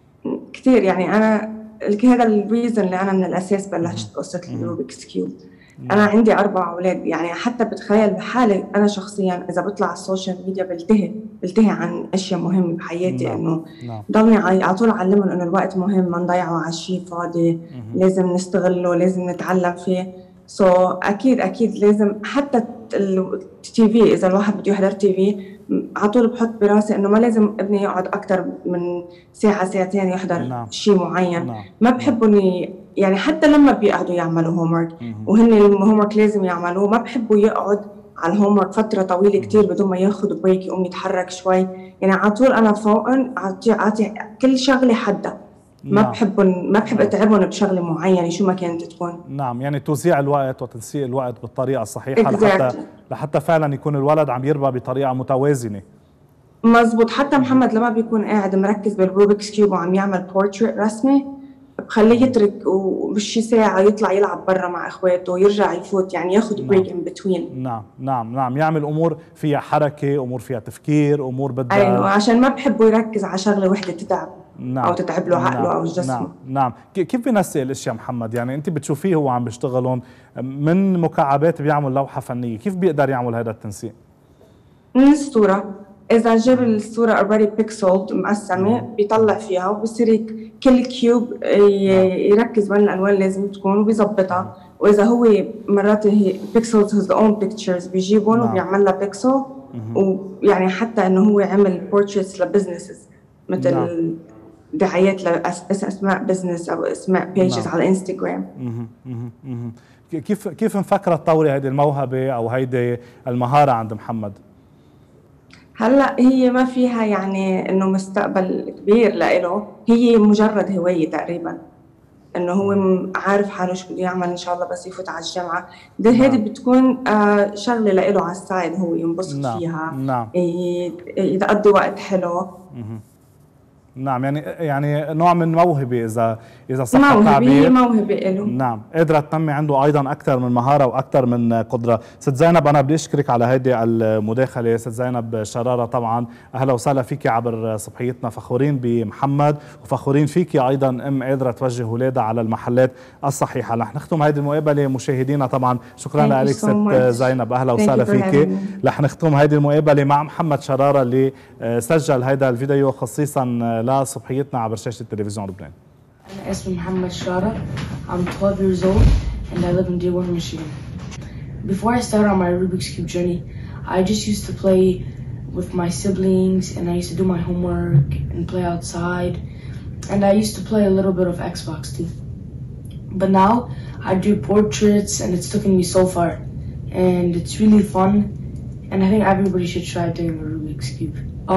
كثير، يعني انا هذا الريزن اللي انا من الاساس بلشت قصه الروبكس كيوب، أنا عندي 4 أولاد، يعني حتى بتخيل بحالي أنا شخصيا إذا بطلع على السوشيال ميديا بلتهي عن أشياء مهمة بحياتي. إنه ضلني على طول أعلمهم إنه الوقت مهم، ما نضيعه على شيء فاضي، لازم نستغله، لازم نتعلم فيه. أكيد لازم حتى التي في، إذا الواحد بده يحضر تي في على طول بحط براسي إنه ما لازم ابني يقعد أكتر من ساعة ساعتين يحضر شيء معين. ما بحبوا يعني حتى لما بيقعدوا يعملوا هومورك وهن الهومورك لازم يعملوه، ما بحبوا يقعد على الهومورك فترة طويلة كتير بدون ما ياخد بريك يقوم يتحرك شوي. يعني على طول أنا فوقن أعطي كل شغلة حدها. ما بحب اتعبهم بشغله معينه شو ما كانت تكون. نعم، يعني توزيع الوقت وتنسيق الوقت بالطريقه الصحيحه لحتى فعلا يكون الولد عم يربى بطريقه متوازنه. مزبوط. حتى محمد لما بيكون قاعد مركز بالروبكس كيوب وعم يعمل بورتريت رسمي بخليه يترك وبشي ساعه يطلع يلعب برا مع اخواته ويرجع يفوت، يعني ياخذ بريك ان بتوين. نعم يعمل امور فيها حركه، امور فيها تفكير، امور بدها ايوه، عشان ما بحبه يركز على شغله وحده تتعب او تتعب له عقله او جسمه. نعم. كيف بينسق الاشياء محمد؟ يعني انت بتشوفيه هو عم بيشتغلون من مكعبات بيعمل لوحه فنيه، كيف بيقدر يعمل هذا التنسيق؟ من الصوره، إذا جاب الصورة already pixeled مقسمة بيطلع فيها وبصير كل كيوب يركز وين الألوان لازم تكون وبيظبطها. وإذا هو مرات هي pixels his own pictures بيجيبون وبيعمل لها pixel. ويعني حتى إنه هو عمل portraits لبزنسز مثل دعايات لأسماء بزنس أو أسماء pages على إنستغرام. كيف مفكرة تطوري هيدي الموهبة أو هيدي المهارة عند محمد؟ هلا هي ما فيها يعني انه مستقبل كبير لإله، هي مجرد هوايه تقريبا. انه هو عارف حاله شو بده يعمل ان شاء الله بس يفوت على الجامعه. هيدي بتكون شغله لإله على السايد هو ينبسط فيها. يقضي وقت حلو. نعم، يعني نوع من موهبة إذا صح التعبير. هي موهبة له. نعم، قادرة تنمي عنده أيضا أكثر من مهارة وأكثر من قدرة. ست زينب، أنا بدي أشكرك على هيدي المداخلة. ست زينب شرارة، طبعا أهلا وسهلا فيك عبر صبحيتنا. فخورين بمحمد وفخورين فيك أيضا أم قادرة توجه أولادها على المحلات الصحيحة. رح نختم هيدي المقابلة مشاهدينا. طبعا شكرا لك ست زينب، أهلا وسهلا فيك. رح نختم هيدي المقابلة مع محمد شرارة اللي سجل هيدا الفيديو خصيصا لصبحيتنا عبر شاشة التلفزيون لبنان. أنا اسمي محمد شرارة. I'm 12 years old and I live in Dearborn, Michigan. Before I started on my Rubik's Cube journey, I just used to play with my siblings and I used to do my homework and play outside. And I used to play a little bit of Xbox too. But now I do portraits and it's taken me so far. And it's really fun. And I think everybody should try doing the Rubik's Cube.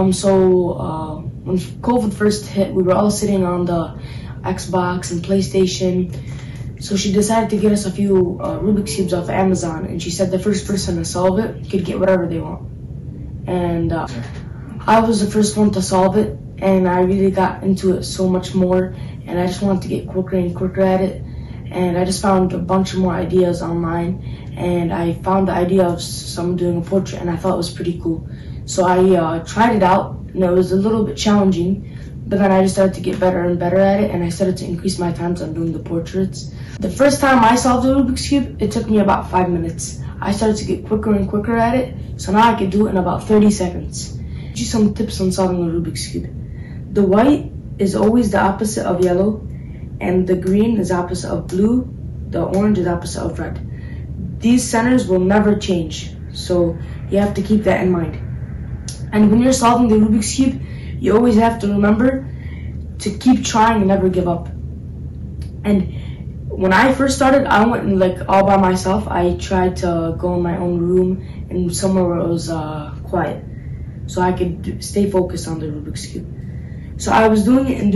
When COVID first hit, we were all sitting on the Xbox and PlayStation. So she decided to get us a few Rubik's Cubes off Amazon. And she said the first person to solve it could get whatever they want. And I was the first one to solve it. And I really got into it so much more. And I just wanted to get quicker and quicker at it. And I just found a bunch of more ideas online. And I found the idea of someone doing a portrait and I thought it was pretty cool. So I tried it out and it was a little bit challenging, but then I just started to get better and better at it and I started to increase my times on doing the portraits. The first time I solved the Rubik's Cube, it took me about 5 minutes. I started to get quicker and quicker at it, so now I could do it in about 30 seconds. Just some tips on solving the Rubik's Cube. The white is always the opposite of yellow, and the green is opposite of blue, the orange is opposite of red. These centers will never change, so you have to keep that in mind. And when you're solving the Rubik's Cube, you always have to remember to keep trying and never give up. And when I first started, I went like all by myself. I tried to go in my own room and somewhere where it was quiet, so I could stay focused on the Rubik's Cube. So I was doing it,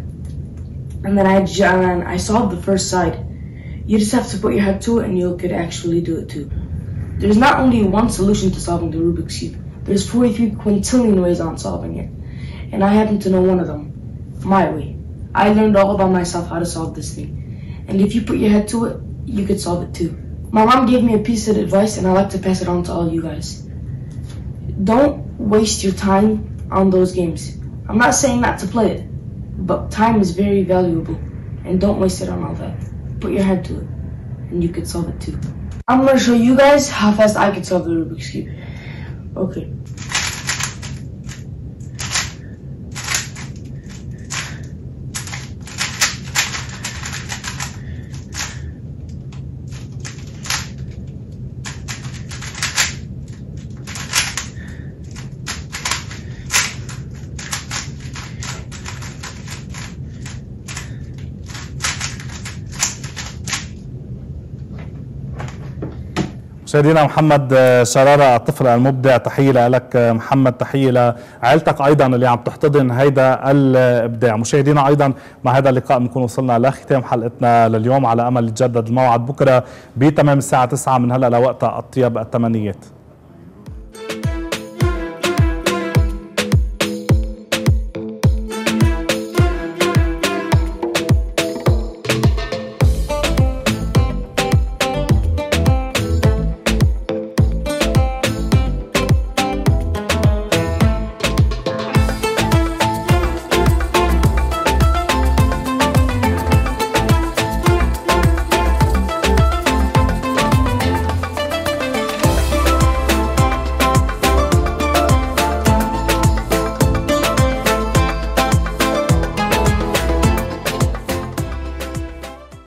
and then I solved the first side. You just have to put your head to it and you could actually do it too. There's not only one solution to solving the Rubik's Cube. There's 43 quintillion ways on solving it. And I happen to know one of them, my way. I learned all by myself how to solve this thing. And if you put your head to it, you could solve it too. My mom gave me a piece of advice and I like to pass it on to all you guys. Don't waste your time on those games. I'm not saying not to play it, but time is very valuable and don't waste it on all that. Put your head to it and you could solve it too. I'm gonna show you guys how fast I can solve the Rubik's Cube. Okay. مشاهدينا، محمد شرارة الطفل المبدع، تحية لك محمد، تحية لعائلتك أيضا اللي عم تحتضن هيدا الإبداع. مشاهدينا، أيضا مع هذا اللقاء بنكون وصلنا لختام حلقتنا لليوم، على أمل يتجدد الموعد بكرة بتمام الساعة 9 من هلا لوقت أطيب التمنيات.